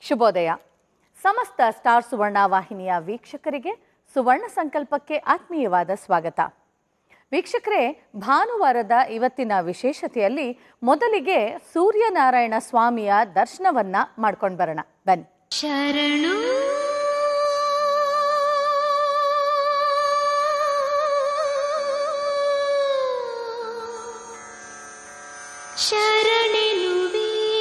ಶುಭೋದಯ. ಸಮಸ್ತ ಸ್ಟಾರ್ ಸುವರ್ಣ ವಾಹಿನಿಯ ವೀಕ್ಷಕರಿಗೆ ಸುವರ್ಣ ಸಂಕಲ್ಪಕ್ಕೆ ಆತ್ಮೀಯವಾದ ಸ್ವಾಗತ. ವೀಕ್ಷಕರೇ, ಭಾನುವಾರದ ಇವತ್ತಿನ ವಿಶೇಷತೆಯಲ್ಲಿ ಮೊದಲಿಗೆ ಸೂರ್ಯನಾರಾಯಣ ಸ್ವಾಮಿಯ ದರ್ಶನವನ್ನ ಮಾಡ್ಕೊಂಡು ಬರೋಣ. ಬನ್ನಿ. ಶರಣು ಶರಣೆನುವೆ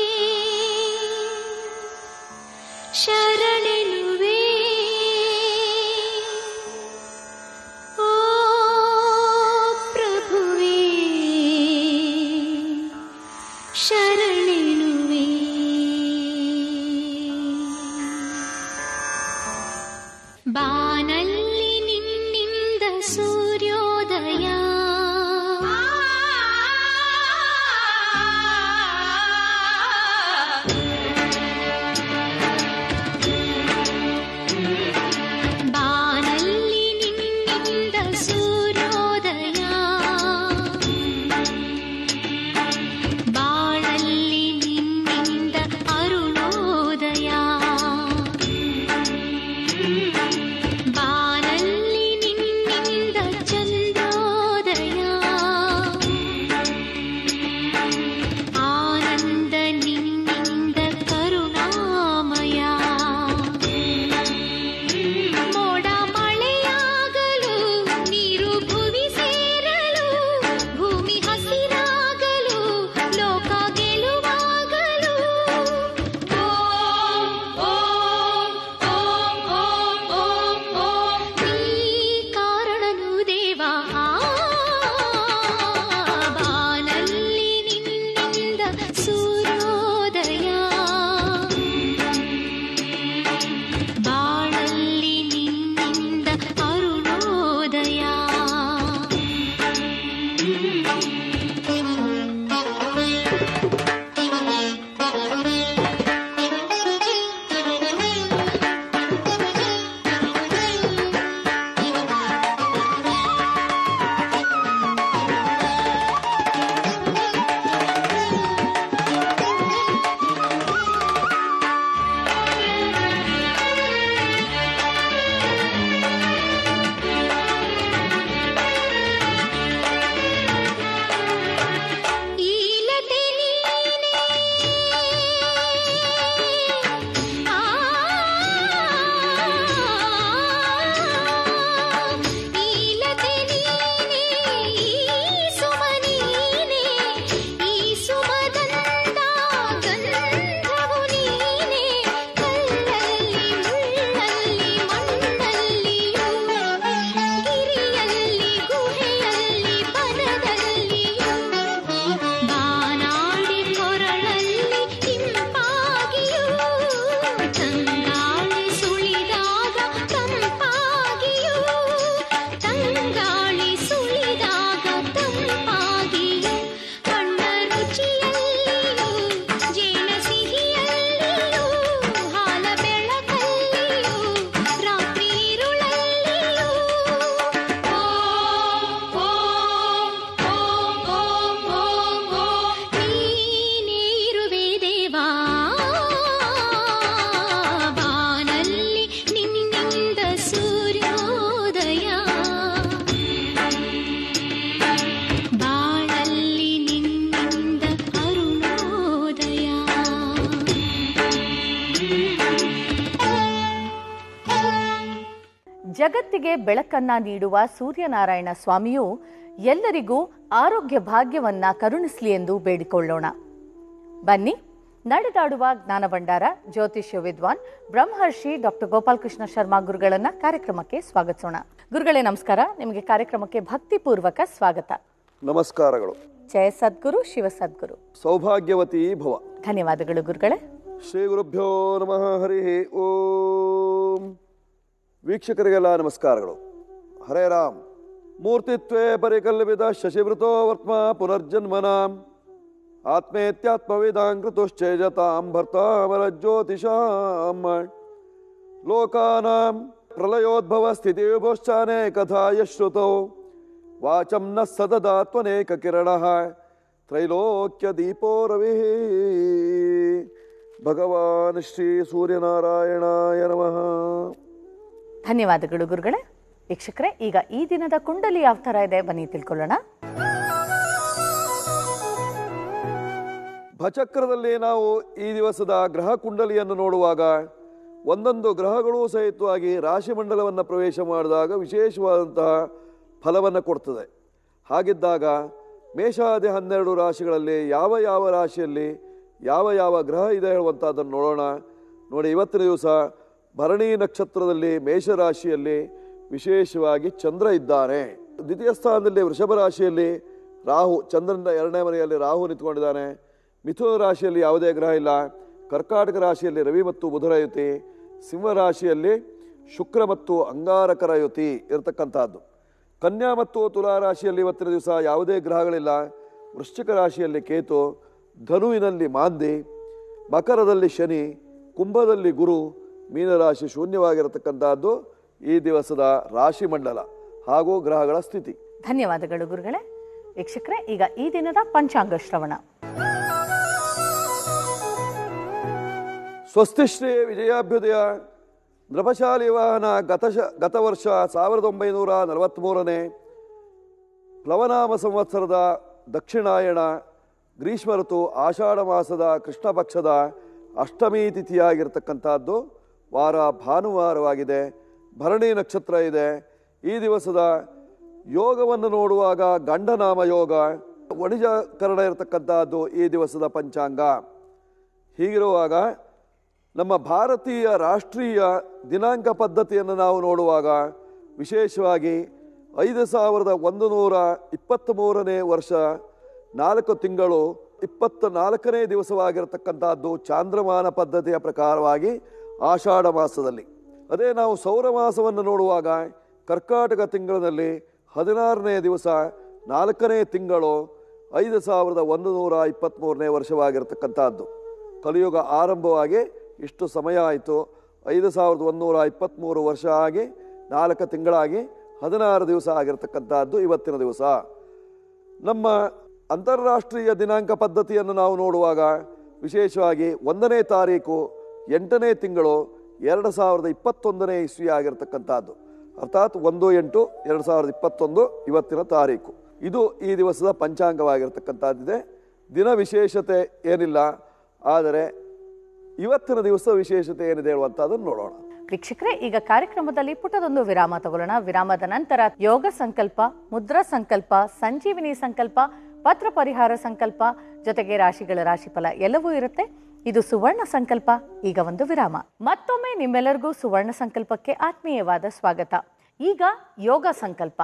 ಶರಣೆನುವೆ ಓ ಪ್ರಭುವೇ ಶರಣೆನುವೆ. ಬಾನಲ್ಲಿ ನಿನ್ನಿಂದ ಸೂರ್ಯೋದಯ, ಜಗತ್ತಿಗೆ ಬೆಳಕನ್ನ ನೀಡುವ ಸೂರ್ಯನಾರಾಯಣ ಸ್ವಾಮಿಯು ಎಲ್ಲರಿಗೂ ಆರೋಗ್ಯ ಭಾಗ್ಯವನ್ನ ಕರುಣಿಸಲಿ ಎಂದು ಬೇಡಿಕೊಳ್ಳೋಣ. ಬನ್ನಿ, ನಡೆದಾಡುವ ಜ್ಞಾನ ಭಂಡಾರ ಜ್ಯೋತಿಷ್ಯ ವಿದ್ವಾನ್ ಬ್ರಹ್ಮರ್ಷಿ ಡಾಕ್ಟರ್ ಗೋಪಾಲಕೃಷ್ಣ ಶರ್ಮಾ ಗುರುಗಳನ್ನ ಕಾರ್ಯಕ್ರಮಕ್ಕೆ ಸ್ವಾಗತಿಸೋಣ. ಗುರುಗಳೇ ನಮಸ್ಕಾರ. ನಿಮಗೆ ಕಾರ್ಯಕ್ರಮಕ್ಕೆ ಭಕ್ತಿಪೂರ್ವಕ ಸ್ವಾಗತ. ನಮಸ್ಕಾರಗಳು. ಜಯ ಸದ್ಗುರು, ಶಿವ ಸದ್ಗುರು, ಸೌಭಾಗ್ಯವತಿ ಭವ. ಧನ್ಯವಾದಗಳು ಗುರುಗಳೇ. ಶ್ರೀ ಗುರುಭ್ಯೋ ನಮಃ. ಹರಿ ಓಂ. ವೀಕ್ಷಕರಿಗೆಲ್ಲ ನಮಸ್ಕಾರಗಳು. ಹರೇ ರಾಮ್. ಮೂರ್ತಿತ್ವೇ ಪರಿಕಲ್ಪಿತ ಶಶಿವೃತೋ ವರ್ತ್ಮ ಪುನರ್ಜನ್ಮನಾಂ ಆತ್ಮೇತ್ಯಾತ್ಮವಿದಾಂಕೃತುಶ್ಚೇಜತಾಂ ಭರ್ತಾಮರಜ್ಯೋತಿಷಾಂ ಲೋಕಾನಾಂ ಪ್ರಲಯೋದ್ಭವ ಸ್ಥಿತಿವಿಭುಶ್ಚಾನೇ ಕಥಾಯ ಶ್ರುತೋ ವಾಚಂ ನ ಸದದಾತ್ಮನೇಕ ಕಿರಣಃ ತ್ರೈಲೋಕ್ಯ ದೀಪೋ ರವಿಃ ಭಗವಾನ್ ಶ್ರೀ ಸೂರ್ಯನಾರಾಯಣಾಯ ನಮಃ. ಧನ್ಯವಾದಗಳು ಗುರುಗಳೇ. ವೀಕ್ಷಕರೇ, ಈಗ ಈ ದಿನದ ಕುಂಡಲಿ ಯಾವ ಥರ ಇದೆ ಬನ್ನಿ ತಿಳ್ಕೊಳ್ಳೋಣ. ಭಚಕ್ರದಲ್ಲಿ ನಾವು ಈ ದಿವಸದ ಗ್ರಹ ಕುಂಡಲಿಯನ್ನು ನೋಡುವಾಗ ಒಂದೊಂದು ಗ್ರಹಗಳು ಸಹಿತವಾಗಿ ರಾಶಿಮಂಡಲವನ್ನು ಪ್ರವೇಶ ಮಾಡಿದಾಗ ವಿಶೇಷವಾದಂತಹ ಫಲವನ್ನು ಕೊಡ್ತದೆ. ಹಾಗಿದ್ದಾಗ ಮೇಷಾದಿ 12 ರಾಶಿಗಳಲ್ಲಿ ಯಾವ ಯಾವ ರಾಶಿಯಲ್ಲಿ ಯಾವ ಯಾವ ಗ್ರಹ ಇದೆ ಹೇಳುವಂಥದ್ದನ್ನು ನೋಡೋಣ. ನೋಡಿ, ಇವತ್ತಿನ ದಿವಸ ಭರಣಿ ನಕ್ಷತ್ರದಲ್ಲಿ ಮೇಷರಾಶಿಯಲ್ಲಿ ವಿಶೇಷವಾಗಿ ಚಂದ್ರ ಇದ್ದಾನೆ. ದ್ವಿತೀಯ ಸ್ಥಾನದಲ್ಲಿ ವೃಷಭ ರಾಶಿಯಲ್ಲಿ ರಾಹು, ಚಂದ್ರನ 2ನೇ ಮನೆಯಲ್ಲಿ ರಾಹು ನಿಂತ್ಕೊಂಡಿದ್ದಾನೆ. ಮಿಥುನ ರಾಶಿಯಲ್ಲಿ ಯಾವುದೇ ಗ್ರಹ ಇಲ್ಲ. ಕರ್ಕಾಟಕ ರಾಶಿಯಲ್ಲಿ ರವಿ ಮತ್ತು ಬುಧರ ಯುತಿ. ಸಿಂಹ ರಾಶಿಯಲ್ಲಿ ಶುಕ್ರ ಮತ್ತು ಅಂಗಾರಕರ ಯುತಿ ಇರತಕ್ಕಂಥದ್ದು. ಕನ್ಯಾ ಮತ್ತು ತುಲಾ ರಾಶಿಯಲ್ಲಿ ಇವತ್ತಿನ ದಿವಸ ಯಾವುದೇ ಗ್ರಹಗಳಿಲ್ಲ. ವೃಶ್ಚಿಕ ರಾಶಿಯಲ್ಲಿ ಕೇತು, ಧನುವಿನಲ್ಲಿ ಮಾಂದಿ, ಮಕರದಲ್ಲಿ ಶನಿ, ಕುಂಭದಲ್ಲಿ ಗುರು, ಮೀನರಾಶಿ ಶೂನ್ಯವಾಗಿರತಕ್ಕಂಥದ್ದು ಈ ದಿವಸದ ರಾಶಿ ಮಂಡಲ ಹಾಗೂ ಗ್ರಹಗಳ ಸ್ಥಿತಿ. ಧನ್ಯವಾದಗಳು ಗುರುಗಳೇ. ವೀಕ್ಷಕರೇ, ಈಗ ಈ ದಿನದ ಪಂಚಾಂಗ ಶ್ರವಣ. ಸ್ವಸ್ತಿಶ್ರೀ ವಿಜಯಾಭ್ಯುದಯ ನೃಪಶಾಲಿ ವಾಹನ ಗತ ವರ್ಷ 1943ನೇ ಪ್ಲವನಾಮ ಸಂವತ್ಸರದ ದಕ್ಷಿಣಾಯಣ ಗ್ರೀಷ್ಮ ಋತು ಆಷಾಢ ಮಾಸದ ಕೃಷ್ಣ ಪಕ್ಷದ ಅಷ್ಟಮಿ ತಿಥಿಯಾಗಿರ್ತಕ್ಕಂಥದ್ದು. ವಾರ ಭಾನುವಾರವಾಗಿದೆ. ಭರಣಿ ನಕ್ಷತ್ರ ಇದೆ. ಈ ದಿವಸದ ಯೋಗವನ್ನು ನೋಡುವಾಗ ಗಂಡನಾಮ ಯೋಗ, ವಣಿಜಕರಣ ಇರತಕ್ಕಂಥದ್ದು ಈ ದಿವಸದ ಪಂಚಾಂಗ. ಹೀಗಿರುವಾಗ ನಮ್ಮ ಭಾರತೀಯ ರಾಷ್ಟ್ರೀಯ ದಿನಾಂಕ ಪದ್ಧತಿಯನ್ನು ನಾವು ನೋಡುವಾಗ ವಿಶೇಷವಾಗಿ 5123ನೇ ವರ್ಷ 4 ತಿಂಗಳು 24ನೇ ದಿವಸವಾಗಿರತಕ್ಕಂಥದ್ದು ಚಾಂದ್ರಮಾನ ಪದ್ಧತಿಯ ಪ್ರಕಾರವಾಗಿ ಆಷಾಢ ಮಾಸದಲ್ಲಿ. ಅದೇ ನಾವು ಸೌರ ಮಾಸವನ್ನು ನೋಡುವಾಗ ಕರ್ಕಾಟಕ ತಿಂಗಳಿನಲ್ಲಿ 16ನೇ ದಿವಸ 4ನೇ ತಿಂಗಳು 5123ನೇ ವರ್ಷವಾಗಿರತಕ್ಕಂಥದ್ದು. ಕಲಿಯುಗ ಆರಂಭವಾಗಿ ಇಷ್ಟು ಸಮಯ ಆಯಿತು. 5123 ವರ್ಷ ಆಗಿ 4 ತಿಂಗಳಾಗಿ 16 ದಿವಸ ಆಗಿರತಕ್ಕಂಥದ್ದು ಇವತ್ತಿನ ದಿವಸ. ನಮ್ಮ ಅಂತಾರಾಷ್ಟ್ರೀಯ ದಿನಾಂಕ ಪದ್ಧತಿಯನ್ನು ನಾವು ನೋಡುವಾಗ ವಿಶೇಷವಾಗಿ 1ನೇ ತಾರೀಕು 8ನೇ ತಿಂಗಳು 2021ನೇ ಇಸ್ವಿ ಆಗಿರತಕ್ಕಂಥದ್ದು. ಅರ್ಥಾತ್ 1/8/2021 ಇವತ್ತಿನ ತಾರೀಕು. ಇದು ಈ ದಿವಸದ ಪಂಚಾಂಗವಾಗಿರತಕ್ಕಂಥದ್ದಿದೆ. ದಿನ ವಿಶೇಷತೆ ಏನಿಲ್ಲ, ಆದರೆ ಇವತ್ತಿನ ದಿವಸ ವಿಶೇಷತೆ ಏನಿದೆ ಹೇಳುವಂಥದ್ದನ್ನು ನೋಡೋಣ. ವೀಕ್ಷಕರೇ, ಈಗ ಕಾರ್ಯಕ್ರಮದಲ್ಲಿ ಪುಟದೊಂದು ವಿರಾಮ ತಗೊಳ್ಳೋಣ. ವಿರಾಮದ ನಂತರ ಯೋಗ ಸಂಕಲ್ಪ, ಮುದ್ರಾ ಸಂಕಲ್ಪ, ಸಂಜೀವಿನಿ ಸಂಕಲ್ಪ, ಪತ್ರ ಪರಿಹಾರ ಸಂಕಲ್ಪ, ಜೊತೆಗೆ ರಾಶಿಗಳ ರಾಶಿಫಲ ಎಲ್ಲವೂ ಇರುತ್ತೆ. ಇದು ಸುವರ್ಣ ಸಂಕಲ್ಪ. ಈಗ ಒಂದು ವಿರಾಮ. ಮತ್ತೊಮ್ಮೆ ನಿಮ್ಮೆಲ್ಲರಿಗೂ ಸುವರ್ಣ ಸಂಕಲ್ಪಕ್ಕೆ ಆತ್ಮೀಯವಾದ ಸ್ವಾಗತ. ಈಗ ಯೋಗ ಸಂಕಲ್ಪ.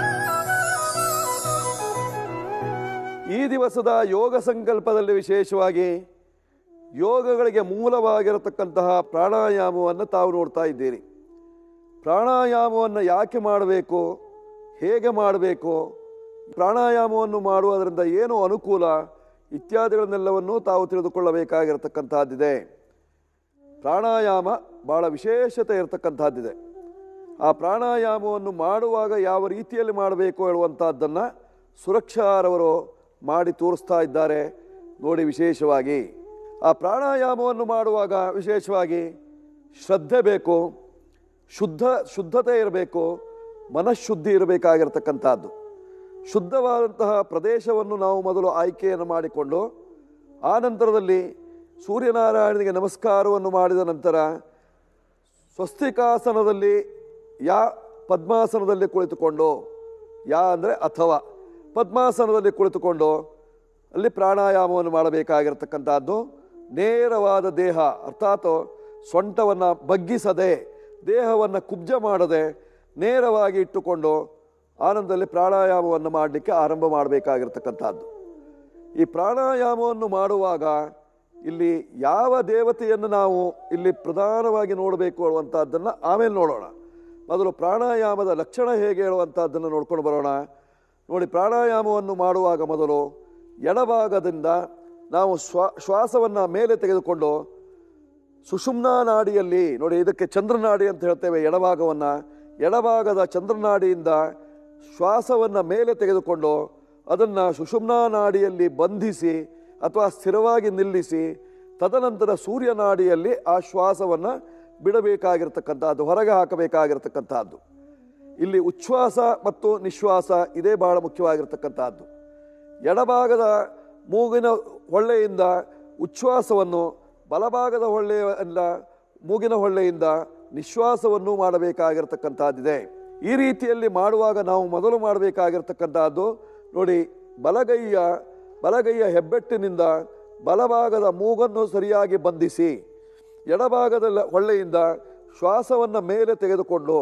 ಈ ದಿವಸದ ಯೋಗ ಸಂಕಲ್ಪದಲ್ಲಿ ವಿಶೇಷವಾಗಿ ಯೋಗಗಳಿಗೆ ಮೂಲವಾಗಿರತಕ್ಕಂತಹ ಪ್ರಾಣಾಯಾಮವನ್ನು ತಾವು ನೋಡ್ತಾ ಇದ್ದೀರಿ. ಪ್ರಾಣಾಯಾಮವನ್ನು ಯಾಕೆ ಮಾಡಬೇಕು, ಹೇಗೆ ಮಾಡಬೇಕು, ಪ್ರಾಣಾಯಾಮವನ್ನು ಮಾಡುವುದರಿಂದ ಏನು ಅನುಕೂಲ ಇತ್ಯಾದಿಗಳನ್ನೆಲ್ಲವನ್ನೂ ತಾವು ತಿಳಿದುಕೊಳ್ಳಬೇಕಾಗಿರತಕ್ಕಂಥದ್ದಿದೆ. ಪ್ರಾಣಾಯಾಮ ಬಹಳ ವಿಶೇಷತೆ ಇರತಕ್ಕಂಥದ್ದಿದೆ. ಆ ಪ್ರಾಣಾಯಾಮವನ್ನು ಮಾಡುವಾಗ ಯಾವ ರೀತಿಯಲ್ಲಿ ಮಾಡಬೇಕು ಹೇಳುವಂಥದ್ದನ್ನು ಸುರಕ್ಷಾರವರು ಮಾಡಿ ತೋರಿಸ್ತಾ ಇದ್ದಾರೆ ನೋಡಿ. ವಿಶೇಷವಾಗಿ ಆ ಪ್ರಾಣಾಯಾಮವನ್ನು ಮಾಡುವಾಗ ವಿಶೇಷವಾಗಿ ಶ್ರದ್ಧೆ ಬೇಕು, ಶುದ್ಧತೆ ಇರಬೇಕು, ಮನಃಶುದ್ಧಿ ಇರಬೇಕಾಗಿರ್ತಕ್ಕಂಥದ್ದು. ಶುದ್ಧವಾದಂತಹ ಪ್ರದೇಶವನ್ನು ನಾವು ಮೊದಲು ಆಯ್ಕೆಯನ್ನು ಮಾಡಿಕೊಂಡು ಆ ನಂತರದಲ್ಲಿ ಸೂರ್ಯನಾರಾಯಣನಿಗೆ ನಮಸ್ಕಾರವನ್ನು ಮಾಡಿದ ನಂತರ ಸ್ವಸ್ತಿಕಾಸನದಲ್ಲಿ ಪದ್ಮಾಸನದಲ್ಲಿ ಕುಳಿತುಕೊಂಡು, ಅಂದರೆ ಅಥವಾ ಪದ್ಮಾಸನದಲ್ಲಿ ಕುಳಿತುಕೊಂಡು ಅಲ್ಲಿ ಪ್ರಾಣಾಯಾಮವನ್ನು ಮಾಡಬೇಕಾಗಿರ್ತಕ್ಕಂಥದ್ದು. ನೇರವಾದ ದೇಹ, ಅರ್ಥಾತ್ ಸೊಂಟವನ್ನು ಬಗ್ಗಿಸದೆ, ದೇಹವನ್ನು ಕುಬ್ಜ ಮಾಡದೆ ನೇರವಾಗಿ ಇಟ್ಟುಕೊಂಡು ಆನಂದದಲ್ಲಿ ಪ್ರಾಣಾಯಾಮವನ್ನು ಮಾಡಲಿಕ್ಕೆ ಆರಂಭ ಮಾಡಬೇಕಾಗಿರ್ತಕ್ಕಂಥದ್ದು. ಈ ಪ್ರಾಣಾಯಾಮವನ್ನು ಮಾಡುವಾಗ ಇಲ್ಲಿ ಯಾವ ದೇವತೆಯನ್ನು ನಾವು ಇಲ್ಲಿ ಪ್ರಧಾನವಾಗಿ ನೋಡಬೇಕು ಅನ್ನುವಂಥದ್ದನ್ನು ಆಮೇಲೆ ನೋಡೋಣ. ಮೊದಲು ಪ್ರಾಣಾಯಾಮದ ಲಕ್ಷಣ ಹೇಗೆ ಹೇಳುವಂಥದ್ದನ್ನು ನೋಡ್ಕೊಂಡು ಬರೋಣ. ನೋಡಿ, ಪ್ರಾಣಾಯಾಮವನ್ನು ಮಾಡುವಾಗ ಮೊದಲು ಎಡಭಾಗದಿಂದ ನಾವು ಶ್ವಾಸವನ್ನು ಮೇಲೆ ತೆಗೆದುಕೊಂಡು ಸುಷುಮ್ನಾ ನಾಡಿಯಲ್ಲಿ, ನೋಡಿ ಇದಕ್ಕೆ ಚಂದ್ರನಾಡಿ ಅಂತ ಹೇಳ್ತೇವೆ ಎಡಭಾಗವನ್ನು, ಎಡಭಾಗದ ಚಂದ್ರನಾಡಿಯಿಂದ ಶ್ವಾಸವನ್ನು ಮೇಲೆ ತೆಗೆದುಕೊಂಡು ಅದನ್ನು ಸುಷುಮ್ನಾ ನಾಡಿಯಲ್ಲಿ ಬಂಧಿಸಿ ಅಥವಾ ಸ್ಥಿರವಾಗಿ ನಿಲ್ಲಿಸಿ ತದನಂತರ ಸೂರ್ಯನಾಡಿಯಲ್ಲಿ ಆ ಶ್ವಾಸವನ್ನು ಬಿಡಬೇಕಾಗಿರ್ತಕ್ಕಂಥದ್ದು, ಹೊರಗೆ ಹಾಕಬೇಕಾಗಿರ್ತಕ್ಕಂಥದ್ದು. ಇಲ್ಲಿ ಉಚ್ಛ್ವಾಸ ಮತ್ತು ನಿಶ್ವಾಸ ಇದೇ ಬಹಳ ಮುಖ್ಯವಾಗಿರ್ತಕ್ಕಂಥದ್ದು. ಎಡಭಾಗದ ಮೂಗಿನ ಹೊಳ್ಳೆಯಿಂದ ಉಚ್ಛ್ವಾಸವನ್ನು, ಬಲಭಾಗದ ಹೊಳ್ಳೆಯಿಂದ ಮೂಗಿನ ಹೊಳ್ಳೆಯಿಂದ ನಿಶ್ವಾಸವನ್ನು ಮಾಡಬೇಕಾಗಿರ್ತಕ್ಕಂಥದ್ದಿದೆ. ಈ ರೀತಿಯಲ್ಲಿ ಮಾಡುವಾಗ ನಾವು ಮೊದಲು ಮಾಡಬೇಕಾಗಿರ್ತಕ್ಕಂಥದ್ದು ನೋಡಿ, ಬಲಗೈಯ ಹೆಬ್ಬೆಟ್ಟಿನಿಂದ ಬಲಭಾಗದ ಮೂಗನ್ನು ಸರಿಯಾಗಿ ಬಂಧಿಸಿ ಎಡಭಾಗದ ಹೊಳ್ಳೆಯಿಂದ ಶ್ವಾಸವನ್ನು ಮೇಲೆ ತೆಗೆದುಕೊಂಡು,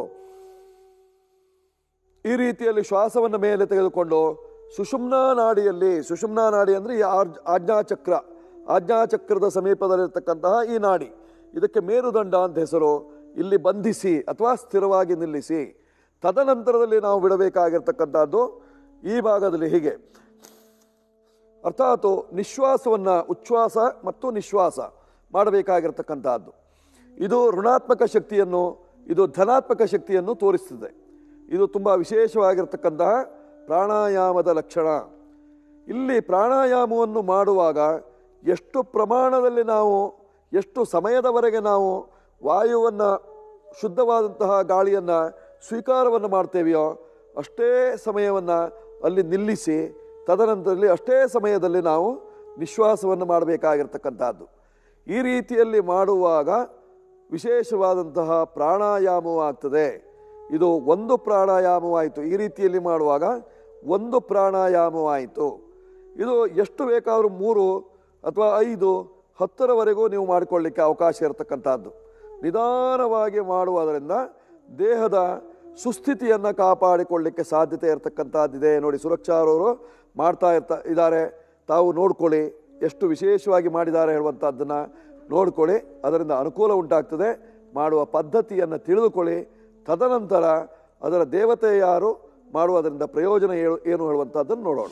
ಈ ರೀತಿಯಲ್ಲಿ ಶ್ವಾಸವನ್ನು ಮೇಲೆ ತೆಗೆದುಕೊಂಡು ಸುಷುಮ್ನಾ ನಾಡಿ ಅಂದರೆ ಈ ಆಜ್ಞಾಚಕ್ರದ ಸಮೀಪದಲ್ಲಿರ್ತಕ್ಕಂತಹ ಈ ನಾಡಿ, ಇದಕ್ಕೆ ಮೇರುದಂಡ ಅಂತ ಹೆಸರು, ಇಲ್ಲಿ ಬಂಧಿಸಿ ಅಥವಾ ಸ್ಥಿರವಾಗಿ ನಿಲ್ಲಿಸಿ. ತದನಂತರದಲ್ಲಿ ನಾವು ಬಿಡಬೇಕಾಗಿರ್ತಕ್ಕಂಥದ್ದು ಈ ಭಾಗದಲ್ಲಿ ಹೀಗೆ, ಅರ್ಥಾತ್ ನಿಶ್ವಾಸವನ್ನು ಉಚ್ಛ್ವಾಸ ಮತ್ತು ನಿಶ್ವಾಸ ಮಾಡಬೇಕಾಗಿರ್ತಕ್ಕಂಥದ್ದು. ಇದು ಋಣಾತ್ಮಕ ಶಕ್ತಿಯನ್ನು, ಇದು ಧನಾತ್ಮಕ ಶಕ್ತಿಯನ್ನು ತೋರಿಸ್ತದೆ. ಇದು ತುಂಬ ವಿಶೇಷವಾಗಿರ್ತಕ್ಕಂತಹ ಪ್ರಾಣಾಯಾಮದ ಲಕ್ಷಣ. ಇಲ್ಲಿ ಪ್ರಾಣಾಯಾಮವನ್ನು ಮಾಡುವಾಗ ಎಷ್ಟು ಪ್ರಮಾಣದಲ್ಲಿ ನಾವು, ಎಷ್ಟು ಸಮಯದವರೆಗೆ ನಾವು ವಾಯುವನ್ನು, ಶುದ್ಧವಾದಂತಹ ಗಾಳಿಯನ್ನು ಸ್ವೀಕಾರವನ್ನು ಮಾಡ್ತೇವೆಯೋ ಅಷ್ಟೇ ಸಮಯವನ್ನು ಅಲ್ಲಿ ನಿಲ್ಲಿಸಿ ತದನಂತರದಲ್ಲಿ ಅಷ್ಟೇ ಸಮಯದಲ್ಲಿ ನಾವು ನಿಶ್ವಾಸವನ್ನು ಮಾಡಬೇಕಾಗಿರ್ತಕ್ಕಂಥದ್ದು. ಈ ರೀತಿಯಲ್ಲಿ ಮಾಡುವಾಗ ವಿಶೇಷವಾದಂತಹ ಪ್ರಾಣಾಯಾಮವಾಗ್ತದೆ. ಇದು ಒಂದು ಪ್ರಾಣಾಯಾಮವಾಯಿತು. ಈ ರೀತಿಯಲ್ಲಿ ಮಾಡುವಾಗ ಒಂದು ಪ್ರಾಣಾಯಾಮವಾಯಿತು. ಇದು ಎಷ್ಟು ಬೇಕಾದರೂ 3 ಅಥವಾ 5, 10ರವರೆಗೂ ನೀವು ಮಾಡಿಕೊಳ್ಳಿಕ್ಕೆ ಅವಕಾಶ ಇರತಕ್ಕಂಥದ್ದು. ನಿಧಾನವಾಗಿ ಮಾಡುವುದರಿಂದ ದೇಹದ ಸುಸ್ಥಿತಿಯನ್ನು ಕಾಪಾಡಿಕೊಳ್ಳಿಕ್ಕೆ ಸಾಧ್ಯತೆ ಇರತಕ್ಕಂಥದ್ದಿದೆ. ನೋಡಿ, ಸುರಕ್ಷಾರವರು ಮಾಡ್ತಾ ಇದ್ದಾರೆ, ತಾವು ನೋಡ್ಕೊಳ್ಳಿ, ಎಷ್ಟು ವಿಶೇಷವಾಗಿ ಮಾಡಿದ್ದಾರೆ ಹೇಳುವಂಥದ್ದನ್ನು ನೋಡ್ಕೊಳ್ಳಿ. ಅದರಿಂದ ಅನುಕೂಲ ಉಂಟಾಗ್ತದೆ. ಮಾಡುವ ಪದ್ಧತಿಯನ್ನು ತಿಳಿದುಕೊಳ್ಳಿ. ತದನಂತರ ಅದರ ದೇವತೆ ಯಾರು, ಮಾಡುವುದರಿಂದ ಪ್ರಯೋಜನ ಏನು ಹೇಳುವಂಥದ್ದನ್ನು ನೋಡೋಣ.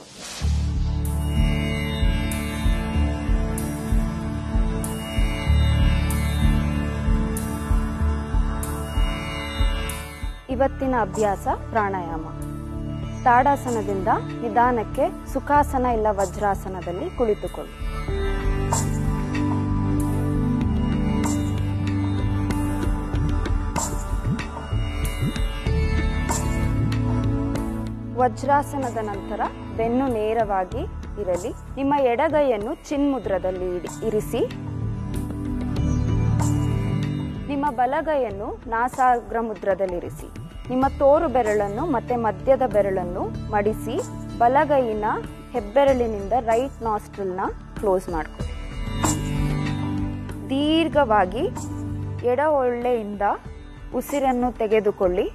ಇವತ್ತಿನ ಅಭ್ಯಾಸ ಪ್ರಾಣಾಯಾಮ. ತಾಡಾಸನದಿಂದ ನಿಧಾನಕ್ಕೆ ಸುಖಾಸನ ಇಲ್ಲ ವಜ್ರಾಸನದಲ್ಲಿ ಕುಳಿತುಕೊಳ್ಳಿ. ವಜ್ರಾಸನದ ನಂತರ ಬೆನ್ನು ನೇರವಾಗಿ ಇರಲಿ. ನಿಮ್ಮ ಎಡಗೈಯನ್ನು ಚಿನ್ಮುದ್ರದಲ್ಲಿ ಇರಿಸಿ, ನಿಮ್ಮ ಬಲಗೈಯನ್ನು ನಾಸಾಗ್ರ ಮುದ್ರದಲ್ಲಿರಿಸಿ. ನಿಮ್ಮ ತೋರು ಬೆರಳನ್ನು ಮತ್ತೆ ಮಧ್ಯದ ಬೆರಳನ್ನು ಮಡಿಸಿ ಬಲಗೈನ ಹೆಬ್ಬೆರಳಿನಿಂದ ರೈಟ್ ನಾಸ್ಟ್ರಿಲ್ನ ಕ್ಲೋಸ್ ಮಾಡಿಕೊಳ್ಳಿ. ದೀರ್ಘವಾಗಿ ಎಡ ಹೊಳ್ಳೆಯಿಂದ ಉಸಿರನ್ನು ತೆಗೆದುಕೊಳ್ಳಿ.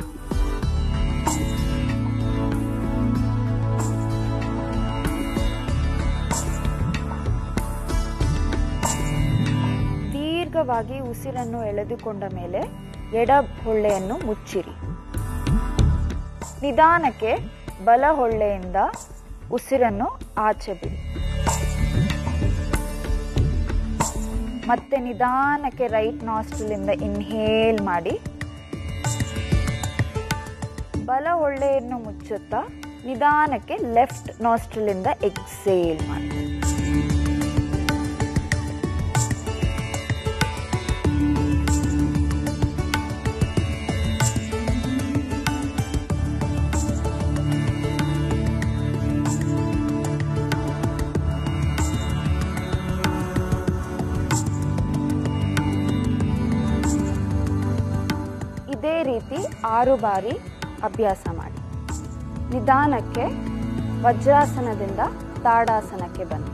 ದೀರ್ಘವಾಗಿ ಉಸಿರನ್ನು ಎಳೆದುಕೊಂಡ ಮೇಲೆ ಎಡ ಹೊಳ್ಳೆಯನ್ನು ಮುಚ್ಚಿರಿ. ನಿಧಾನಕ್ಕೆ ಬಲ ಹೊಳ್ಳೆಯಿಂದ ಉಸಿರನ್ನು ಆಚೆ ಬಿಡಿ. ಮತ್ತೆ ನಿಧಾನಕ್ಕೆ ರೈಟ್ ನಾಸ್ಟ್ರಿಲಿಂದ ಇನ್ಹೇಲ್ ಮಾಡಿ, ಬಲ ಹೊಳ್ಳೆಯನ್ನು ಮುಚ್ಚುತ್ತಾ ನಿಧಾನಕ್ಕೆ ಲೆಫ್ಟ್ ನಾಸ್ಟ್ರಿಲಿಂದ ಎಕ್ಸೇಲ್ ಮಾಡಿ. ಇದೇ ರೀತಿ 6 ಬಾರಿ ಅಭ್ಯಾಸ ಮಾಡಿ. ನಿಧಾನಕ್ಕೆ ವಜ್ರಾಸನದಿಂದ ತಾಡಾಸನಕ್ಕೆ ಬನ್ನಿ.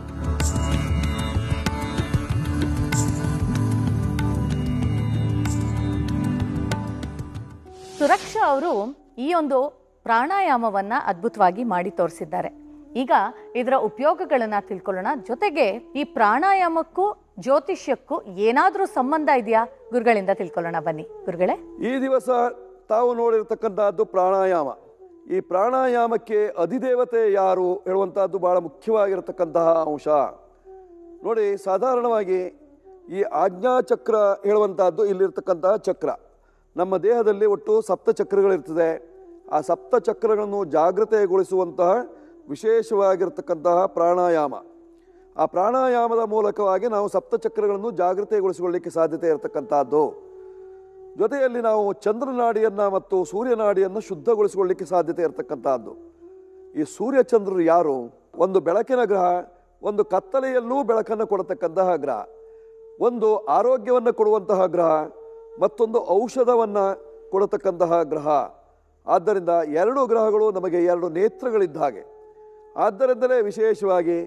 ಸುರಕ್ಷಾ ಅವರು ಈ ಒಂದು ಪ್ರಾಣಾಯಾಮವನ್ನ ಅದ್ಭುತವಾಗಿ ಮಾಡಿ ತೋರಿಸಿದ್ದಾರೆ. ಈಗ ಇದರ ಉಪಯೋಗಗಳನ್ನ ತಿಳ್ಕೊಳ್ಳೋಣ. ಜೊತೆಗೆ ಈ ಪ್ರಾಣಾಯಾಮಕ್ಕೂ ಜ್ಯೋತಿಷ್ಯಕ್ಕೂ ಏನಾದರೂ ಸಂಬಂಧ ಇದೆಯಾ ಗುರುಗಳಿಂದ ತಿಳ್ಕೊಳ್ಳೋಣ. ಬನ್ನಿ ಗುರುಗಳೇ. ಈ ದಿವಸ ತಾವು ನೋಡಿರ್ತಕ್ಕಂಥದ್ದು ಪ್ರಾಣಾಯಾಮ. ಈ ಪ್ರಾಣಾಯಾಮಕ್ಕೆ ಅಧಿದೇವತೆ ಯಾರು ಹೇಳುವಂತಹದ್ದು ಬಹಳ ಮುಖ್ಯವಾಗಿರತಕ್ಕಂತಹ ಅಂಶ. ನೋಡಿ, ಸಾಧಾರಣವಾಗಿ ಈ ಆಜ್ಞಾಚಕ್ರ ಹೇಳುವಂತಹದ್ದು ಇಲ್ಲಿರ್ತಕ್ಕಂತಹ ಚಕ್ರ. ನಮ್ಮ ದೇಹದಲ್ಲಿ ಒಟ್ಟು 7 ಚಕ್ರಗಳಿರ್ತದೆ. ಆ 7 ಚಕ್ರಗಳನ್ನು ಜಾಗೃತೆಗೊಳಿಸುವಂತಹ ವಿಶೇಷವಾಗಿರ್ತಕ್ಕಂತಹ ಪ್ರಾಣಾಯಾಮ. ಆ ಪ್ರಾಣಾಯಾಮದ ಮೂಲಕವಾಗಿ ನಾವು ಸಪ್ತಚಕ್ರಗಳನ್ನು ಜಾಗೃತೆಗೊಳಿಸಿಕೊಳ್ಳಲಿಕ್ಕೆ ಸಾಧ್ಯತೆ ಇರತಕ್ಕಂಥದ್ದು. ಜೊತೆಯಲ್ಲಿ ನಾವು ಚಂದ್ರನಾಡಿಯನ್ನು ಮತ್ತು ಸೂರ್ಯನಾಡಿಯನ್ನು ಶುದ್ಧಗೊಳಿಸಿಕೊಳ್ಳಲಿಕ್ಕೆ ಸಾಧ್ಯತೆ ಇರತಕ್ಕಂಥದ್ದು. ಈ ಸೂರ್ಯಚಂದ್ರರು ಯಾರು? ಒಂದು ಬೆಳಕಿನ ಗ್ರಹ, ಒಂದು ಕತ್ತಲೆಯಲ್ಲೂ ಬೆಳಕನ್ನು ಕೊಡತಕ್ಕಂತಹ ಗ್ರಹ, ಒಂದು ಆರೋಗ್ಯವನ್ನು ಕೊಡುವಂತಹ ಗ್ರಹ, ಮತ್ತೊಂದು ಔಷಧವನ್ನು ಕೊಡತಕ್ಕಂತಹ ಗ್ರಹ. ಆದ್ದರಿಂದ ಎರಡು ಗ್ರಹಗಳು ನಮಗೆ ಎರಡು ನೇತ್ರಗಳಿದ್ದ ಹಾಗೆ. ಆದ್ದರಿಂದಲೇ ವಿಶೇಷವಾಗಿ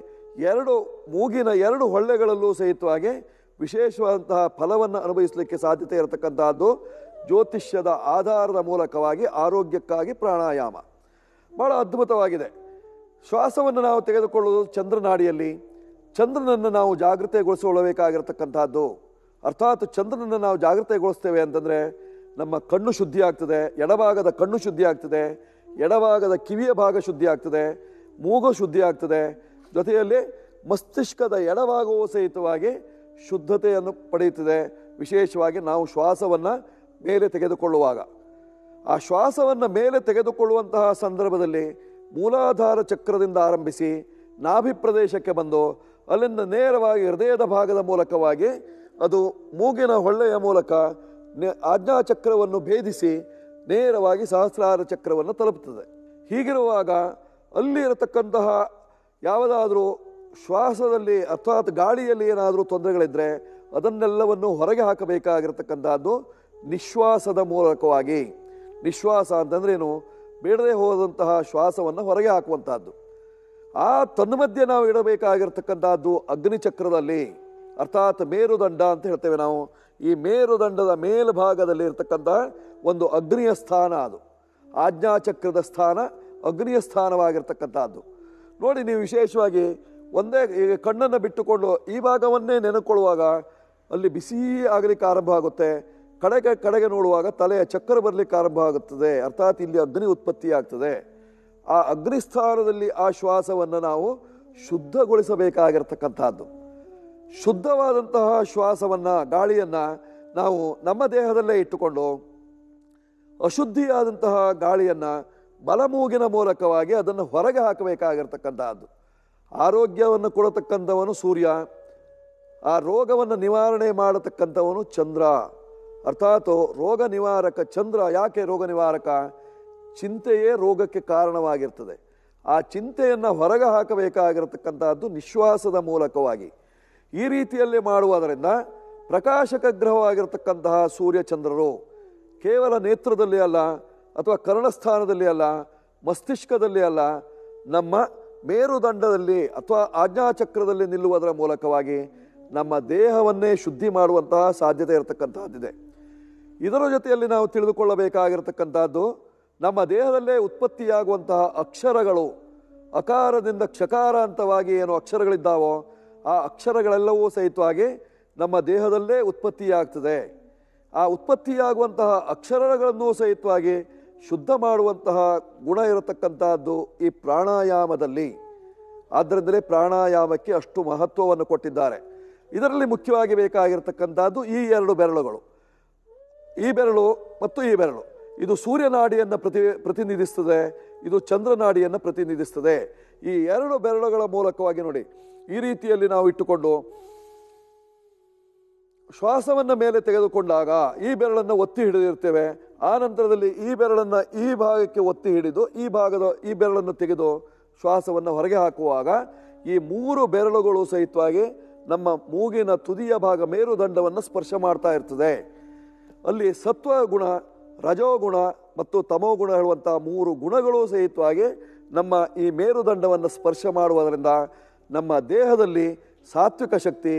ಮೂಗಿನ ಎರಡು ಹೊಳ್ಳೆಗಳಲ್ಲೂ ಸಹಿತವಾಗಿ ವಿಶೇಷವಾದಂತಹ ಫಲವನ್ನು ಅನುಭವಿಸಲಿಕ್ಕೆ ಸಾಧ್ಯತೆ ಇರತಕ್ಕಂತಹದ್ದು ಜ್ಯೋತಿಷ್ಯದ ಆಧಾರದ ಮೂಲಕವಾಗಿ ಆರೋಗ್ಯಕ್ಕಾಗಿ ಪ್ರಾಣಾಯಾಮ ಬಹಳ ಅದ್ಭುತವಾಗಿದೆ. ಶ್ವಾಸವನ್ನು ನಾವು ತೆಗೆದುಕೊಳ್ಳುವುದು ಚಂದ್ರನಾಡಿಯಲ್ಲಿ. ಚಂದ್ರನನ್ನು ನಾವು ಜಾಗೃತೆಗೊಳಿಸಿಕೊಳ್ಳಬೇಕಾಗಿರತಕ್ಕಂಥದ್ದು. ಅರ್ಥಾತ್ ಚಂದ್ರನನ್ನು ನಾವು ಜಾಗೃತೆಗೊಳಿಸ್ತೇವೆ ಅಂತಂದರೆ ನಮ್ಮ ಕಣ್ಣು ಶುದ್ಧಿ ಆಗ್ತದೆ, ಎಡಭಾಗದ ಕಣ್ಣು ಶುದ್ಧಿ ಆಗ್ತದೆ, ಎಡಭಾಗದ ಕಿವಿಯ ಭಾಗ ಶುದ್ಧಿ ಆಗ್ತದೆ, ಮೂಗು ಶುದ್ಧಿ ಆಗ್ತದೆ, ಜೊತೆಯಲ್ಲಿ ಮಸ್ತಿಷ್ಕದ ಎಡಭಾಗವೂ ಸಹಿತವಾಗಿ ಶುದ್ಧತೆಯನ್ನು ಪಡೆಯುತ್ತದೆ. ವಿಶೇಷವಾಗಿ ನಾವು ಶ್ವಾಸವನ್ನು ಮೇಲೆ ತೆಗೆದುಕೊಳ್ಳುವಾಗ, ಆ ಶ್ವಾಸವನ್ನು ಮೇಲೆ ತೆಗೆದುಕೊಳ್ಳುವಂತಹ ಸಂದರ್ಭದಲ್ಲಿ ಮೂಲಾಧಾರ ಚಕ್ರದಿಂದ ಆರಂಭಿಸಿ ನಾಭಿ ಪ್ರದೇಶಕ್ಕೆ ಬಂದು ಅಲ್ಲಿಂದ ನೇರವಾಗಿ ಹೃದಯದ ಭಾಗದ ಮೂಲಕವಾಗಿ ಅದು ಮೂಗಿನ ಹೊಳ್ಳೆಯ ಮೂಲಕ ಆಜ್ಞಾಚಕ್ರವನ್ನು ಭೇದಿಸಿ ನೇರವಾಗಿ ಸಹಸ್ರಾರ ಚಕ್ರವನ್ನು ತಲುಪುತ್ತದೆ. ಹೀಗಿರುವಾಗ ಅಲ್ಲಿ ಇರತಕ್ಕಂತಹ ಯಾವುದಾದ್ರೂ ಶ್ವಾಸದಲ್ಲಿ ಅರ್ಥಾತ್ ಗಾಳಿಯಲ್ಲಿ ಏನಾದರೂ ತೊಂದರೆಗಳಿದ್ದರೆ ಅದನ್ನೆಲ್ಲವನ್ನು ಹೊರಗೆ ಹಾಕಬೇಕಾಗಿರತಕ್ಕಂಥದ್ದು ನಿಶ್ವಾಸದ ಮೂಲಕವಾಗಿ. ನಿಶ್ವಾಸ ಅಂತಂದ್ರೇನು? ಬೇಡದೆ ಹೋದಂತಹ ಶ್ವಾಸವನ್ನು ಹೊರಗೆ ಹಾಕುವಂತಹದ್ದು. ಆ ತನ್ಮಧ್ಯೆ ನಾವು ಇಡಬೇಕಾಗಿರ್ತಕ್ಕಂಥದ್ದು ಅಗ್ನಿಚಕ್ರದಲ್ಲಿ, ಅರ್ಥಾತ್ ಮೇರುದಂಡ ಅಂತ ಹೇಳ್ತೇವೆ ನಾವು. ಈ ಮೇರುದಂಡದ ಮೇಲ್ಭಾಗದಲ್ಲಿ ಇರತಕ್ಕಂತಹ ಒಂದು ಅಗ್ನಿಯ ಸ್ಥಾನ, ಅದು ಆಜ್ಞಾಚಕ್ರದ ಸ್ಥಾನ, ಅಗ್ನಿಯ ಸ್ಥಾನವಾಗಿರ್ತಕ್ಕಂಥದ್ದು. ನೋಡಿ, ನೀವು ವಿಶೇಷವಾಗಿ ಒಂದೇ ಈಗ ಕಣ್ಣನ್ನು ಬಿಟ್ಟುಕೊಂಡು ಈ ಭಾಗವನ್ನೇ ನೆನಕೊಳ್ಳುವಾಗ ಅಲ್ಲಿ ಬಿಸಿ ಆಗಲಿಕ್ಕೆ ಆರಂಭ ಆಗುತ್ತೆ. ಕಡೆಗೆ ನೋಡುವಾಗ ತಲೆಯ ಚಕ್ಕರ ಬರಲಿಕ್ಕೆ ಆರಂಭ ಆಗುತ್ತದೆ. ಅರ್ಥಾತ್ ಇಲ್ಲಿ ಅಗ್ನಿ ಉತ್ಪತ್ತಿ ಆಗ್ತದೆ. ಆ ಅಗ್ನಿಸ್ಥಾನದಲ್ಲಿ ಆ ಶ್ವಾಸವನ್ನು ನಾವು ಶುದ್ಧಗೊಳಿಸಬೇಕಾಗಿರ್ತಕ್ಕಂಥದ್ದು. ಶುದ್ಧವಾದಂತಹ ಶ್ವಾಸವನ್ನು, ಗಾಳಿಯನ್ನು ನಾವು ನಮ್ಮ ದೇಹದಲ್ಲೇ ಇಟ್ಟುಕೊಂಡು ಅಶುದ್ಧಿಯಾದಂತಹ ಗಾಳಿಯನ್ನು ಬಲಮೂಗಿನ ಮೂಲಕವಾಗಿ ಅದನ್ನು ಹೊರಗೆ ಹಾಕಬೇಕಾಗಿರ್ತಕ್ಕಂಥದ್ದು. ಆರೋಗ್ಯವನ್ನು ಕೊಡತಕ್ಕಂಥವನು ಸೂರ್ಯ, ಆ ರೋಗವನ್ನು ನಿವಾರಣೆ ಮಾಡತಕ್ಕಂಥವನು ಚಂದ್ರ. ಅರ್ಥಾತ್ ರೋಗ ನಿವಾರಕ ಚಂದ್ರ. ಯಾಕೆ ರೋಗ ನಿವಾರಕ? ಚಿಂತೆಯೇ ರೋಗಕ್ಕೆ ಕಾರಣವಾಗಿರ್ತದೆ. ಆ ಚಿಂತೆಯನ್ನು ಹೊರಗೆ ಹಾಕಬೇಕಾಗಿರತಕ್ಕಂಥದ್ದು ನಿಶ್ವಾಸದ ಮೂಲಕವಾಗಿ. ಈ ರೀತಿಯಲ್ಲಿ ಮಾಡುವುದರಿಂದ ಪ್ರಕಾಶಕ ಗ್ರಹವಾಗಿರತಕ್ಕಂತಹ ಸೂರ್ಯಚಂದ್ರರು ಕೇವಲ ನೇತ್ರದಲ್ಲಿ ಅಲ್ಲ, ಅಥವಾ ಕರ್ಣಸ್ಥಾನದಲ್ಲಿ ಅಲ್ಲ, ಮಸ್ತಿಷ್ಕದಲ್ಲಿ ಅಲ್ಲ, ನಮ್ಮ ಮೇರುದಂಡದಲ್ಲಿ ಅಥವಾ ಆಜ್ಞಾಚಕ್ರದಲ್ಲಿ ನಿಲ್ಲುವುದರ ಮೂಲಕವಾಗಿ ನಮ್ಮ ದೇಹವನ್ನೇ ಶುದ್ಧಿ ಮಾಡುವಂತಹ ಸಾಧ್ಯತೆ ಇರತಕ್ಕಂತಹದ್ದಿದೆ. ಇದರ ಜೊತೆಯಲ್ಲಿ ನಾವು ತಿಳಿದುಕೊಳ್ಳಬೇಕಾಗಿರತಕ್ಕಂಥದ್ದು ನಮ್ಮ ದೇಹದಲ್ಲೇ ಉತ್ಪತ್ತಿಯಾಗುವಂತಹ ಅಕ್ಷರಗಳು, ಅಕಾರದಿಂದ ಕ್ಷಕಾರ ಅಂತವಾಗಿ ಏನು ಅಕ್ಷರಗಳಿದ್ದಾವೋ ಆ ಅಕ್ಷರಗಳೆಲ್ಲವೂ ಸಹಿತವಾಗಿ ನಮ್ಮ ದೇಹದಲ್ಲೇ ಉತ್ಪತ್ತಿಯಾಗ್ತದೆ. ಆ ಉತ್ಪತ್ತಿಯಾಗುವಂತಹ ಅಕ್ಷರಗಳನ್ನು ಸಹಿತವಾಗಿ ಶುದ್ಧ ಮಾಡುವಂತಹ ಗುಣ ಇರತಕ್ಕಂತಹದ್ದು ಈ ಪ್ರಾಣಾಯಾಮದಲ್ಲಿ. ಆದ್ದರಿಂದಲೇ ಪ್ರಾಣಾಯಾಮಕ್ಕೆ ಅಷ್ಟು ಮಹತ್ವವನ್ನು ಕೊಟ್ಟಿದ್ದಾರೆ. ಇದರಲ್ಲಿ ಮುಖ್ಯವಾಗಿ ಬೇಕಾಗಿರತಕ್ಕಂಥದ್ದು ಈ ಎರಡು ಬೆರಳುಗಳು, ಈ ಬೆರಳು ಮತ್ತು ಈ ಬೆರಳು. ಇದು ಸೂರ್ಯನಾಡಿಯನ್ನು ಪ್ರತಿನಿಧಿಸ್ತದೆ, ಇದು ಚಂದ್ರನಾಡಿಯನ್ನು ಪ್ರತಿನಿಧಿಸ್ತದೆ. ಈ ಎರಡು ಬೆರಳುಗಳ ಮೂಲಕವಾಗಿ ನೋಡಿ, ಈ ರೀತಿಯಲ್ಲಿ ನಾವು ಇಟ್ಟುಕೊಂಡು ಶ್ವಾಸವನ್ನು ಮೇಲೆ ತೆಗೆದುಕೊಂಡಾಗ ಈ ಬೆರಳನ್ನು ಒತ್ತಿ ಹಿಡಿದಿರ್ತೇವೆ. ಆ ನಂತರದಲ್ಲಿ ಈ ಬೆರಳನ್ನು ಈ ಭಾಗಕ್ಕೆ ಒತ್ತಿ ಹಿಡಿದು ಈ ಬೆರಳನ್ನು ತೆಗೆದು ಶ್ವಾಸವನ್ನು ಹೊರಗೆ ಹಾಕುವಾಗ ಈ ಮೂರು ಬೆರಳುಗಳು ಸಹಿತವಾಗಿ ನಮ್ಮ ಮೂಗಿನ ತುದಿಯ ಭಾಗ ಮೇರುದಂಡವನ್ನು ಸ್ಪರ್ಶ ಮಾಡ್ತಾ ಇರ್ತದೆ. ಅಲ್ಲಿ ಸತ್ವಗುಣ, ರಜೋಗುಣ ಮತ್ತು ತಮೋಗುಣ ಹೇಳುವಂತಹ ಮೂರು ಗುಣಗಳು ಸಹಿತವಾಗಿ ನಮ್ಮ ಈ ಮೇರುದಂಡವನ್ನು ಸ್ಪರ್ಶ ಮಾಡುವುದರಿಂದ ನಮ್ಮ ದೇಹದಲ್ಲಿ ಸಾತ್ವಿಕ ಶಕ್ತಿ,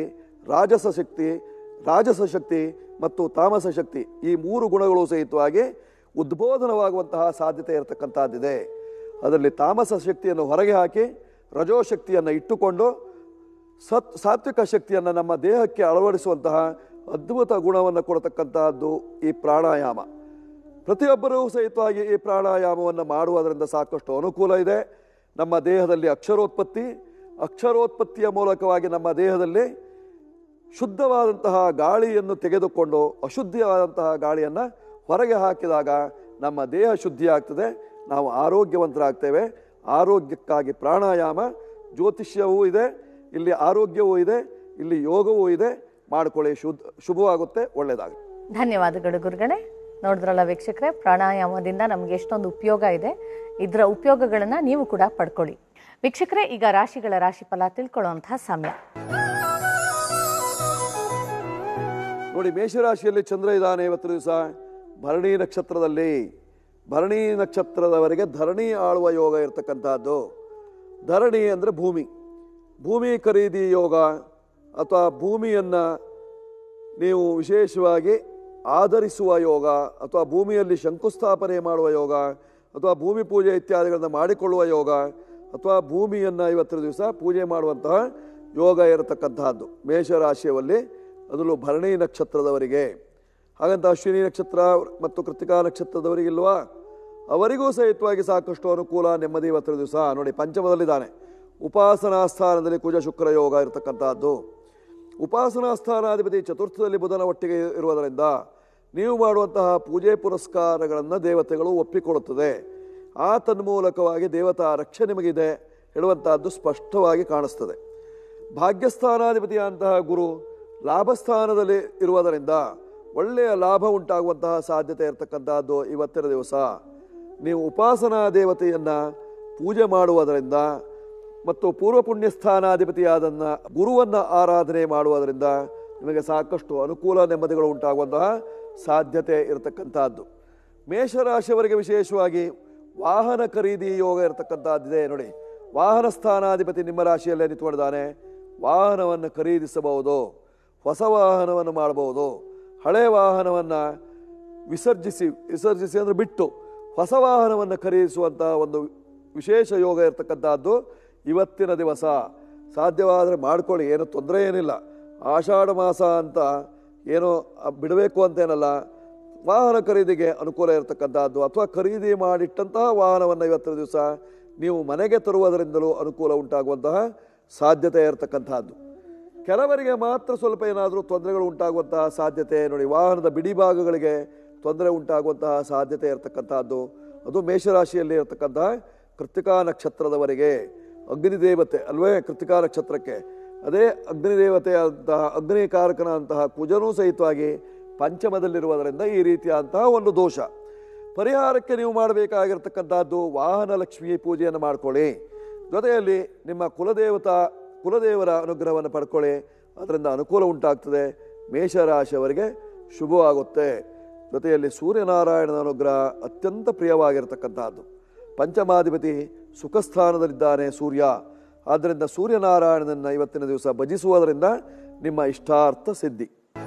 ರಾಜಸ ಶಕ್ತಿ ಮತ್ತು ತಾಮಸ ಶಕ್ತಿ, ಈ ಮೂರು ಗುಣಗಳು ಸಹಿತವಾಗಿ ಉದ್ಬೋಧನವಾಗುವಂತಹ ಸಾಧ್ಯತೆ ಇರತಕ್ಕಂಥದ್ದಿದೆ. ಅದರಲ್ಲಿ ತಾಮಸ ಶಕ್ತಿಯನ್ನು ಹೊರಗೆ ಹಾಕಿ ರಜೋಶಕ್ತಿಯನ್ನು ಇಟ್ಟುಕೊಂಡು ಸಾತ್ವಿಕ ಶಕ್ತಿಯನ್ನು ನಮ್ಮ ದೇಹಕ್ಕೆ ಅಳವಡಿಸುವಂತಹ ಅದ್ಭುತ ಗುಣವನ್ನು ಕೊಡತಕ್ಕಂತಹದ್ದು ಈ ಪ್ರಾಣಾಯಾಮ. ಪ್ರತಿಯೊಬ್ಬರೂ ಸಹಿತವಾಗಿ ಈ ಪ್ರಾಣಾಯಾಮವನ್ನು ಮಾಡುವುದರಿಂದ ಸಾಕಷ್ಟು ಅನುಕೂಲ ಇದೆ. ನಮ್ಮ ದೇಹದಲ್ಲಿ ಅಕ್ಷರೋತ್ಪತ್ತಿಯ ಮೂಲಕವಾಗಿ ನಮ್ಮ ದೇಹದಲ್ಲಿ ಶುದ್ಧವಾದಂತಹ ಗಾಳಿಯನ್ನು ತೆಗೆದುಕೊಂಡು ಅಶುದ್ಧವಾದಂತಹ ಗಾಳಿಯನ್ನು ಹೊರಗೆ ಹಾಕಿದಾಗ ನಮ್ಮ ದೇಹ ಶುದ್ಧಿ ಆಗ್ತದೆ, ನಾವು ಆರೋಗ್ಯವಂತರಾಗ್ತೇವೆ. ಆರೋಗ್ಯಕ್ಕಾಗಿ ಪ್ರಾಣಾಯಾಮ ಜ್ಯೋತಿಷ್ಯವೂ ಇದೆ, ಇಲ್ಲಿ ಆರೋಗ್ಯವೂ ಇದೆ, ಇಲ್ಲಿ ಯೋಗವೂ ಇದೆ. ಮಾಡ್ಕೊಳ್ಳಿ, ಶುಭವಾಗುತ್ತೆ, ಒಳ್ಳೆಯದಾಗುತ್ತೆ. ಧನ್ಯವಾದಗಳು ಗುರುಗಳೇ. ನೋಡಿದ್ರಲ್ಲ ವೀಕ್ಷಕರೇ, ಪ್ರಾಣಾಯಾಮದಿಂದ ನಮಗೆ ಎಷ್ಟೊಂದು ಉಪಯೋಗ ಇದೆ. ಇದರ ಉಪಯೋಗಗಳನ್ನು ನೀವು ಕೂಡ ಪಡ್ಕೊಳ್ಳಿ. ವೀಕ್ಷಕರೇ, ಈಗ ರಾಶಿಗಳ ರಾಶಿಫಲ ತಿಳ್ಕೊಳ್ಳುವಂತಹ ಸಮಯ. ನೋಡಿ, ಮೇಷರಾಶಿಯಲ್ಲಿ ಚಂದ್ರ ಇದ್ದಾನೆ ಇವತ್ತು ದಿವಸ ಭರಣಿ ನಕ್ಷತ್ರದಲ್ಲಿ. ಭರಣಿ ನಕ್ಷತ್ರದವರೆಗೆ ಧರಣಿ ಆಳುವ ಯೋಗ ಇರತಕ್ಕಂತಹದ್ದು. ಧರಣಿ ಅಂದರೆ ಭೂಮಿ, ಭೂಮಿ ಖರೀದಿ ಯೋಗ, ಅಥವಾ ಭೂಮಿಯನ್ನು ನೀವು ವಿಶೇಷವಾಗಿ ಆಧರಿಸುವ ಯೋಗ, ಅಥವಾ ಭೂಮಿಯಲ್ಲಿ ಶಂಕುಸ್ಥಾಪನೆ ಮಾಡುವ ಯೋಗ, ಅಥವಾ ಭೂಮಿ ಪೂಜೆ ಇತ್ಯಾದಿಗಳನ್ನು ಮಾಡಿಕೊಳ್ಳುವ ಯೋಗ, ಅಥವಾ ಭೂಮಿಯನ್ನು ಇವತ್ತಿನ ದಿವಸ ಪೂಜೆ ಮಾಡುವಂತಹ ಯೋಗ ಇರತಕ್ಕಂತಹದ್ದು ಮೇಷರಾಶಿಯಲ್ಲಿ, ಅದರಲ್ಲೂ ಭರಣಿ ನಕ್ಷತ್ರದವರಿಗೆ. ಹಾಗಂತ ಅಶ್ವಿನಿ ನಕ್ಷತ್ರ ಮತ್ತು ಕೃತಿಕಾ ನಕ್ಷತ್ರದವರಿಗಿಲ್ವಾ, ಅವರಿಗೂ ಸಹಿತವಾಗಿ ಸಾಕಷ್ಟು ಅನುಕೂಲ, ನೆಮ್ಮದಿ ಇವತ್ತಿನ ದಿವಸ. ನೋಡಿ, ಪಂಚಮದಲ್ಲಿದ್ದಾನೆ. ಉಪಾಸನಾ ಸ್ಥಾನದಲ್ಲಿ ಕುಜ ಶುಕ್ರ ಯೋಗ ಇರತಕ್ಕಂತಹದ್ದು. ಉಪಾಸನಾ ಸ್ಥಾನಾಧಿಪತಿ ಚತುರ್ಥದಲ್ಲಿ ಬುಧನ ಒಟ್ಟಿಗೆ ಇರುವುದರಿಂದ ನೀವು ಮಾಡುವಂತಹ ಪೂಜೆ ಪುರಸ್ಕಾರಗಳನ್ನು ದೇವತೆಗಳು ಒಪ್ಪಿಕೊಳ್ಳುತ್ತದೆ. ಆ ತನ್ಮೂಲಕವಾಗಿ ದೇವತಾ ರಕ್ಷೆ ನಿಮಗಿದೆ ಹೇಳುವಂತಹದ್ದು ಸ್ಪಷ್ಟವಾಗಿ ಕಾಣಿಸ್ತದೆ. ಭಾಗ್ಯಸ್ಥಾನಾಧಿಪತಿಯಂತಹ ಗುರು ಲಾಭಸ್ಥಾನದಲ್ಲಿ ಇರುವುದರಿಂದ ಒಳ್ಳೆಯ ಲಾಭ ಉಂಟಾಗುವಂತಹ ಸಾಧ್ಯತೆ ಇರತಕ್ಕಂತಹದ್ದು ಇವತ್ತಿನ ದಿವಸ. ನೀವು ಉಪಾಸನಾ ದೇವತೆಯನ್ನು ಪೂಜೆ ಮಾಡುವುದರಿಂದ ಮತ್ತು ಪೂರ್ವ ಪುಣ್ಯ ಸ್ಥಾನಾಧಿಪತಿಯಾದನ್ನ ಗುರುವನ್ನು ಆರಾಧನೆ ಮಾಡುವುದರಿಂದ ನಿಮಗೆ ಸಾಕಷ್ಟು ಅನುಕೂಲ, ನೆಮ್ಮದಿಗಳು ಉಂಟಾಗುವಂತಹ ಸಾಧ್ಯತೆ ಇರತಕ್ಕಂತಹದ್ದು. ಮೇಷರಾಶಿಯವರಿಗೆ ವಿಶೇಷವಾಗಿ ವಾಹನ ಖರೀದಿ ಯೋಗ ಇರತಕ್ಕಂತಹದ್ದಿದೆ. ನೋಡಿ, ವಾಹನ ಸ್ಥಾನಾಧಿಪತಿ ನಿಮ್ಮ ರಾಶಿಯಲ್ಲೇ ನಿಂತ್ಕೊಂಡಿದ್ದಾನೆ. ವಾಹನವನ್ನು ಖರೀದಿಸಬಹುದು, ಹೊಸ ವಾಹನವನ್ನು ಮಾಡಬಹುದು. ಹಳೆ ವಾಹನವನ್ನು ವಿಸರ್ಜಿಸಿ ಅಂದರೆ ಬಿಟ್ಟು ಹೊಸ ವಾಹನವನ್ನು ಖರೀದಿಸುವಂತಹ ಒಂದು ವಿಶೇಷ ಯೋಗ ಇರತಕ್ಕಂತಹದ್ದು ಇವತ್ತಿನ ದಿವಸ. ಸಾಧ್ಯವಾದರೆ ಮಾಡ್ಕೊಳ್ಳಿ, ಏನು ತೊಂದರೆ ಏನಿಲ್ಲ. ಆಷಾಢ ಮಾಸ ಅಂತ ಏನೋ ಬಿಡಬೇಕು ಅಂತೇನಲ್ಲ, ವಾಹನ ಖರೀದಿಗೆ ಅನುಕೂಲ ಇರತಕ್ಕಂತಹದ್ದು. ಅಥವಾ ಖರೀದಿ ಮಾಡಿಟ್ಟಂತಹ ವಾಹನವನ್ನು ಇವತ್ತಿನ ದಿವಸ ನೀವು ಮನೆಗೆ ತರುವುದರಿಂದಲೂ ಅನುಕೂಲ ಉಂಟಾಗುವಂತಹ ಸಾಧ್ಯತೆ ಇರತಕ್ಕಂತಹದ್ದು. ಕೆಲವರಿಗೆ ಮಾತ್ರ ಸ್ವಲ್ಪ ಏನಾದರೂ ತೊಂದರೆಗಳು ಉಂಟಾಗುವಂತಹ ಸಾಧ್ಯತೆ. ನೋಡಿ, ವಾಹನದ ಬಿಡಿ ಭಾಗಗಳಿಗೆ ತೊಂದರೆ ಉಂಟಾಗುವಂತಹ ಸಾಧ್ಯತೆ ಇರತಕ್ಕಂತಹದ್ದು. ಅದು ಮೇಷರಾಶಿಯಲ್ಲಿ ಇರತಕ್ಕಂತಹ ಕೃತಿಕಾ ನಕ್ಷತ್ರದವರೆಗೆ. ಅಗ್ನಿದೇವತೆ ಅಲ್ವೇ ಕೃತಿಕಾ ನಕ್ಷತ್ರಕ್ಕೆ, ಅದೇ ಅಗ್ನಿದೇವತೆಯಾದಂತಹ ಅಗ್ನಿಕಾರಕನಂತಹ ಕುಜನೂ ಸಹಿತವಾಗಿ ಪಂಚಮದಲ್ಲಿರುವುದರಿಂದ ಈ ರೀತಿಯಾದಂತಹ ಒಂದು ದೋಷ ಪರಿಹಾರಕ್ಕೆ ನೀವು ಮಾಡಬೇಕಾಗಿರ್ತಕ್ಕಂಥದ್ದು ವಾಹನ ಲಕ್ಷ್ಮಿ ಪೂಜೆಯನ್ನು ಮಾಡ್ಕೊಳ್ಳಿ. ಜೊತೆಯಲ್ಲಿ ನಿಮ್ಮ ಕುಲದೇವರ ಅನುಗ್ರಹವನ್ನು ಪಡ್ಕೊಳ್ಳಿ, ಅದರಿಂದ ಅನುಕೂಲ ಉಂಟಾಗ್ತದೆ. ಮೇಷರಾಶಿಯವರಿಗೆ ಶುಭವಾಗುತ್ತೆ. ಜೊತೆಯಲ್ಲಿ ಸೂರ್ಯನಾರಾಯಣನ ಅನುಗ್ರಹ ಅತ್ಯಂತ ಪ್ರಿಯವಾಗಿರ್ತಕ್ಕಂಥದ್ದು. ಪಂಚಮಾಧಿಪತಿ ಸುಖಸ್ಥಾನದಲ್ಲಿದ್ದಾನೆ ಸೂರ್ಯ. ಆದ್ದರಿಂದ ಸೂರ್ಯನಾರಾಯಣನನ್ನು ಇವತ್ತಿನ ದಿವಸ ಭಜಿಸುವುದರಿಂದ ನಿಮ್ಮ ಇಷ್ಟಾರ್ಥ ಸಿದ್ಧಿ.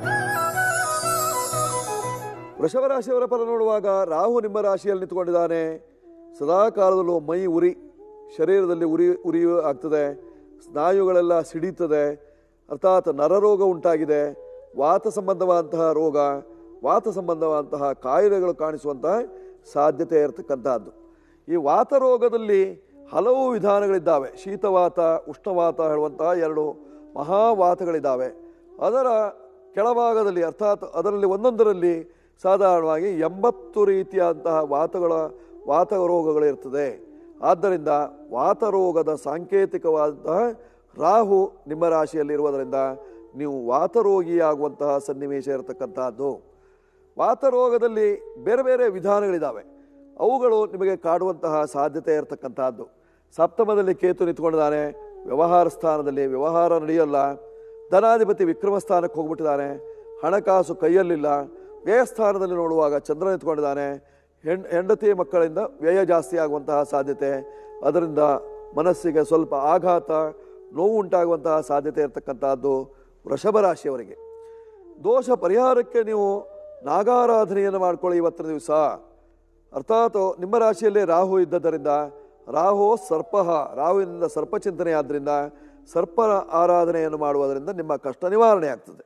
ವೃಷಭ ರಾಶಿಯವರ ಫಲ ನೋಡುವಾಗ ರಾಹು ನಿಮ್ಮ ರಾಶಿಯಲ್ಲಿ ನಿಂತುಕೊಂಡಿದ್ದಾನೆ. ಸದಾ ಕಾಲದಲ್ಲೂ ಮೈ ಉರಿ, ಶರೀರದಲ್ಲಿ ಉರಿ ಆಗ್ತದೆ, ಸ್ನಾಯುಗಳೆಲ್ಲ ಸಿಡಿತದೆ, ಅರ್ಥಾತ್ ನರರೋಗ ಉಂಟಾಗಿದೆ, ವಾತ ಸಂಬಂಧವಾದಂತಹ ರೋಗ, ವಾತ ಸಂಬಂಧವಾದಂತಹ ಕಾಯಿಲೆಗಳು ಕಾಣಿಸುವಂತಹ ಸಾಧ್ಯತೆ ಇರತಕ್ಕಂತಹದ್ದು. ಈ ವಾತರೋಗದಲ್ಲಿ ಹಲವು ವಿಧಾನಗಳಿದ್ದಾವೆ. ಶೀತವಾತ, ಉಷ್ಣವಾತ ಹೇಳುವಂತಹ ಎರಡು ಮಹಾವಾತಗಳಿದ್ದಾವೆ. ಅದರ ಕೆಳಭಾಗದಲ್ಲಿ ಅರ್ಥಾತ್ ಅದರಲ್ಲಿ ಒಂದೊಂದರಲ್ಲಿ ಸಾಧಾರಣವಾಗಿ 80 ರೀತಿಯಾದಂತಹ ವಾತ ರೋಗಗಳಿರ್ತದೆ. ಆದ್ದರಿಂದ ವಾತರೋಗದ ಸಾಂಕೇತಿಕವಾದಂತಹ ರಾಹು ನಿಮ್ಮ ರಾಶಿಯಲ್ಲಿರುವುದರಿಂದ ನೀವು ವಾತರೋಗಿಯಾಗುವಂತಹ ಸನ್ನಿವೇಶ ಇರತಕ್ಕಂತಹದ್ದು. ವಾತರೋಗದಲ್ಲಿ ಬೇರೆ ಬೇರೆ ವಿಧಾನಗಳಿದ್ದಾವೆ, ಅವುಗಳು ನಿಮಗೆ ಕಾಡುವಂತಹ ಸಾಧ್ಯತೆ ಇರತಕ್ಕಂತಹದ್ದು. ಸಪ್ತಮದಲ್ಲಿ ಕೇತು ನಿಂತ್ಕೊಂಡಿದ್ದಾನೆ. ವ್ಯವಹಾರ ಸ್ಥಾನದಲ್ಲಿ ವ್ಯವಹಾರ ನಡೆಯಲ್ಲ. ಧನಾಧಿಪತಿ ವಿಕ್ರಮ ಸ್ಥಾನಕ್ಕೆ ಹೋಗ್ಬಿಟ್ಟಿದ್ದಾನೆ. ಹಣಕಾಸು ಕೈಯಲ್ಲಿಲ್ಲ. ವ್ಯಯಸ್ಥಾನದಲ್ಲಿ ನೋಡುವಾಗ ಚಂದ್ರ ನಿಂತ್ಕೊಂಡಿದ್ದಾನೆ. ಹೆಂಡತಿ ಮಕ್ಕಳಿಂದ ವ್ಯಯ ಜಾಸ್ತಿ ಆಗುವಂತಹ ಸಾಧ್ಯತೆ, ಅದರಿಂದ ಮನಸ್ಸಿಗೆ ಸ್ವಲ್ಪ ಆಘಾತ, ನೋವು ಉಂಟಾಗುವಂತಹ ಸಾಧ್ಯತೆ ಇರತಕ್ಕಂತಹದ್ದು ವೃಷಭ ರಾಶಿಯವರಿಗೆ. ದೋಷ ಪರಿಹಾರಕ್ಕೆ ನೀವು ನಾಗಾರಾಧನೆಯನ್ನು ಮಾಡ್ಕೊಳ್ಳಿ ಇವತ್ತಿನ ದಿವಸ. ಅರ್ಥಾತ್ ನಿಮ್ಮ ರಾಶಿಯಲ್ಲಿ ರಾಹು ಇದ್ದದರಿಂದ, ರಾಹು ಸರ್ಪ, ರಾಹುವಿನಿಂದ ಸರ್ಪ ಚಿಂತನೆ ಆದ್ದರಿಂದ ಸರ್ಪ ಆರಾಧನೆಯನ್ನು ಮಾಡುವುದರಿಂದ ನಿಮ್ಮ ಕಷ್ಟ ನಿವಾರಣೆ ಆಗ್ತದೆ.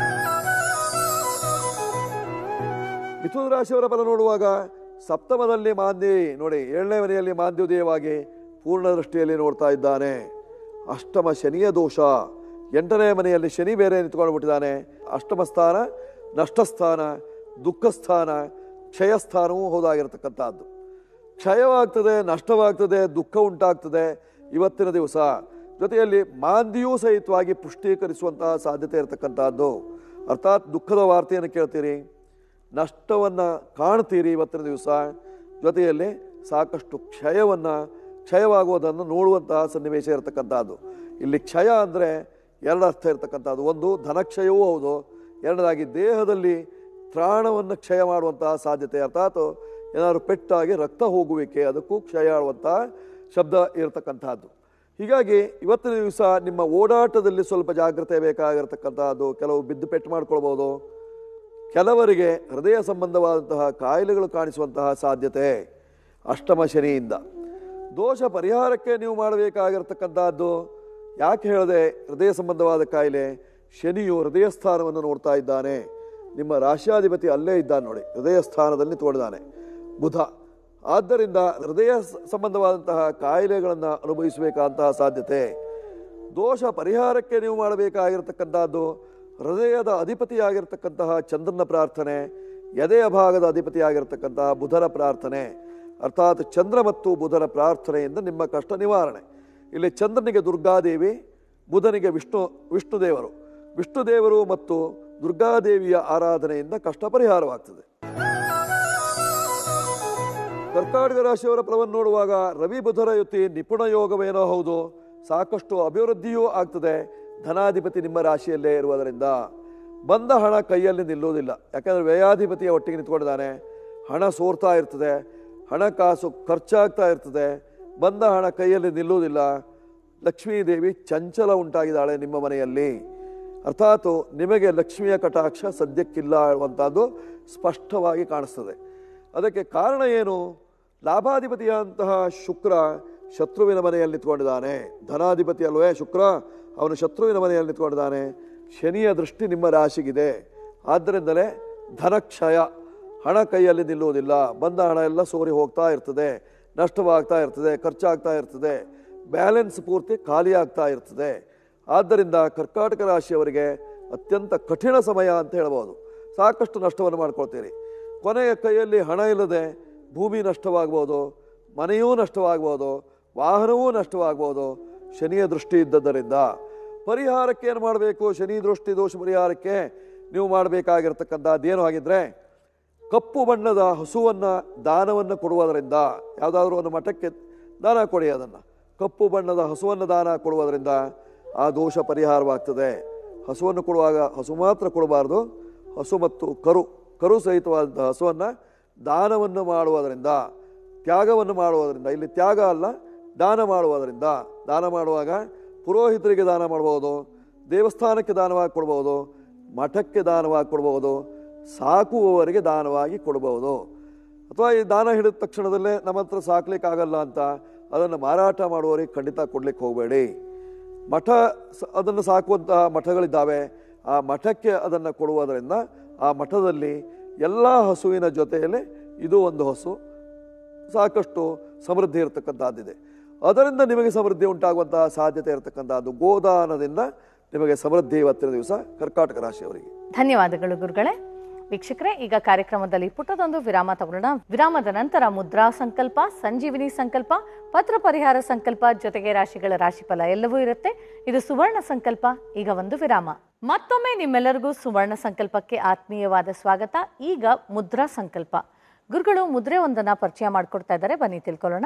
ಮಿಥುನ ರಾಶಿಯವರ ಫಲ ನೋಡುವಾಗ ಸಪ್ತಮದಲ್ಲಿ ಮಾಂದಿ ನೋಡಿ, 7ನೇ ಮನೆಯಲ್ಲಿ ಮಾಂದ್ಯೋದಯವಾಗಿ ಪೂರ್ಣ ದೃಷ್ಟಿಯಲ್ಲಿ ನೋಡ್ತಾ ಇದ್ದಾನೆ. ಅಷ್ಟಮ ಶನಿಯ ದೋಷ. 8ನೇ ಮನೆಯಲ್ಲಿ ಶನಿ ಬೇರೆ ನಿಂತ್ಕೊಂಡು ಬಿಟ್ಟಿದ್ದಾನೆ. ಅಷ್ಟಮ ಸ್ಥಾನ ನಷ್ಟಸ್ಥಾನ, ದುಃಖ ಸ್ಥಾನ, ಕ್ಷಯಸ್ಥಾನವೂ ಹೋದಾಗಿರ್ತಕ್ಕಂಥದ್ದು. ಕ್ಷಯವಾಗ್ತದೆ, ನಷ್ಟವಾಗ್ತದೆ, ದುಃಖ ಉಂಟಾಗ್ತದೆ ಇವತ್ತಿನ ದಿವಸ. ಜೊತೆಯಲ್ಲಿ ಮಾಂದಿಯೂ ಸಹಿತವಾಗಿ ಪುಷ್ಟೀಕರಿಸುವಂತಹ ಸಾಧ್ಯತೆ ಇರತಕ್ಕಂಥದ್ದು. ಅರ್ಥಾತ್ ದುಃಖದ ವಾರ್ತೆಯನ್ನು ಕೇಳ್ತೀರಿ, ನಷ್ಟವನ್ನು ಕಾಣ್ತೀರಿ ಇವತ್ತಿನ ದಿವಸ. ಜೊತೆಯಲ್ಲಿ ಸಾಕಷ್ಟು ಕ್ಷಯವಾಗುವುದನ್ನು ನೋಡುವಂತಹ ಸನ್ನಿವೇಶ ಇರತಕ್ಕಂಥದ್ದು. ಇಲ್ಲಿ ಕ್ಷಯ ಅಂದರೆ ಎರಡು ಅರ್ಥ ಇರತಕ್ಕಂಥದ್ದು. ಒಂದು ಧನಕ್ಷಯವೂ ಹೌದು, ಎರಡನೇದಾಗಿ ದೇಹದಲ್ಲಿ ತ್ರಾಣವನ್ನು ಕ್ಷಯ ಮಾಡುವಂತಹ ಸಾಧ್ಯತೆ. ಅರ್ಥಾತ್ ಏನಾದರೂ ಪೆಟ್ಟಾಗಿ ರಕ್ತ ಹೋಗುವಿಕೆ, ಅದಕ್ಕೂ ಕ್ಷಯ ಆಡುವಂತಹ ಶಬ್ದ ಇರತಕ್ಕಂಥದ್ದು. ಹೀಗಾಗಿ ಇವತ್ತಿನ ದಿವಸ ನಿಮ್ಮ ಓಡಾಟದಲ್ಲಿ ಸ್ವಲ್ಪ ಜಾಗ್ರತೆ ಬೇಕಾಗಿರ್ತಕ್ಕಂಥದ್ದು. ಕೆಲವು ಬಿದ್ದು ಪೆಟ್ಟು ಮಾಡ್ಕೊಳ್ಬೋದು, ಕೆಲವರಿಗೆ ಹೃದಯ ಸಂಬಂಧವಾದಂತಹ ಕಾಯಿಲೆಗಳು ಕಾಣಿಸುವಂತಹ ಸಾಧ್ಯತೆ ಅಷ್ಟಮ ಶನಿಯಿಂದ. ದೋಷ ಪರಿಹಾರಕ್ಕೆ ನೀವು ಮಾಡಬೇಕಾಗಿರ್ತಕ್ಕಂಥದ್ದು, ಯಾಕೆ ಹೇಳಿದೆ ಹೃದಯ ಸಂಬಂಧವಾದ ಕಾಯಿಲೆ? ಶನಿಯು ಹೃದಯ ಸ್ಥಾನವನ್ನು ನೋಡ್ತಾ ಇದ್ದಾನೆ. ನಿಮ್ಮ ರಾಶ್ಯಾಧಿಪತಿ ಅಲ್ಲೇ ಇದ್ದಾನೆ ನೋಡಿ, ಹೃದಯ ಸ್ಥಾನದಲ್ಲಿ ತೋಡಿದಾನೆ ಬುಧ. ಆದ್ದರಿಂದ ಹೃದಯ ಸಂಬಂಧವಾದಂತಹ ಕಾಯಿಲೆಗಳನ್ನು ಅನುಭವಿಸಬೇಕಾದಂತಹ ಸಾಧ್ಯತೆ. ದೋಷ ಪರಿಹಾರಕ್ಕೆ ನೀವು ಮಾಡಬೇಕಾಗಿರ್ತಕ್ಕಂಥದ್ದು, ಹೃದಯದ ಅಧಿಪತಿಯಾಗಿರ್ತಕ್ಕಂತಹ ಚಂದ್ರನ ಪ್ರಾರ್ಥನೆ, ಎದೆಯ ಭಾಗದ ಅಧಿಪತಿಯಾಗಿರ್ತಕ್ಕಂತಹ ಬುಧನ ಪ್ರಾರ್ಥನೆ. ಅರ್ಥಾತ್ ಚಂದ್ರ ಮತ್ತು ಬುಧನ ಪ್ರಾರ್ಥನೆಯಿಂದ ನಿಮ್ಮ ಕಷ್ಟ ನಿವಾರಣೆ. ಇಲ್ಲಿ ಚಂದ್ರನಿಗೆ ದುರ್ಗಾದೇವಿ, ಬುಧನಿಗೆ ವಿಷ್ಣುದೇವರು. ವಿಷ್ಣುದೇವರು ಮತ್ತು ದುರ್ಗಾದೇವಿಯ ಆರಾಧನೆಯಿಂದ ಕಷ್ಟ ಪರಿಹಾರವಾಗ್ತದೆ. ಕರ್ಕಾಟಕ ರಾಶಿಯವರ ಫಲವನ್ನು ನೋಡುವಾಗ ರವಿ ಬುಧರ ಯುತಿ ನಿಪುಣ ಯೋಗವೇನೋ ಹೌದು, ಸಾಕಷ್ಟು ಅಭಿವೃದ್ಧಿಯೂ ಆಗ್ತದೆ. ಧನಾಧಿಪತಿ ನಿಮ್ಮ ರಾಶಿಯಲ್ಲೇ ಇರುವುದರಿಂದ ಬಂದ ಹಣ ಕೈಯಲ್ಲಿ ನಿಲ್ಲುವುದಿಲ್ಲ. ಯಾಕಂದರೆ ವ್ಯಯಾಧಿಪತಿಯ ಒಟ್ಟಿಗೆ ನಿಂತ್ಕೊಂಡಿದ್ದಾನೆ. ಹಣ ಸೋರ್ತಾ ಇರ್ತದೆ, ಹಣಕಾಸು ಖರ್ಚಾಗ್ತಾ ಇರ್ತದೆ, ಬಂದ ಹಣ ಕೈಯಲ್ಲಿ ನಿಲ್ಲುವುದಿಲ್ಲ. ಲಕ್ಷ್ಮೀದೇವಿ ಚಂಚಲ ಉಂಟಾಗಿದ್ದಾಳೆ ನಿಮ್ಮ ಮನೆಯಲ್ಲಿ. ಅರ್ಥಾತ್ ನಿಮಗೆ ಲಕ್ಷ್ಮಿಯ ಕಟಾಕ್ಷ ಸದ್ಯಕ್ಕಿಲ್ಲ ಅನ್ನುವಂಥದ್ದು ಸ್ಪಷ್ಟವಾಗಿ ಕಾಣಿಸ್ತದೆ. ಅದಕ್ಕೆ ಕಾರಣ ಏನು? ಲಾಭಾಧಿಪತಿಯಾದಂತಹ ಶುಕ್ರ ಶತ್ರುವಿನ ಮನೆಯಲ್ಲಿ ನಿಂತ್ಕೊಂಡಿದ್ದಾನೆ. ಧನಾಧಿಪತಿ ಅಲ್ವೇ ಶುಕ್ರ, ಅವನು ಶತ್ರುವಿನ ಮನೆಯಲ್ಲಿ ನಿಂತ್ಕೊಂಡಿದ್ದಾನೆ. ಶನಿಯ ದೃಷ್ಟಿ ನಿಮ್ಮ ರಾಶಿಗಿದೆ. ಆದ್ದರಿಂದಲೇ ಧನಕ್ಷಯ, ಹಣ ಕೈಯಲ್ಲಿ ನಿಲ್ಲುವುದಿಲ್ಲ. ಬಂದ ಹಣ ಎಲ್ಲ ಸೋರಿ ಹೋಗ್ತಾ ಇರ್ತದೆ, ನಷ್ಟವಾಗ್ತಾ ಇರ್ತದೆ, ಖರ್ಚಾಗ್ತಾ ಇರ್ತದೆ, ಬ್ಯಾಲೆನ್ಸ್ ಪೂರ್ತಿ ಖಾಲಿ ಆಗ್ತಾ ಇರ್ತದೆ. ಆದ್ದರಿಂದ ಕರ್ಕಾಟಕ ರಾಶಿಯವರಿಗೆ ಅತ್ಯಂತ ಕಠಿಣ ಸಮಯ ಅಂತ ಹೇಳ್ಬೋದು. ಸಾಕಷ್ಟು ನಷ್ಟವನ್ನು ಮಾಡ್ಕೊಳ್ತೀರಿ. ಕೊನೆಯ ಕೈಯಲ್ಲಿ ಹಣ ಇಲ್ಲದೆ ಭೂಮಿ ನಷ್ಟವಾಗ್ಬೋದು, ಮನೆಯೂ ನಷ್ಟವಾಗ್ಬೋದು, ವಾಹನವೂ ನಷ್ಟವಾಗ್ಬೋದು. ಶನಿಯ ದೃಷ್ಟಿ ಇದ್ದದ್ದರಿಂದ ಪರಿಹಾರಕ್ಕೆ ಏನು ಮಾಡಬೇಕು? ಶನಿ ದೃಷ್ಟಿ ದೋಷ ಪರಿಹಾರಕ್ಕೆ ನೀವು ಮಾಡಬೇಕಾಗಿರ್ತಕ್ಕಂಥದ್ದೇನು ಆಗಿದ್ರೆ, ಕಪ್ಪು ಬಣ್ಣದ ಹಸುವನ್ನು ದಾನವನ್ನು ಕೊಡುವುದರಿಂದ, ಯಾವುದಾದ್ರೂ ಒಂದು ಮಠಕ್ಕೆ ದಾನ ಕೊಡಿ, ಅದನ್ನು ಕಪ್ಪು ಬಣ್ಣದ ಹಸುವನ್ನು ದಾನ ಕೊಡುವುದರಿಂದ ಆ ದೋಷ ಪರಿಹಾರವಾಗ್ತದೆ. ಹಸುವನ್ನು ಕೊಡುವಾಗ ಹಸು ಮಾತ್ರ ಕೊಡಬಾರ್ದು, ಹಸು ಮತ್ತು ಕರು ಸಹಿತವಾದಂಥ ಹಸುವನ್ನು ದಾನವನ್ನು ಮಾಡುವುದರಿಂದ, ತ್ಯಾಗವನ್ನು ಮಾಡುವುದರಿಂದ, ಇಲ್ಲಿ ತ್ಯಾಗ ಅಲ್ಲ ದಾನ ಮಾಡುವುದರಿಂದ, ದಾನ ಮಾಡುವಾಗ ಪುರೋಹಿತರಿಗೆ ದಾನ ಮಾಡ್ಬೋದು, ದೇವಸ್ಥಾನಕ್ಕೆ ದಾನವಾಗಿ ಕೊಡ್ಬೋದು, ಮಠಕ್ಕೆ ದಾನವಾಗಿ ಕೊಡ್ಬೋದು, ಸಾಕುವವರಿಗೆ ದಾನವಾಗಿ ಕೊಡ್ಬೋದು. ಅಥವಾ ಈ ದಾನ ಹಿಡಿದ ತಕ್ಷಣದಲ್ಲೇ ನಮ್ಮ ಹತ್ರ ಸಾಕ್ಲಿಕ್ಕಾಗಲ್ಲ ಅಂತ ಅದನ್ನು ಮಾರಾಟ ಮಾಡುವವರಿಗೆ ಖಂಡಿತ ಕೊಡ್ಲಿಕ್ಕೆ ಹೋಗಬೇಡಿ. ಮಠ ಅದನ್ನು ಸಾಕುವಂತಹ ಮಠಗಳಿದ್ದಾವೆ, ಆ ಮಠಕ್ಕೆ ಅದನ್ನು ಕೊಡುವುದರಿಂದ ಆ ಮಠದಲ್ಲಿ ಎಲ್ಲ ಹಸುವಿನ ಜೊತೆಯಲ್ಲಿ ಇದು ಒಂದು ಹಸು, ಸಾಕಷ್ಟು ಸಮೃದ್ಧಿ ಇರತಕ್ಕಂಥದ್ದಿದೆ. ಅದರಿಂದ ನಿಮಗೆ ಸಮೃದ್ಧಿ ಉಂಟಾಗುವಂತಹ ಸಾಧ್ಯತೆ ಇರತಕ್ಕಂಥದ್ದು. ಗೋದಾನದಿಂದ ನಿಮಗೆ ಸಮೃದ್ಧಿ ಇವತ್ತಿನ ದಿವಸ ಕರ್ಕಾಟಕ ರಾಶಿಯವರಿಗೆ. ಧನ್ಯವಾದಗಳು ಗುರುಗಳೇ. ವೀಕ್ಷಕರೇ, ಈಗ ಕಾರ್ಯಕ್ರಮದಲ್ಲಿ ಪುಟ್ಟದೊಂದು ವಿರಾಮ ತಗೊಳ್ಳೋಣ. ವಿರಾಮದ ನಂತರ ಮುದ್ರಾ ಸಂಕಲ್ಪ, ಸಂಜೀವಿನಿ ಸಂಕಲ್ಪ, ಪತ್ರ ಪರಿಹಾರ ಸಂಕಲ್ಪ, ಜೊತೆಗೆ ರಾಶಿಗಳ ರಾಶಿಫಲ ಎಲ್ಲವೂ ಇರುತ್ತೆ. ಇದು ಸುವರ್ಣ ಸಂಕಲ್ಪ. ಈಗ ಒಂದು ವಿರಾಮ. ಮತ್ತೊಮ್ಮೆ ನಿಮ್ಮೆಲ್ಲರಿಗೂ ಸುವರ್ಣ ಸಂಕಲ್ಪಕ್ಕೆ ಆತ್ಮೀಯವಾದ ಸ್ವಾಗತ. ಈಗ ಮುದ್ರಾ ಸಂಕಲ್ಪ. ಗುರುಗಳು ಮುದ್ರೆ ಒಂದನ್ನ ಪರಿಚಯ ಮಾಡಿಕೊಡ್ತಾ ಇದ್ದಾರೆ, ಬನ್ನಿ ತಿಳ್ಕೊಳ್ಳೋಣ.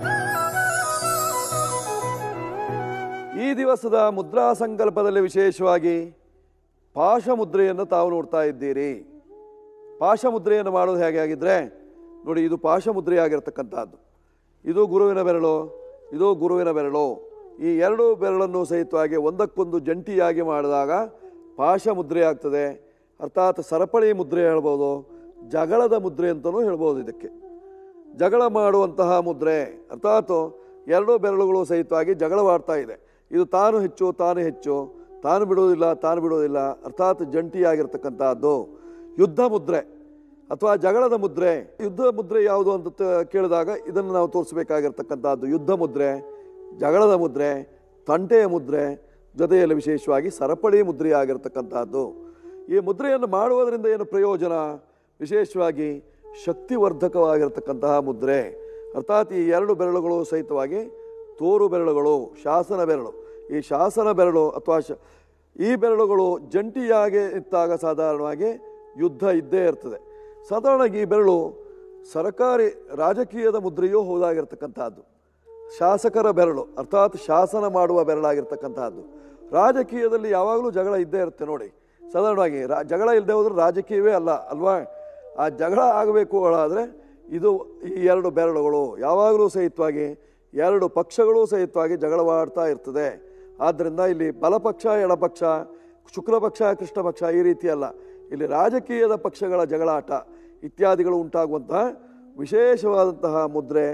ಈ ದಿವಸದ ಮುದ್ರಾ ಸಂಕಲ್ಪದಲ್ಲಿ ವಿಶೇಷವಾಗಿ ಪಾಶಮುದ್ರೆಯನ್ನು ತಾವು ನೋಡ್ತಾ ಇದ್ದೀರಿ. ಪಾಶಮುದ್ರೆಯನ್ನು ಮಾಡೋದು ಹೇಗೆ ಆಗಿದ್ರೆ ನೋಡಿ, ಇದು ಪಾಶಮುದ್ರೆ ಆಗಿರ್ತಕ್ಕಂಥದ್ದು. ಇದು ಗುರುವಿನ ಬೆರಳು, ಇದು ಗುರುವಿನ ಬೆರಳು. ಈ ಎರಡು ಬೆರಳನ್ನು ಸಹಿತವಾಗಿ ಒಂದಕ್ಕೊಂದು ಜಂಟಿಯಾಗಿ ಮಾಡಿದಾಗ ಪಾಶಮುದ್ರೆ ಆಗ್ತದೆ. ಅರ್ಥಾತ್ ಸರಪಳಿ ಮುದ್ರೆ ಹೇಳ್ಬೋದು, ಜಗಳದ ಮುದ್ರೆ ಅಂತಲೂ ಹೇಳ್ಬೋದು. ಇದಕ್ಕೆ ಜಗಳ ಮಾಡುವಂತಹ ಮುದ್ರೆ, ಅರ್ಥಾತ್ ಎರಡು ಬೆರಳುಗಳು ಸಹಿತವಾಗಿ ಜಗಳವಾಡ್ತಾ ಇದೆ. ಇದು ತಾನು ಹೆಚ್ಚು ತಾನು ಹೆಚ್ಚು, ತಾನು ಬಿಡುವುದಿಲ್ಲ, ಅರ್ಥಾತ್ ಜಂಟಿಯಾಗಿರ್ತಕ್ಕಂಥದ್ದು. ಯುದ್ಧ ಮುದ್ರೆ ಅಥವಾ ಜಗಳದ ಮುದ್ರೆ. ಯುದ್ಧ ಮುದ್ರೆ ಯಾವುದು ಅಂತ ಕೇಳಿದಾಗ ಇದನ್ನು ನಾವು ತೋರಿಸಬೇಕಾಗಿರ್ತಕ್ಕಂಥದ್ದು. ಯುದ್ಧ ಮುದ್ರೆ, ಜಗಳದ ಮುದ್ರೆ, ತಂಟೆಯ ಮುದ್ರೆ, ಜೊತೆಯಲ್ಲಿ ವಿಶೇಷವಾಗಿ ಸರಪಳಿ ಮುದ್ರೆ ಆಗಿರ್ತಕ್ಕಂಥದ್ದು. ಈ ಮುದ್ರೆಯನ್ನು ಮಾಡುವುದರಿಂದ ಏನು ಪ್ರಯೋಜನ? ವಿಶೇಷವಾಗಿ ಶಕ್ತಿವರ್ಧಕವಾಗಿರ್ತಕ್ಕಂತಹ ಮುದ್ರೆ. ಅರ್ಥಾತ್ ಈ ಎರಡು ಬೆರಳುಗಳು ಸಹಿತವಾಗಿ ತೋರು ಬೆರಳುಗಳು, ಶಾಸನ ಬೆರಳು, ಈ ಶಾಸನ ಬೆರಳು ಅಥವಾ ಈ ಬೆರಳುಗಳು ಜಂಟಿಯಾಗಿ ಇದ್ದಾಗ ಸಾಧಾರಣವಾಗಿ ಯುದ್ಧ ಇದ್ದೇ ಇರ್ತದೆ. ಸಾಧಾರಣವಾಗಿ ಈ ಬೆರಳು ಸರ್ಕಾರಿ ರಾಜಕೀಯದ ಮುದ್ರೆಯೂ ಹೌದಾಗಿರ್ತಕ್ಕಂಥದ್ದು. ಶಾಸಕರ ಬೆರಳು ಅರ್ಥಾತ್ ಶಾಸನ ಮಾಡುವ ಬೆರಳಾಗಿರ್ತಕ್ಕಂಥದ್ದು. ರಾಜಕೀಯದಲ್ಲಿ ಯಾವಾಗಲೂ ಜಗಳ ಇದ್ದೇ ಇರುತ್ತೆ ನೋಡಿ. ಸಾಧಾರಣವಾಗಿ ಜಗಳ ಇಲ್ಲದೆ ಹೋದ್ರೆ ರಾಜಕೀಯವೇ ಅಲ್ಲ ಅಲ್ವಾ. ಆ ಜಗಳ ಆಗಬೇಕು ಆದರೆ ಇದು ಈ ಎರಡು ಬೆರಳುಗಳು ಯಾವಾಗಲೂ ಸಹಿತವಾಗಿ ಎರಡು ಪಕ್ಷಗಳು ಸಹಿತವಾಗಿ ಜಗಳವಾಡ್ತಾ ಇರ್ತದೆ. ಆದ್ದರಿಂದ ಇಲ್ಲಿ ಬಲಪಕ್ಷ ಎಡಪಕ್ಷ, ಶುಕ್ಲಪಕ್ಷ ಕೃಷ್ಣಪಕ್ಷ ಈ ರೀತಿ ಅಲ್ಲ. ಇಲ್ಲಿ ರಾಜಕೀಯದ ಪಕ್ಷಗಳ ಜಗಳಾಟ ಇತ್ಯಾದಿಗಳು ಉಂಟಾಗುವಂತಹ ವಿಶೇಷವಾದಂತಹ ಮುದ್ರೆ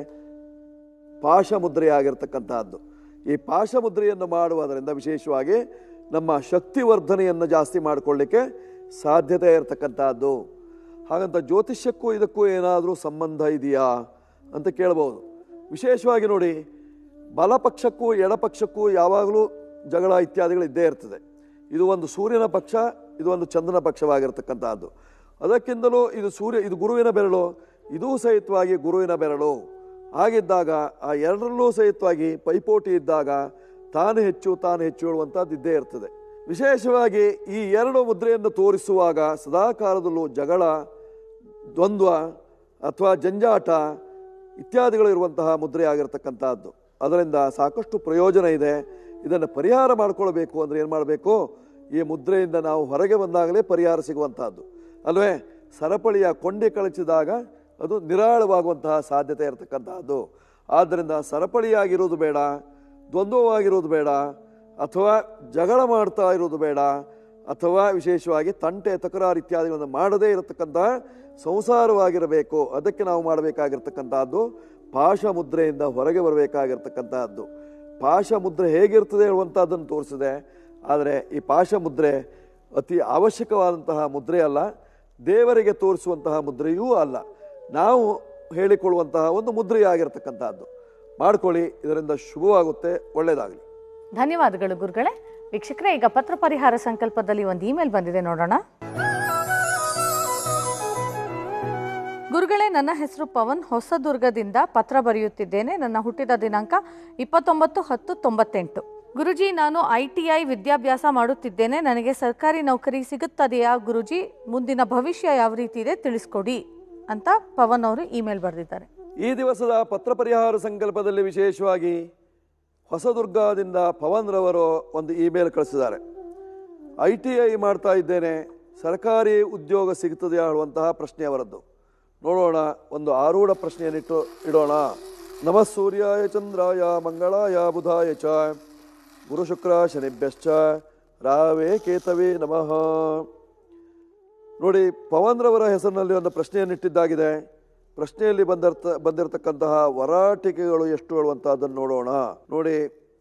ಪಾಶಮುದ್ರೆಯಾಗಿರ್ತಕ್ಕಂತಹದ್ದು. ಈ ಪಾಶಮುದ್ರೆಯನ್ನು ಮಾಡುವುದರಿಂದ ವಿಶೇಷವಾಗಿ ನಮ್ಮ ಶಕ್ತಿವರ್ಧನೆಯನ್ನು ಜಾಸ್ತಿ ಮಾಡಿಕೊಳ್ಳಿಕ್ಕೆ ಸಾಧ್ಯತೆ ಇರತಕ್ಕಂತಹದ್ದು. ಹಾಗಂತ ಜ್ಯೋತಿಷ್ಯಕ್ಕೂ ಇದಕ್ಕೂ ಏನಾದರೂ ಸಂಬಂಧ ಇದೆಯಾ ಅಂತ ಕೇಳಬಹುದು. ವಿಶೇಷವಾಗಿ ನೋಡಿ, ಬಲಪಕ್ಷಕ್ಕೂ ಎಡಪಕ್ಷಕ್ಕೂ ಯಾವಾಗಲೂ ಜಗಳ ಇತ್ಯಾದಿಗಳು ಇದ್ದೇ ಇರ್ತದೆ. ಇದು ಒಂದು ಸೂರ್ಯನ ಪಕ್ಷ, ಇದು ಒಂದು ಚಂದ್ರನ ಪಕ್ಷವಾಗಿರ್ತಕ್ಕಂಥದ್ದು. ಅದಕ್ಕಿಂತಲೂ ಇದು ಗುರುವಿನ ಬೆರಳು, ಇದೂ ಸಹಿತವಾಗಿ ಗುರುವಿನ ಬೆರಳು. ಹಾಗಿದ್ದಾಗ ಆ ಎರಡರಲ್ಲೂ ಸಹಿತವಾಗಿ ಪೈಪೋಟಿ ಇದ್ದಾಗ ತಾನು ಹೆಚ್ಚು ಹೇಳುವಂಥದ್ದು ಇದ್ದೇ ಇರ್ತದೆ. ವಿಶೇಷವಾಗಿ ಈ ಎರಡು ಮುದ್ರೆಯನ್ನು ತೋರಿಸುವಾಗ ಸದಾಕಾಲದಲ್ಲೂ ಜಗಳ, ದ್ವಂದ್ವ ಅಥವಾ ಜಂಜಾಟ ಇತ್ಯಾದಿಗಳು ಇರುವಂತಹ ಮುದ್ರೆ ಆಗಿರ್ತಕ್ಕಂಥದ್ದು. ಅದರಿಂದ ಸಾಕಷ್ಟು ಪ್ರಯೋಜನ ಇದೆ. ಇದನ್ನು ಪರಿಹಾರ ಮಾಡಿಕೊಳ್ಬೇಕು ಅಂದರೆ ಏನು ಮಾಡಬೇಕು? ಈ ಮುದ್ರೆಯಿಂದ ನಾವು ಹೊರಗೆ ಬಂದಾಗಲೇ ಪರಿಹಾರ ಸಿಗುವಂತಹದ್ದು ಅಲ್ವೇ. ಸರಪಳಿಯ ಕೊಂಡಿ ಕಳಚಿದಾಗ ಅದು ನಿರಾಳವಾಗುವಂತಹ ಸಾಧ್ಯತೆ ಇರತಕ್ಕಂತಹದ್ದು. ಆದ್ದರಿಂದ ಸರಪಳಿಯಾಗಿರೋದು ಬೇಡ, ದ್ವಂದ್ವವಾಗಿರೋದು ಬೇಡ, ಅಥವಾ ಜಗಳ ಮಾಡ್ತಾ ಇರೋದು ಬೇಡ, ಅಥವಾ ವಿಶೇಷವಾಗಿ ತಂಟೆ ತಕರಾರು ಇತ್ಯಾದಿಗಳನ್ನು ಮಾಡದೇ ಇರತಕ್ಕಂತಹ ಸಂಸಾರವಾಗಿರಬೇಕು. ಅದಕ್ಕೆ ನಾವು ಮಾಡಬೇಕಾಗಿರ್ತಕ್ಕಂಥದ್ದು ಪಾಶಮುದ್ರೆಯಿಂದ ಹೊರಗೆ ಬರಬೇಕಾಗಿರ್ತಕ್ಕಂತಹದ್ದು. ಪಾಶಮುದ್ರೆ ಹೇಗಿರ್ತದೆ ಹೇಳುವಂಥದ್ದನ್ನು ತೋರಿಸಿದೆ. ಆದರೆ ಈ ಪಾಶಮುದ್ರೆ ಅತಿ ಅವಶ್ಯಕವಾದಂತಹ ಮುದ್ರೆ ಅಲ್ಲ, ದೇವರಿಗೆ ತೋರಿಸುವಂತಹ ಮುದ್ರೆಯೂ ಅಲ್ಲ, ನಾವು ಹೇಳಿಕೊಳ್ಳುವಂತಹ ಒಂದು ಮುದ್ರೆಯಾಗಿರ್ತಕ್ಕಂಥದ್ದು. ಮಾಡ್ಕೊಳ್ಳಿ, ಇದರಿಂದ ಶುಭವಾಗುತ್ತೆ, ಒಳ್ಳೆಯದಾಗಲಿ. ಧನ್ಯವಾದಗಳು ಗುರುಗಳೇ. ವೀಕ್ಷಕರೇ, ಈಗ ಪತ್ರ ಪರಿಹಾರ ಸಂಕಲ್ಪದಲ್ಲಿ ಒಂದು ಇಮೇಲ್ ಬಂದಿದೆ, ನೋಡೋಣ. ಗುರುಗಳೇ, ನನ್ನ ಹೆಸರು ಪವನ್, ಹೊಸದುರ್ಗದಿಂದ ಪತ್ರ ಬರೆಯುತ್ತಿದ್ದೇನೆ. ನನ್ನ ಹುಟ್ಟಿದ ದಿನಾಂಕ 29/10/98. ಗುರುಜಿ, ನಾನು ITI ವಿದ್ಯಾಭ್ಯಾಸ ಮಾಡುತ್ತಿದ್ದೇನೆ. ನನಗೆ ಸರ್ಕಾರಿ ನೌಕರಿ ಸಿಗುತ್ತದೆಯಾ ಗುರುಜಿ? ಮುಂದಿನ ಭವಿಷ್ಯ ಯಾವ ರೀತಿ ಇದೆ ತಿಳಿಸ್ಕೊಡಿ ಅಂತ ಪವನ್ ಅವರು ಇಮೇಲ್ ಬರೆದಿದ್ದಾರೆ. ಈ ದಿವಸದ ಪತ್ರ ಪರಿಹಾರ ಸಂಕಲ್ಪದಲ್ಲಿ ವಿಶೇಷವಾಗಿ ಹೊಸದುರ್ಗದಿಂದ ಪವನ್ ರವರು ಒಂದು ಇಮೇಲ್ ಕಳಿಸಿದ್ದಾರೆ. ITI ಮಾಡ್ತಾ ಇದ್ದೇನೆ, ಸರ್ಕಾರಿ ಉದ್ಯೋಗ ಸಿಗುತ್ತದೆಯಾ ಹೇಳುವಂತಹ ಪ್ರಶ್ನೆ ಅವರದ್ದು. ನೋಡೋಣ, ಒಂದು ಆರೂಢ ಪ್ರಶ್ನೆಯನ್ನಿಟ್ಟು ಇಡೋಣ. ನಮಃ ಸೂರ್ಯಾಯ ಚಂದ್ರಾಯ ಮಂಗಳಾಯ ಬುಧಾಯ ಚ ಗುರು ಶುಕ್ರ ಶನಿಭ್ಯಶ್ಚ ರಾವೇ ಕೇತವೇ ನಮಃ. ನೋಡಿ, ಪವನ್ ರವರ ಹೆಸರಿನಲ್ಲಿ ಒಂದು ಪ್ರಶ್ನೆಯನ್ನಿಟ್ಟಿದ್ದಾಗಿದೆ. ಪ್ರಶ್ನೆಯಲ್ಲಿ ಬಂದಿರತಕ್ಕಂತಹ ವರಾಟಿಕೆಗಳು ಎಷ್ಟು ಹೇಳುವಂತಹದ್ದನ್ನು ನೋಡೋಣ. ನೋಡಿ,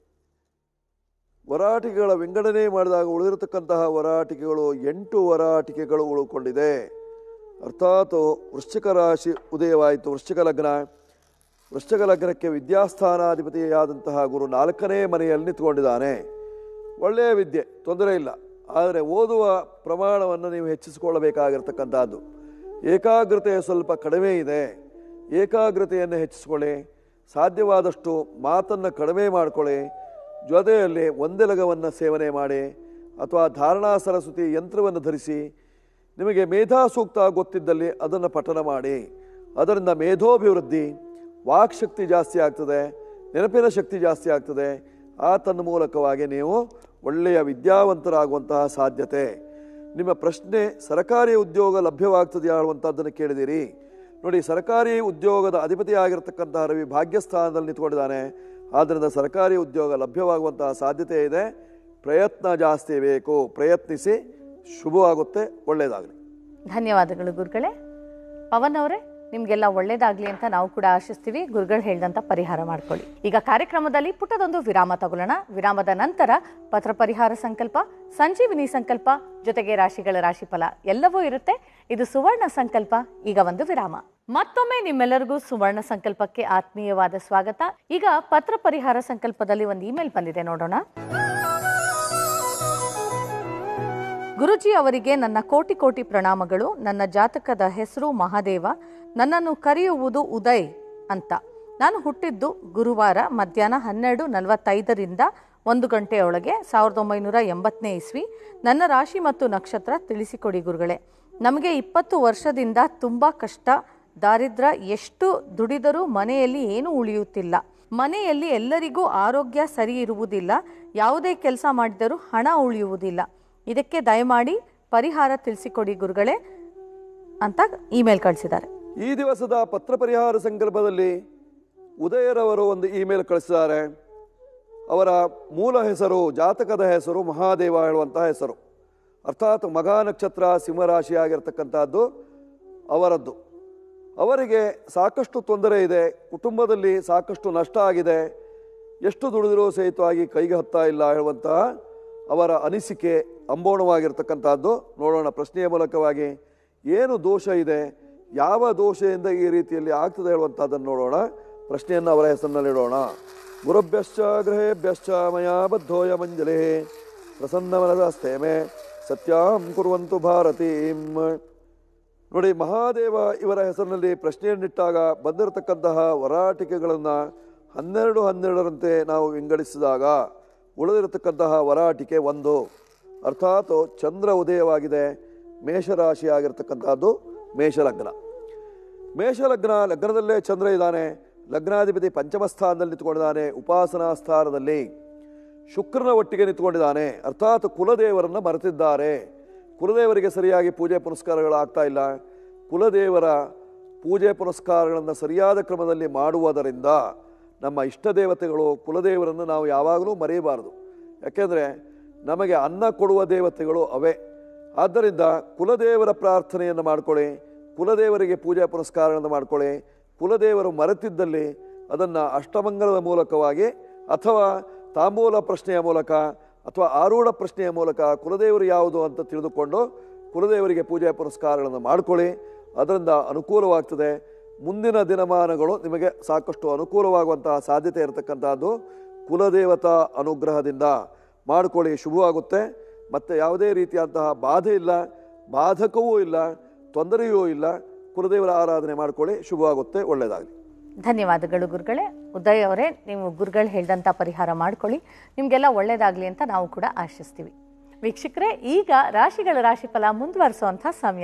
ವರಾಟಿಕೆಗಳ ವಿಂಗಡಣೆ ಮಾಡಿದಾಗ ಉಳಿದಿರತಕ್ಕಂತಹ ವರಾಟಿಕೆಗಳು 8 ವರಾಟಿಕೆಗಳು ಉಳ್ಕೊಂಡಿದೆ. ಅರ್ಥಾತ್ ವೃಶ್ಚಿಕ ರಾಶಿ ಉದಯವಾಯಿತು, ವೃಶ್ಚಿಕ ಲಗ್ನಕ್ಕೆ ವಿದ್ಯಾಸ್ಥಾನಾಧಿಪತಿಯಾದಂತಹ ಗುರು 4ನೇ ಮನೆಯಲ್ಲಿ ನಿಂತ್ಕೊಂಡಿದ್ದಾನೆ. ಒಳ್ಳೆಯ ವಿದ್ಯೆ, ತೊಂದರೆ ಇಲ್ಲ. ಆದರೆ ಓದುವ ಪ್ರಮಾಣವನ್ನು ನೀವು ಹೆಚ್ಚಿಸಿಕೊಳ್ಳಬೇಕಾಗಿರ್ತಕ್ಕಂಥದ್ದು. ಏಕಾಗ್ರತೆ ಸ್ವಲ್ಪ ಕಡಿಮೆ ಇದೆ, ಏಕಾಗ್ರತೆಯನ್ನು ಹೆಚ್ಚಿಸ್ಕೊಳ್ಳಿ. ಸಾಧ್ಯವಾದಷ್ಟು ಮಾತನ್ನು ಕಡಿಮೆ ಮಾಡಿಕೊಳ್ಳಿ. ಜೊತೆಯಲ್ಲಿ ಒಂದೆಲಗವನ್ನು ಸೇವನೆ ಮಾಡಿ ಅಥವಾ ಧಾರಣಾ ಸರಸ್ವತಿ ಯಂತ್ರವನ್ನು ಧರಿಸಿ. ನಿಮಗೆ ಮೇಧಾ ಸೂಕ್ತ ಗೊತ್ತಿದ್ದಲ್ಲಿ ಅದನ್ನು ಪಠನ ಮಾಡಿ. ಅದರಿಂದ ಮೇಧೋಭಿವೃದ್ಧಿ, ವಾಕ್ಶಕ್ತಿ ಜಾಸ್ತಿ ಆಗ್ತದೆ, ನೆನಪಿನ ಶಕ್ತಿ ಜಾಸ್ತಿ ಆಗ್ತದೆ. ಆತನ ಮೂಲಕವಾಗಿ ನೀವು ಒಳ್ಳೆಯ ವಿದ್ಯಾವಂತರಾಗುವಂತಹ ಸಾಧ್ಯತೆ. ನಿಮ್ಮ ಪ್ರಶ್ನೆ ಸರ್ಕಾರಿ ಉದ್ಯೋಗ ಲಭ್ಯವಾಗ್ತದೆಯಾ ಹೇಳುವಂಥದ್ದನ್ನು ಕೇಳಿದಿರಿ. ನೋಡಿ, ಸರ್ಕಾರಿ ಉದ್ಯೋಗದ ಅಧಿಪತಿ ಆಗಿರತಕ್ಕಂತಹ ರವಿ ಭಾಗ್ಯಸ್ಥಾನದಲ್ಲಿ ನಿಂತ್ಕೊಂಡಿದ್ದಾನೆ. ಆದ್ದರಿಂದ ಸರ್ಕಾರಿ ಉದ್ಯೋಗ ಲಭ್ಯವಾಗುವಂತಹ ಸಾಧ್ಯತೆ ಇದೆ. ಪ್ರಯತ್ನ ಜಾಸ್ತಿ ಬೇಕು, ಪ್ರಯತ್ನಿಸಿ, ಶುಭವಾಗುತ್ತೆ, ಒಳ್ಳೆಯದಾಗಲಿ. ಧನ್ಯವಾದಗಳು ಗುರುಗಳೇ. ಪವನ್ ಅವರೇ, ನಿಮಗೆಲ್ಲ ಒಳ್ಳೇದಾಗಲಿ ಅಂತ ನಾವು ಕೂಡ ಆಶಿಸ್ತೀವಿ. ಗುರುಗಳು ಹೇಳಿದಂಥ ಪರಿಹಾರ ಮಾಡ್ಕೊಳ್ಳಿ. ಈಗ ಕಾರ್ಯಕ್ರಮದಲ್ಲಿ ಪುಟ್ಟದೊಂದು ವಿರಾಮ ತಗೊಳ್ಳೋಣ. ವಿರಾಮದ ನಂತರ ಪತ್ರ ಪರಿಹಾರ ಸಂಕಲ್ಪ, ಸಂಜೀವಿನಿ ಸಂಕಲ್ಪ, ಜೊತೆಗೆ ರಾಶಿಗಳ ರಾಶಿಫಲ ಎಲ್ಲವೂ ಇರುತ್ತೆ. ಇದು ಸುವರ್ಣ ಸಂಕಲ್ಪ. ಈಗ ಒಂದು ವಿರಾಮ. ಮತ್ತೊಮ್ಮೆ ನಿಮ್ಮೆಲ್ಲರಿಗೂ ಸುವರ್ಣ ಸಂಕಲ್ಪಕ್ಕೆ ಆತ್ಮೀಯವಾದ ಸ್ವಾಗತ. ಈಗ ಪತ್ರ ಪರಿಹಾರ ಸಂಕಲ್ಪದಲ್ಲಿ ಒಂದು ಇಮೇಲ್ ಬಂದಿದೆ, ನೋಡೋಣ. ಗುರುಜಿ ಅವರಿಗೆ ನನ್ನ ಕೋಟಿ ಕೋಟಿ ಪ್ರಣಾಮಗಳು. ನನ್ನ ಜಾತಕದ ಹೆಸರು ಮಹಾದೇವ. ನನ್ನನ್ನು ಕರೆಯುವುದು ಉದಯ್ ಅಂತ. ನಾನು ಹುಟ್ಟಿದ್ದು ಗುರುವಾರ ಮಧ್ಯಾಹ್ನ 12:45 1 ಗಂಟೆಯೊಳಗೆ 1980ನೇ ಇಸ್ವಿ. ನನ್ನ ರಾಶಿ ಮತ್ತು ನಕ್ಷತ್ರ ತಿಳಿಸಿಕೊಡಿ ಗುರುಗಳೇ. ನಮಗೆ 20 ವರ್ಷದಿಂದ ತುಂಬ ಕಷ್ಟ, ದಾರಿದ್ರ್ಯ, ಎಷ್ಟು ದುಡಿದರೂ ಮನೆಯಲ್ಲಿ ಏನೂ ಉಳಿಯುತ್ತಿಲ್ಲ. ಮನೆಯಲ್ಲಿ ಎಲ್ಲರಿಗೂ ಆರೋಗ್ಯ ಸರಿ ಇರುವುದಿಲ್ಲ, ಯಾವುದೇ ಕೆಲಸ ಮಾಡಿದರೂ ಹಣ ಉಳಿಯುವುದಿಲ್ಲ. ಇದಕ್ಕೆ ದಯಮಾಡಿ ಪರಿಹಾರ ತಿಳಿಸಿಕೊಡಿ ಗುರುಗಳೇ ಅಂತ ಇಮೇಲ್ ಕಳಿಸಿದ್ದಾರೆ. ಈ ದಿವಸದ ಪತ್ರ ಪರಿಹಾರ ಸಂಕಲ್ಪದಲ್ಲಿ ಉದಯರವರು ಒಂದು ಇಮೇಲ್ ಕಳಿಸಿದ್ದಾರೆ. ಅವರ ಮೂಲ ಹೆಸರು, ಜಾತಕದ ಹೆಸರು ಮಹಾದೇವ ಹೇಳುವಂತಹ ಹೆಸರು. ಅರ್ಥಾತ್ ಮಘ ನಕ್ಷತ್ರ ಸಿಂಹರಾಶಿಯಾಗಿರ್ತಕ್ಕಂಥದ್ದು ಅವರದ್ದು. ಅವರಿಗೆ ಸಾಕಷ್ಟು ತೊಂದರೆ ಇದೆ, ಕುಟುಂಬದಲ್ಲಿ ಸಾಕಷ್ಟು ನಷ್ಟ ಆಗಿದೆ, ಎಷ್ಟು ದುಡಿದರೂ ಸಹಿತವಾಗಿ ಕೈಗೆ ಹತ್ತಾ ಇಲ್ಲ ಹೇಳುವಂತಹ ಅವರ ಅನಿಸಿಕೆ ಅಂಬೋಣವಾಗಿರ್ತಕ್ಕಂಥದ್ದು. ನೋಡೋಣ ಪ್ರಶ್ನೆಯ ಮೂಲಕವಾಗಿ ಏನು ದೋಷ ಇದೆ, ಯಾವ ದೋಷದಿಂದ ಈ ರೀತಿಯಲ್ಲಿ ಆಗ್ತದೆ ಹೇಳುವಂಥದ್ದನ್ನು ನೋಡೋಣ. ಪ್ರಶ್ನೆಯನ್ನು ಅವರ ಹೆಸರಿನಲ್ಲಿಡೋಣ. ಗುರುಭ್ಯಶ್ಚ ಗೃಹೇಭ್ಯಶ್ಚ ಮಯಾ ಬದ್ಧೋಯ ಮಂಜಲೇ ಪ್ರಸನ್ನಮನದಸ್ತೇಮೆ ಸತ್ಯಾಂ ಕುರ್ವಂತು ಭಾರತೀಂ. ನೋಡಿ, ಮಹಾದೇವ ಇವರ ಹೆಸರಿನಲ್ಲಿ ಪ್ರಶ್ನೆಯನ್ನಿಟ್ಟಾಗ ಬಂದಿರತಕ್ಕಂತಹ ವರಾಟಿಕೆಗಳನ್ನು 12 ನಾವು ವಿಂಗಡಿಸಿದಾಗ ಉಳಿದಿರತಕ್ಕಂತಹ ವರಾಟಿಕೆ 1, ಅರ್ಥಾತ್ ಚಂದ್ರ ಉದಯವಾಗಿದೆ, ಮೇಷರಾಶಿ ಆಗಿರ್ತಕ್ಕಂಥದ್ದು ಮೇಷಲಗ್ನ. ಮೇಷಲಗ್ನ, ಲಗ್ನದಲ್ಲೇ ಚಂದ್ರ ಇದ್ದಾನೆ, ಲಗ್ನಾಧಿಪತಿ ಪಂಚಮ ಸ್ಥಾನದಲ್ಲಿ ನಿಂತ್ಕೊಂಡಿದ್ದಾನೆ, ಉಪಾಸನಾ ಸ್ಥಾನದಲ್ಲಿ ಶುಕ್ರನ ಒಟ್ಟಿಗೆ ನಿಂತ್ಕೊಂಡಿದ್ದಾನೆ. ಅರ್ಥಾತ್ ಕುಲದೇವರನ್ನು ಮರೆತಿದ್ದಾರೆ, ಕುಲದೇವರಿಗೆ ಸರಿಯಾಗಿ ಪೂಜೆ ಪುನಸ್ಕಾರಗಳಾಗ್ತಾ ಇಲ್ಲ. ಕುಲದೇವರ ಪೂಜೆ ಪುನಸ್ಕಾರಗಳನ್ನು ಸರಿಯಾದ ಕ್ರಮದಲ್ಲಿ ಮಾಡುವುದರಿಂದ ನಮ್ಮ ಇಷ್ಟ ದೇವತೆಗಳು ಕುಲದೇವರನ್ನು ನಾವು ಯಾವಾಗಲೂ ಮರೆಯಬಾರದು. ಯಾಕೆಂದರೆ ನಮಗೆ ಅನ್ನ ಕೊಡುವ ದೇವತೆಗಳು ಅವೇ. ಆದ್ದರಿಂದ ಕುಲದೇವರ ಪ್ರಾರ್ಥನೆಯನ್ನು ಮಾಡಿಕೊಳ್ಳಿ, ಕುಲದೇವರಿಗೆ ಪೂಜಾ ಪುನಸ್ಕಾರಗಳನ್ನು ಮಾಡಿಕೊಳ್ಳಿ. ಕುಲದೇವರು ಮರೆತಿದ್ದಲ್ಲಿ ಅದನ್ನು ಅಷ್ಟಮಂಗಲದ ಮೂಲಕವಾಗಿ ಅಥವಾ ತಾಂಬೂಲ ಪ್ರಶ್ನೆಯ ಮೂಲಕ ಅಥವಾ ಆರೂಢ ಪ್ರಶ್ನೆಯ ಮೂಲಕ ಕುಲದೇವರು ಯಾವುದು ಅಂತ ತಿಳಿದುಕೊಂಡು ಕುಲದೇವರಿಗೆ ಪೂಜೆ ಪುನಸ್ಕಾರಗಳನ್ನು ಮಾಡಿಕೊಳ್ಳಿ. ಅದರಿಂದ ಅನುಕೂಲವಾಗ್ತದೆ. ಮುಂದಿನ ದಿನಮಾನಗಳು ನಿಮಗೆ ಸಾಕಷ್ಟು ಅನುಕೂಲವಾಗುವಂತಹ ಸಾಧ್ಯತೆ ಇರತಕ್ಕಂಥದ್ದು ಕುಲದೇವತಾ ಅನುಗ್ರಹದಿಂದ ಮಾಡಿಕೊಳ್ಳಿ, ಶುಭವಾಗುತ್ತೆ. ಮತ್ತು ಯಾವುದೇ ರೀತಿಯಾದಂತಹ ಬಾಧೆ ಇಲ್ಲ, ಬಾಧಕವೂ ಇಲ್ಲ, ತೊಂದರೆಯೂ ಇಲ್ಲ. ಕುಲದೇವರ ಆರಾಧನೆ ಮಾಡಿಕೊಳ್ಳಿ, ಶುಭವಾಗುತ್ತೆ, ಒಳ್ಳೆಯದಾಗಲಿ. ಧನ್ಯವಾದಗಳು ಗುರುಗಳೇ. ಉದಯ್ ಅವರೇ, ನೀವು ಗುರುಗಳು ಹೇಳಿದಂಥ ಪರಿಹಾರ ಮಾಡ್ಕೊಳ್ಳಿ, ನಿಮಗೆಲ್ಲ ಒಳ್ಳೆಯದಾಗಲಿ ಅಂತ ನಾವು ಕೂಡ ಆಶಿಸ್ತೀವಿ. ವೀಕ್ಷಕರೇ, ಈಗ ರಾಶಿಗಳ ರಾಶಿಫಲ ಮುಂದುವರಿಸುವಂಥ ಸಮಯ.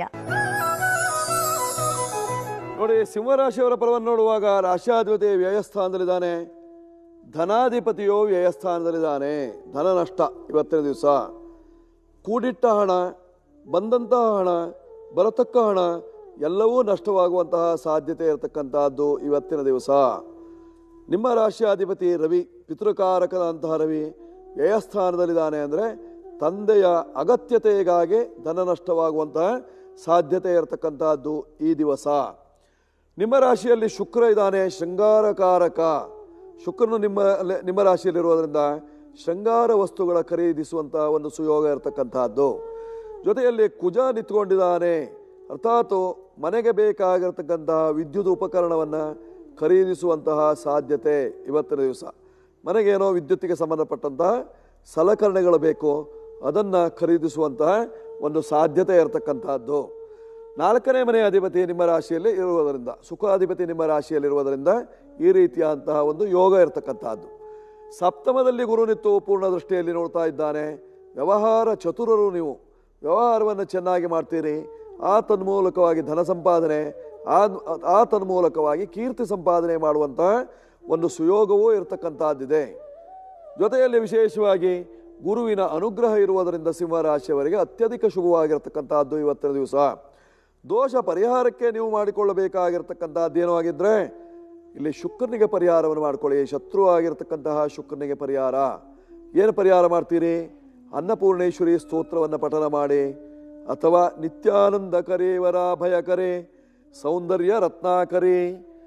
ನೋಡಿ, ಸಿಂಹರಾಶಿಯವರ ಫಲವನ್ನು ನೋಡುವಾಗ ರಾಶ್ಯಾಧಿಪತಿ ವ್ಯಯಸ್ಥಾನದಲ್ಲಿದ್ದಾನೆ, ಧನಾಧಿಪತಿಯು ವ್ಯಯಸ್ಥಾನದಲ್ಲಿದ್ದಾನೆ. ಧನ ನಷ್ಟ ಇವತ್ತಿನ ದಿವಸ. ಕೂಡಿಟ್ಟ ಹಣ, ಬಂದಂತಹ ಹಣ, ಬರತಕ್ಕ ಹಣ ಎಲ್ಲವೂ ನಷ್ಟವಾಗುವಂತಹ ಸಾಧ್ಯತೆ ಇರತಕ್ಕಂತಹದ್ದು ಇವತ್ತಿನ ದಿವಸ. ನಿಮ್ಮ ರಾಶಿಯಾಧಿಪತಿ ರವಿ, ಪಿತೃಕಾರಕದಂತಹ ರವಿ ವ್ಯಯಸ್ಥಾನದಲ್ಲಿದ್ದಾನೆ. ಅಂದರೆ ತಂದೆಯ ಅಗತ್ಯತೆಗಾಗಿ ಧನ ನಷ್ಟವಾಗುವಂತಹ ಸಾಧ್ಯತೆ ಇರತಕ್ಕಂತಹದ್ದು ಈ ದಿವಸ. ನಿಮ್ಮ ರಾಶಿಯಲ್ಲಿ ಶುಕ್ರ ಇದ್ದಾನೆ, ಶೃಂಗಾರಕಾರಕ. ಶುಕ್ರನು ನಿಮ್ಮ ರಾಶಿಯಲ್ಲಿರುವುದರಿಂದ ಶೃಂಗಾರ ವಸ್ತುಗಳ ಖರೀದಿಸುವಂತಹ ಒಂದು ಸುಯೋಗ ಇರತಕ್ಕಂತಹದ್ದು. ಜೊತೆಯಲ್ಲಿ ಕುಜ ನಿಂತ್ಕೊಂಡಿದ್ದಾನೆ, ಅರ್ಥಾತ್ ಮನೆಗೆ ಬೇಕಾಗಿರ್ತಕ್ಕಂತಹ ವಿದ್ಯುತ್ ಉಪಕರಣವನ್ನು ಖರೀದಿಸುವಂತಹ ಸಾಧ್ಯತೆ ಇವತ್ತಿನ ದಿವಸ. ಮನೆಗೇನೋ ವಿದ್ಯುತ್ತಿಗೆ ಸಂಬಂಧಪಟ್ಟಂತಹ ಸಲಕರಣೆಗಳು ಬೇಕು, ಅದನ್ನು ಖರೀದಿಸುವಂತಹ ಒಂದು ಸಾಧ್ಯತೆ ಇರತಕ್ಕಂತಹದ್ದು. 4ನೇ ಮನೆಯ ಅಧಿಪತಿ ನಿಮ್ಮ ರಾಶಿಯಲ್ಲಿ ಇರುವುದರಿಂದ, ಸುಖಾಧಿಪತಿ ನಿಮ್ಮ ರಾಶಿಯಲ್ಲಿರುವುದರಿಂದ ಈ ರೀತಿಯಾದಂತಹ ಒಂದು ಯೋಗ ಇರತಕ್ಕಂತಹದ್ದು. ಸಪ್ತಮದಲ್ಲಿ ಗುರು ನಿಂತು ಪೂರ್ಣ ದೃಷ್ಟಿಯಲ್ಲಿ ನೋಡ್ತಾ ಇದ್ದಾನೆ. ವ್ಯವಹಾರ ಚತುರರು ನೀವು, ವ್ಯವಹಾರವನ್ನು ಚೆನ್ನಾಗಿ ಮಾಡ್ತೀರಿ. ಆ ತನ್ಮೂಲಕವಾಗಿ ಧನ ಸಂಪಾದನೆ, ಆ ತನ್ಮೂಲಕವಾಗಿ ಕೀರ್ತಿ ಸಂಪಾದನೆ ಮಾಡುವಂತಹ ಒಂದು ಸುಯೋಗವೂ ಇರತಕ್ಕಂತಹದ್ದಿದೆ. ಜೊತೆಯಲ್ಲಿ ವಿಶೇಷವಾಗಿ ಗುರುವಿನ ಅನುಗ್ರಹ ಇರುವುದರಿಂದ ಸಿಂಹರಾಶಿಯವರಿಗೆ ಅತ್ಯಧಿಕ ಶುಭವಾಗಿರ್ತಕ್ಕಂತಹದ್ದು ಇವತ್ತಿನ ದಿವಸ. ದೋಷ ಪರಿಹಾರಕ್ಕೆ ನೀವು ಮಾಡಿಕೊಳ್ಳಬೇಕಾಗಿರ್ತಕ್ಕಂಥದ್ದೇನೋ ಆಗಿದ್ರೆ ಇಲ್ಲಿ ಶುಕ್ರನಿಗೆ ಪರಿಹಾರವನ್ನು ಮಾಡಿಕೊಳ್ಳಿ. ಶತ್ರು ಆಗಿರ್ತಕ್ಕಂತಹ ಶುಕ್ರನಿಗೆ ಪರಿಹಾರ. ಏನು ಪರಿಹಾರ ಮಾಡ್ತೀರಿ? ಅನ್ನಪೂರ್ಣೇಶ್ವರಿ ಸ್ತೋತ್ರವನ್ನು ಪಠನ ಮಾಡಿ, ಅಥವಾ ನಿತ್ಯಾನಂದಕರೇ ವರಾಭಯಕರೇ ಸೌಂದರ್ಯ ರತ್ನಾಕರಿ,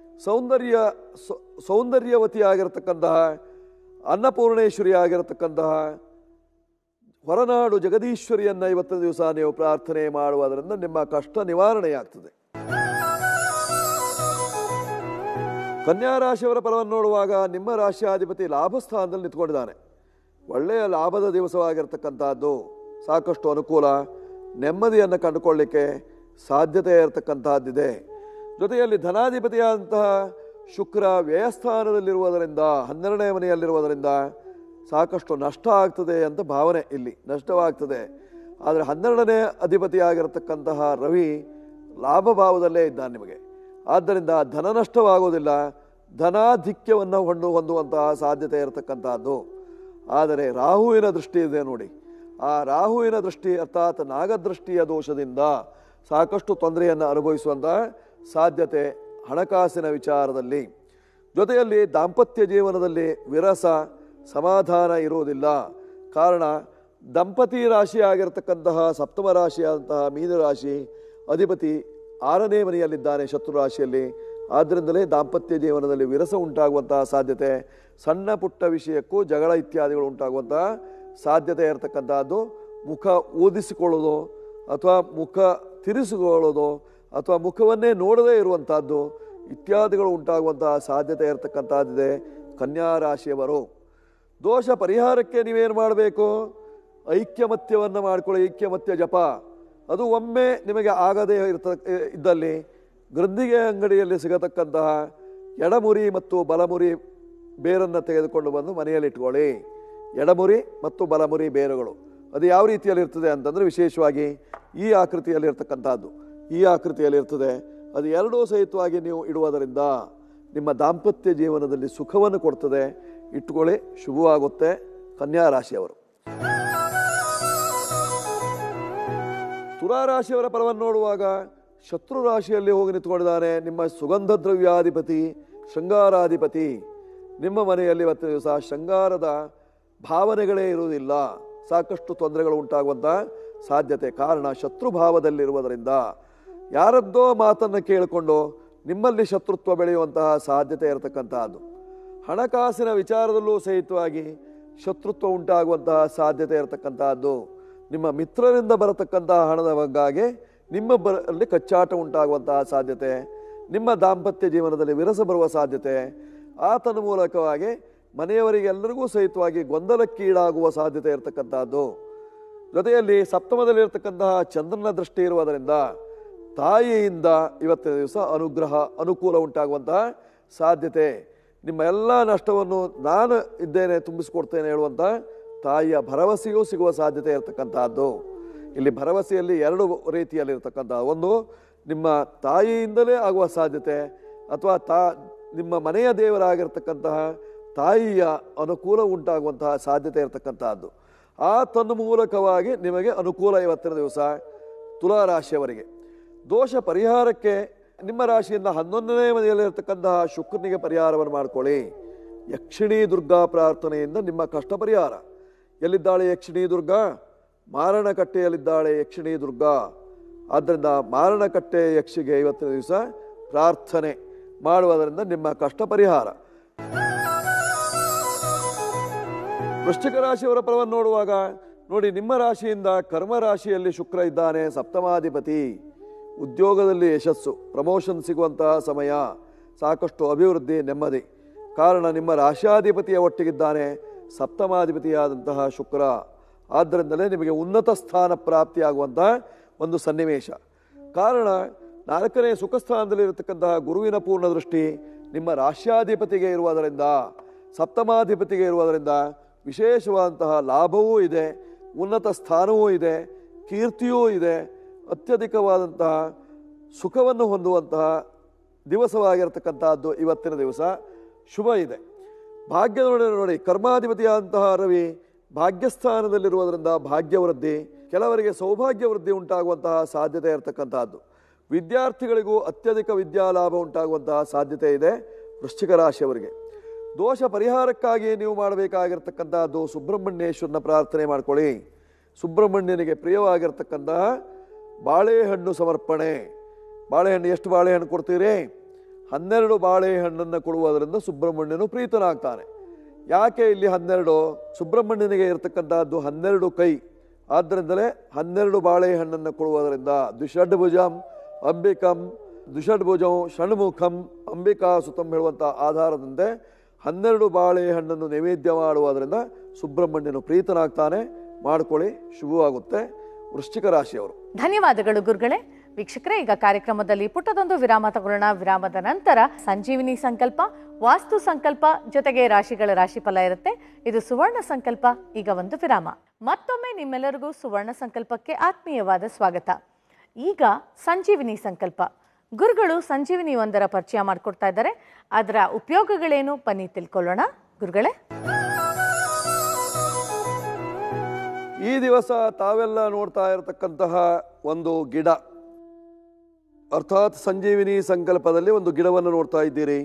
ಸೌಂದರ್ಯವತಿ ಆಗಿರತಕ್ಕಂತಹ ಅನ್ನಪೂರ್ಣೇಶ್ವರಿ ಆಗಿರತಕ್ಕಂತಹ ಹೊರನಾಡು ಜಗದೀಶ್ವರಿಯನ್ನ ಇವತ್ತಿನ ದಿವಸ ನೀವು ಪ್ರಾರ್ಥನೆ ಮಾಡುವುದರಿಂದ ನಿಮ್ಮ ಕಷ್ಟ ನಿವಾರಣೆಯಾಗ್ತದೆ. ಕನ್ಯಾ ರಾಶಿಯವರ ಫಲವನ್ನು ನೋಡುವಾಗ ನಿಮ್ಮ ರಾಶಿಯಾಧಿಪತಿ ಲಾಭಸ್ಥಾನದಲ್ಲಿ ನಿಂತ್ಕೊಂಡಿದ್ದಾನೆ. ಒಳ್ಳೆಯ ಲಾಭದ ದಿವಸವಾಗಿರ್ತಕ್ಕಂಥದ್ದು, ಸಾಕಷ್ಟು ಅನುಕೂಲ, ನೆಮ್ಮದಿಯನ್ನು ಕಂಡುಕೊಳ್ಳಲಿಕ್ಕೆ ಸಾಧ್ಯತೆ ಇರತಕ್ಕಂತಹದ್ದಿದೆ. ಜೊತೆಯಲ್ಲಿ ಧನಾಧಿಪತಿಯಾದಂತಹ ಶುಕ್ರ ವ್ಯಯಸ್ಥಾನದಲ್ಲಿರುವುದರಿಂದ, 12ನೇ ಮನೆಯಲ್ಲಿರುವುದರಿಂದ ಸಾಕಷ್ಟು ನಷ್ಟ ಆಗ್ತದೆ ಅಂತ ಭಾವನೆ, ಇಲ್ಲಿ ನಷ್ಟವಾಗ್ತದೆ. ಆದರೆ 12ನೇ ಅಧಿಪತಿಯಾಗಿರತಕ್ಕಂತಹ ರವಿ ಲಾಭಭಾವದಲ್ಲೇ ಇದ್ದಾನೆ ನಿಮಗೆ. ಆದ್ದರಿಂದ ಧನ ನಷ್ಟವಾಗುವುದಿಲ್ಲ, ಧನಾಧಿಕ್ಯವನ್ನು ಹೊಂದುವಂತಹ ಸಾಧ್ಯತೆ ಇರತಕ್ಕಂತಹದ್ದು. ಆದರೆ ರಾಹುವಿನ ದೃಷ್ಟಿ ಇದೆ ನೋಡಿ, ಆ ರಾಹುವಿನ ದೃಷ್ಟಿ ಅರ್ಥಾತ್ ನಾಗದೃಷ್ಟಿಯ ದೋಷದಿಂದ ಸಾಕಷ್ಟು ತೊಂದರೆಯನ್ನು ಅನುಭವಿಸುವಂತಹ ಸಾಧ್ಯತೆ ಹಣಕಾಸಿನ ವಿಚಾರದಲ್ಲಿ. ಜೊತೆಯಲ್ಲಿ ದಾಂಪತ್ಯ ಜೀವನದಲ್ಲಿ ವಿರಸ ಸಮಾಧಾನ ಇರುವುದಿಲ್ಲ. ಕಾರಣ ದಂಪತಿ ರಾಶಿ ಆಗಿರತಕ್ಕಂತಹ ಸಪ್ತಮ ರಾಶಿಯಾದಂತಹ ಮೀನರಾಶಿ ಅಧಿಪತಿ 6ನೇ ಮನೆಯಲ್ಲಿದ್ದಾನೆ, ಶತ್ರು ರಾಶಿಯಲ್ಲಿ. ಆದ್ದರಿಂದಲೇ ದಾಂಪತ್ಯ ಜೀವನದಲ್ಲಿ ವಿರಸ ಉಂಟಾಗುವಂತಹ ಸಾಧ್ಯತೆ, ಸಣ್ಣ ಪುಟ್ಟ ವಿಷಯಕ್ಕೂ ಜಗಳ ಇತ್ಯಾದಿಗಳು ಉಂಟಾಗುವಂತಹ ಸಾಧ್ಯತೆ ಇರತಕ್ಕಂತಹದ್ದು. ಮುಖ ಊದಿಸಿಕೊಳ್ಳೋದು ಅಥವಾ ಮುಖ ತಿರುಸಿಕೊಳ್ಳೋದು ಅಥವಾ ಮುಖವನ್ನೇ ನೋಡದೇ ಇರುವಂತಹದ್ದು ಇತ್ಯಾದಿಗಳು ಉಂಟಾಗುವಂತಹ ಸಾಧ್ಯತೆ ಇರತಕ್ಕಂತಹದ್ದಿದೆ ಕನ್ಯಾ ರಾಶಿಯವರು. ದೋಷ ಪರಿಹಾರಕ್ಕೆ ನೀವೇನು ಮಾಡಬೇಕು? ಐಕ್ಯಮತ್ಯವನ್ನು ಮಾಡಿಕೊಳ್ಳಿ. ಐಕ್ಯಮತ್ಯ ಜಪ ಅದು ಒಮ್ಮೆ ನಿಮಗೆ ಆಗದೇ ಇದ್ದಲ್ಲಿ ಗೃಂದಿಗೆ ಅಂಗಡಿಯಲ್ಲಿ ಸಿಗತಕ್ಕಂತಹ ಎಡಮುರಿ ಮತ್ತು ಬಲಮುರಿ ಬೇರನ್ನು ತೆಗೆದುಕೊಂಡು ಬಂದು ಮನೆಯಲ್ಲಿ ಇಟ್ಕೊಳ್ಳಿ. ಎಡಮುರಿ ಮತ್ತು ಬಲಮುರಿ ಬೇರುಗಳು ಅದು ಯಾವ ರೀತಿಯಲ್ಲಿ ಇರ್ತದೆ ಅಂತಂದರೆ ವಿಶೇಷವಾಗಿ ಈ ಆಕೃತಿಯಲ್ಲಿರ್ತಕ್ಕಂಥದ್ದು, ಈ ಆಕೃತಿಯಲ್ಲಿರ್ತದೆ. ಅದು ಎರಡೂ ಸಹಿತವಾಗಿ ನೀವು ಇಡುವುದರಿಂದ ನಿಮ್ಮ ದಾಂಪತ್ಯ ಜೀವನದಲ್ಲಿ ಸುಖವನ್ನು ಕೊಡ್ತದೆ. ಇಟ್ಕೊಳ್ಳಿ, ಶುಭವಾಗುತ್ತೆ. ಕನ್ಯಾ ರಾಶಿಯವರು. ತುಲಾ ರಾಶಿಯವರ ಫಲವನ್ನು ನೋಡುವಾಗ ಶತ್ರು ರಾಶಿಯಲ್ಲಿ ಹೋಗಿ ನಿಂತ್ಕೊಂಡಿದ್ದಾನೆ ನಿಮ್ಮ ಸುಗಂಧ ದ್ರವ್ಯಾಧಿಪತಿ, ಶೃಂಗಾರಾಧಿಪತಿ. ನಿಮ್ಮ ಮನೆಯಲ್ಲಿ ಇವತ್ತು ದಿವಸ ಶೃಂಗಾರದ ಭಾವನೆಗಳೇ ಇರುವುದಿಲ್ಲ, ಸಾಕಷ್ಟು ತೊಂದರೆಗಳು ಉಂಟಾಗುವಂಥ ಸಾಧ್ಯತೆ. ಕಾರಣ ಶತ್ರು ಭಾವದಲ್ಲಿರುವುದರಿಂದ ಯಾರದ್ದೋ ಮಾತನ್ನು ಕೇಳಿಕೊಂಡು ನಿಮ್ಮಲ್ಲಿ ಶತ್ರುತ್ವ ಬೆಳೆಯುವಂತಹ ಸಾಧ್ಯತೆ ಇರತಕ್ಕಂತಹದ್ದು. ಹಣಕಾಸಿನ ವಿಚಾರದಲ್ಲೂ ಸಹಿತವಾಗಿ ಶತ್ರುತ್ವ ಉಂಟಾಗುವಂತಹ ಸಾಧ್ಯತೆ ಇರತಕ್ಕಂತಹದ್ದು. ನಿಮ್ಮ ಮಿತ್ರರಿಂದ ಬರತಕ್ಕಂತಹ ಹಣದ ಬಗ್ಗಾಗಿ ನಿಮ್ಮಲ್ಲಿ ಕಚ್ಚಾಟ ಉಂಟಾಗುವಂತಹ ಸಾಧ್ಯತೆ, ನಿಮ್ಮ ದಾಂಪತ್ಯ ಜೀವನದಲ್ಲಿ ವಿರಸ ಬರುವ ಸಾಧ್ಯತೆ, ಆತನ ಮೂಲಕವಾಗಿ ಮನೆಯವರಿಗೆಲ್ಲರಿಗೂ ಸಹಿತವಾಗಿ ಗೊಂದಲಕ್ಕೀಡಾಗುವ ಸಾಧ್ಯತೆ ಇರತಕ್ಕಂತಹದ್ದು. ಜೊತೆಯಲ್ಲಿ ಸಪ್ತಮದಲ್ಲಿರ್ತಕ್ಕಂತಹ ಚಂದ್ರನ ದೃಷ್ಟಿ ಇರುವುದರಿಂದ ತಾಯಿಯಿಂದ ಇವತ್ತಿನ ದಿವಸ ಅನುಕೂಲ ಉಂಟಾಗುವಂತಹ ಸಾಧ್ಯತೆ. ನಿಮ್ಮ ಎಲ್ಲ ನಷ್ಟವನ್ನು ನಾನು ಇದ್ದೇನೆ, ತುಂಬಿಸಿಕೊಡ್ತೇನೆ ಹೇಳುವಂಥ ತಾಯಿಯ ಭರವಸೆಯೂ ಸಿಗುವ ಸಾಧ್ಯತೆ ಇರತಕ್ಕಂತಹದ್ದು. ಇಲ್ಲಿ ಭರವಸೆಯಲ್ಲಿ ಎರಡು ರೀತಿಯಲ್ಲಿರ್ತಕ್ಕಂಥ, ಒಂದು ನಿಮ್ಮ ತಾಯಿಯಿಂದಲೇ ಆಗುವ ಸಾಧ್ಯತೆ ಅಥವಾ ನಿಮ್ಮ ಮನೆಯ ದೇವರಾಗಿರ್ತಕ್ಕಂತಹ ತಾಯಿಯ ಅನುಕೂಲ ಉಂಟಾಗುವಂತಹ ಸಾಧ್ಯತೆ ಇರತಕ್ಕಂತಹದ್ದು. ಆ ತನ್ನ ಮೂಲಕವಾಗಿ ನಿಮಗೆ ಅನುಕೂಲ ಇವತ್ತಿನ ದಿವಸ ತುಲಾ ರಾಶಿಯವರಿಗೆ. ದೋಷ ಪರಿಹಾರಕ್ಕೆ ನಿಮ್ಮ ರಾಶಿಯಿಂದ 11ನೇ ಮನೆಯಲ್ಲಿರ್ತಕ್ಕಂತಹ ಶುಕ್ರನಿಗೆ ಪರಿಹಾರವನ್ನು ಮಾಡಿಕೊಳ್ಳಿ. ಯಕ್ಷಿಣಿ ದುರ್ಗಾ ಪ್ರಾರ್ಥನೆಯಿಂದ ನಿಮ್ಮ ಕಷ್ಟ ಪರಿಹಾರ. ಎಲ್ಲಿದ್ದಾಳೆ ಯಕ್ಷಿಣಿ ದುರ್ಗಾ? ಮಾರಣಕಟ್ಟೆಯಲ್ಲಿದ್ದಾಳೆ ಯಕ್ಷಿಣಿ ದುರ್ಗಾ. ಆದ್ದರಿಂದ ಮಾರಣಕಟ್ಟೆ ಯಕ್ಷಿಗೆ ಇವತ್ತಿನ ದಿವಸ ಪ್ರಾರ್ಥನೆ ಮಾಡುವುದರಿಂದ ನಿಮ್ಮ ಕಷ್ಟ ಪರಿಹಾರ. ವೃಶ್ಚಿಕ ರಾಶಿಯವರ ಫಲವನ್ನು ನೋಡುವಾಗ ನೋಡಿ, ನಿಮ್ಮ ರಾಶಿಯಿಂದ ಕರ್ಮ ರಾಶಿಯಲ್ಲಿ ಶುಕ್ರ ಇದ್ದಾನೆ, ಸಪ್ತಮಾಧಿಪತಿ. ಉದ್ಯೋಗದಲ್ಲಿ ಯಶಸ್ಸು, ಪ್ರಮೋಷನ್ ಸಿಗುವಂತಹ ಸಮಯ, ಸಾಕಷ್ಟು ಅಭಿವೃದ್ಧಿ, ನೆಮ್ಮದಿ. ಕಾರಣ ನಿಮ್ಮ ರಾಶ್ಯಾಧಿಪತಿಯ ಒಟ್ಟಿಗಿದ್ದಾನೆ ಸಪ್ತಮಾಧಿಪತಿಯಾದಂತಹ ಶುಕ್ರ. ಆದ್ದರಿಂದಲೇ ನಿಮಗೆ ಉನ್ನತ ಸ್ಥಾನ ಪ್ರಾಪ್ತಿಯಾಗುವಂತಹ ಒಂದು ಸನ್ನಿವೇಶ. ಕಾರಣ 4ನೇ ಸುಖ ಸ್ಥಾನದಲ್ಲಿರತಕ್ಕಂತಹ ಗುರುವಿನ ಪೂರ್ಣ ದೃಷ್ಟಿ ನಿಮ್ಮ ರಾಶ್ಯಾಧಿಪತಿಗೆ ಇರುವುದರಿಂದ, ಸಪ್ತಮಾಧಿಪತಿಗೆ ಇರುವುದರಿಂದ ವಿಶೇಷವಾದಂತಹ ಲಾಭವೂ ಇದೆ, ಉನ್ನತ ಸ್ಥಾನವೂ ಇದೆ, ಕೀರ್ತಿಯೂ ಇದೆ, ಅತ್ಯಧಿಕವಾದಂತಹ ಸುಖವನ್ನು ಹೊಂದುವಂತಹ ದಿವಸವಾಗಿರತಕ್ಕಂತಹದ್ದು ಇವತ್ತಿನ ದಿವಸ ಶುಭ ಇದೆ. ಭಾಗ್ಯ ನೋಡಿ, ಕರ್ಮಾಧಿಪತಿಯಾದಂತಹ ರವಿ ಭಾಗ್ಯಸ್ಥಾನದಲ್ಲಿರುವುದರಿಂದ ಭಾಗ್ಯವೃದ್ಧಿ, ಕೆಲವರಿಗೆ ಸೌಭಾಗ್ಯ ವೃದ್ಧಿ ಉಂಟಾಗುವಂತಹ ಸಾಧ್ಯತೆ ಇರತಕ್ಕಂತಹದ್ದು. ವಿದ್ಯಾರ್ಥಿಗಳಿಗೂ ಅತ್ಯಧಿಕ ವಿದ್ಯಾಲಾಭ ಉಂಟಾಗುವಂತಹ ಸಾಧ್ಯತೆ ಇದೆ ವೃಶ್ಚಿಕ ರಾಶಿಯವರಿಗೆ. ದೋಷ ಪರಿಹಾರಕ್ಕಾಗಿ ನೀವು ಮಾಡಬೇಕಾಗಿರ್ತಕ್ಕಂತಹದ್ದು ಸುಬ್ರಹ್ಮಣ್ಯೇಶ್ವರನ ಪ್ರಾರ್ಥನೆ ಮಾಡ್ಕೊಳ್ಳಿ. ಸುಬ್ರಹ್ಮಣ್ಯನಿಗೆ ಪ್ರಿಯವಾಗಿರ್ತಕ್ಕಂತಹ ಬಾಳೆಹಣ್ಣು ಸಮರ್ಪಣೆ. ಬಾಳೆಹಣ್ಣು ಎಷ್ಟು ಬಾಳೆಹಣ್ಣು ಕೊಡ್ತೀರಿ? 12 ಬಾಳೆಹಣ್ಣನ್ನು ಕೊಡುವುದರಿಂದ ಸುಬ್ರಹ್ಮಣ್ಯನು ಪ್ರೀತನಾಗ್ತಾನೆ. ಯಾಕೆ ಇಲ್ಲಿ 12? ಸುಬ್ರಹ್ಮಣ್ಯನಿಗೆ ಇರತಕ್ಕಂತಹದ್ದು 12 ಕೈ. ಆದ್ದರಿಂದಲೇ 12 ಬಾಳೆಹಣ್ಣನ್ನು ಕೊಡುವುದರಿಂದ ದ್ವಿಷಡ್ಭುಜಂ ಅಂಬಿಕಂ, ದ್ವಿಷಡ್ಭುಜಂ ಷಣ್ಮುಖಂ ಅಂಬಿಕಾ ಸುತಂ ಹೇಳುವಂಥ ಆಧಾರದಂತೆ 12 ಬಾಳೆಹಣ್ಣನ್ನು ನೈವೇದ್ಯ ಮಾಡುವುದರಿಂದ ಸುಬ್ರಹ್ಮಣ್ಯನು ಪ್ರೀತನಾಗ್ತಾನೆ. ಮಾಡಿಕೊಳ್ಳಿ, ಶುಭವಾಗುತ್ತೆ. ವೃಶ್ಚಿಕ ರಾಶಿಯವರು. ಧನ್ಯವಾದಗಳು ಗುರುಗಳೇ. ವೀಕ್ಷಕರೇ, ಈಗ ಕಾರ್ಯಕ್ರಮದಲ್ಲಿ ಪುಟ್ಟದೊಂದು ವಿರಾಮ ತಗೊಳ್ಳೋಣ. ವಿರಾಮದ ನಂತರ ಸಂಜೀವಿನಿ ಸಂಕಲ್ಪ ವಾಸ್ತು ಸಂಕಲ್ಪ ಜೊತೆಗೆ ರಾಶಿಗಳ ರಾಶಿಫಲ ಇರುತ್ತೆ. ಇದು ಸುವರ್ಣ ಸಂಕಲ್ಪ. ಈಗ ಒಂದು ವಿರಾಮ. ಮತ್ತೊಮ್ಮೆ ನಿಮ್ಮೆಲ್ಲರಿಗೂ ಸುವರ್ಣ ಸಂಕಲ್ಪಕ್ಕೆ ಆತ್ಮೀಯವಾದ ಸ್ವಾಗತ. ಈಗ ಸಂಜೀವಿನಿ ಸಂಕಲ್ಪ. ಗುರುಗಳು ಸಂಜೀವಿನಿ ಒಂದರ ಪರಿಚಯ ಮಾಡಿಕೊಡ್ತಾ ಇದ್ದಾರೆ. ಅದರ ಉಪಯೋಗಗಳೇನು ಬನ್ನಿ ತಿಳ್ಕೊಳ್ಳೋಣ. ಗುರುಗಳೇ, ಈ ದಿವಸ ತಾವೆಲ್ಲ ನೋಡ್ತಾ ಇರತಕ್ಕಂತಹ ಒಂದು ಗಿಡ, ಅರ್ಥಾತ್ ಸಂಜೀವಿನಿ ಸಂಕಲ್ಪದಲ್ಲಿ ಒಂದು ಗಿಡವನ್ನು ನೋಡ್ತಾ ಇದ್ದೀರಿ.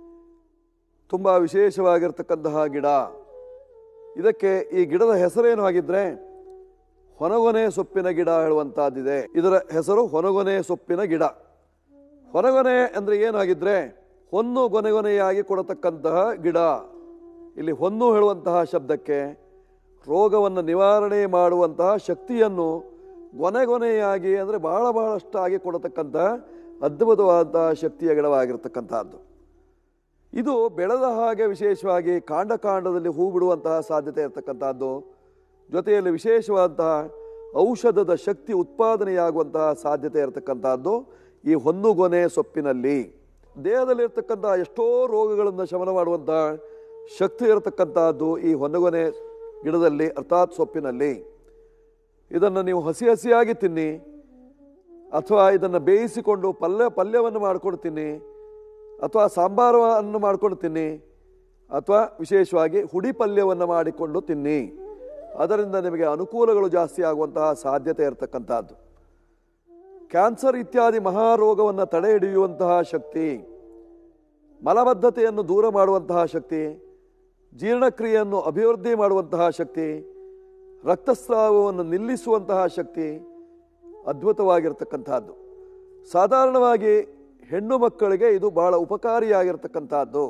ತುಂಬ ವಿಶೇಷವಾಗಿರ್ತಕ್ಕಂತಹ ಗಿಡ. ಇದಕ್ಕೆ ಈ ಗಿಡದ ಹೆಸರೇನು ಆಗಿದ್ರೆ ಹೊನಗೊನೆ ಸೊಪ್ಪಿನ ಗಿಡ ಹೇಳುವಂತಹದ್ದಿದೆ. ಇದರ ಹೆಸರು ಹೊನಗೊನೆ ಸೊಪ್ಪಿನ ಗಿಡ. ಹೊನಗೊನೆ ಅಂದರೆ ಏನಾಗಿದ್ರೆ ಹೊನ್ನು ಗೊನೆಗೊನೆಯಾಗಿ ಕೊಡತಕ್ಕಂತಹ ಗಿಡ. ಇಲ್ಲಿ ಹೊನ್ನು ಹೇಳುವಂತಹ ಶಬ್ದಕ್ಕೆ ರೋಗವನ್ನು ನಿವಾರಣೆ ಮಾಡುವಂತಹ ಶಕ್ತಿಯನ್ನು ಗೊನೆಗೊನೆಯಾಗಿ ಅಂದರೆ ಬಹಳಷ್ಟಾಗಿ ಕೊಡತಕ್ಕಂತಹ ಅದ್ಭುತವಾದಂತಹ ಶಕ್ತಿಯ ಗಿಡವಾಗಿರ್ತಕ್ಕಂಥದ್ದು. ಇದು ಬೆಳೆದ ಹಾಗೆ ವಿಶೇಷವಾಗಿ ಕಾಂಡದಲ್ಲಿ ಹೂ ಬಿಡುವಂತಹ ಸಾಧ್ಯತೆ ಇರತಕ್ಕಂಥದ್ದು. ಜೊತೆಯಲ್ಲಿ ವಿಶೇಷವಾದಂತಹ ಔಷಧದ ಶಕ್ತಿ ಉತ್ಪಾದನೆಯಾಗುವಂತಹ ಸಾಧ್ಯತೆ ಇರತಕ್ಕಂಥದ್ದು ಈ ಹೊನ್ನುಗೊನೆ ಸೊಪ್ಪಿನಲ್ಲಿ. ದೇಹದಲ್ಲಿರ್ತಕ್ಕಂತಹ ಎಷ್ಟೋ ರೋಗಗಳನ್ನು ಶಮನ ಮಾಡುವಂತಹ ಶಕ್ತಿ ಇರತಕ್ಕಂತಹದ್ದು ಈ ಹೊನ್ನುಗೊನೆ ಗಿಡದಲ್ಲಿ ಅರ್ಥಾತ್ ಸೊಪ್ಪಿನಲ್ಲಿ. ಇದನ್ನು ನೀವು ಹಸಿಯಾಗಿ ತಿನ್ನಿ, ಅಥವಾ ಇದನ್ನು ಬೇಯಿಸಿಕೊಂಡು ಪಲ್ಯವನ್ನು ಮಾಡ್ಕೊಂಡು ತಿನ್ನಿ, ಅಥವಾ ಸಾಂಬಾರನ್ನು ಮಾಡ್ಕೊಂಡು ತಿನ್ನಿ, ಅಥವಾ ವಿಶೇಷವಾಗಿ ಹುಡಿ ಪಲ್ಯವನ್ನು ಮಾಡಿಕೊಂಡು ತಿನ್ನಿ. ಅದರಿಂದ ನಿಮಗೆ ಅನುಕೂಲಗಳು ಜಾಸ್ತಿ ಆಗುವಂತಹ ಸಾಧ್ಯತೆ ಇರತಕ್ಕಂಥದ್ದು. ಕ್ಯಾನ್ಸರ್ ಇತ್ಯಾದಿ ಮಹಾರೋಗವನ್ನು ತಡೆ ಹಿಡಿಯುವಂತಹ ಶಕ್ತಿ, ಮಲಬದ್ಧತೆಯನ್ನು ದೂರ ಮಾಡುವಂತಹ ಶಕ್ತಿ, ಜೀರ್ಣಕ್ರಿಯೆಯನ್ನು ಅಭಿವೃದ್ಧಿ ಮಾಡುವಂತಹ ಶಕ್ತಿ, ರಕ್ತಸ್ರಾವವನ್ನು ನಿಲ್ಲಿಸುವಂತಹ ಶಕ್ತಿ ಅದ್ಭುತವಾಗಿರ್ತಕ್ಕಂಥದ್ದು. ಸಾಧಾರಣವಾಗಿ ಹೆಣ್ಣು ಮಕ್ಕಳಿಗೆ ಇದು ಬಹಳ ಉಪಕಾರಿಯಾಗಿರ್ತಕ್ಕಂಥದ್ದು.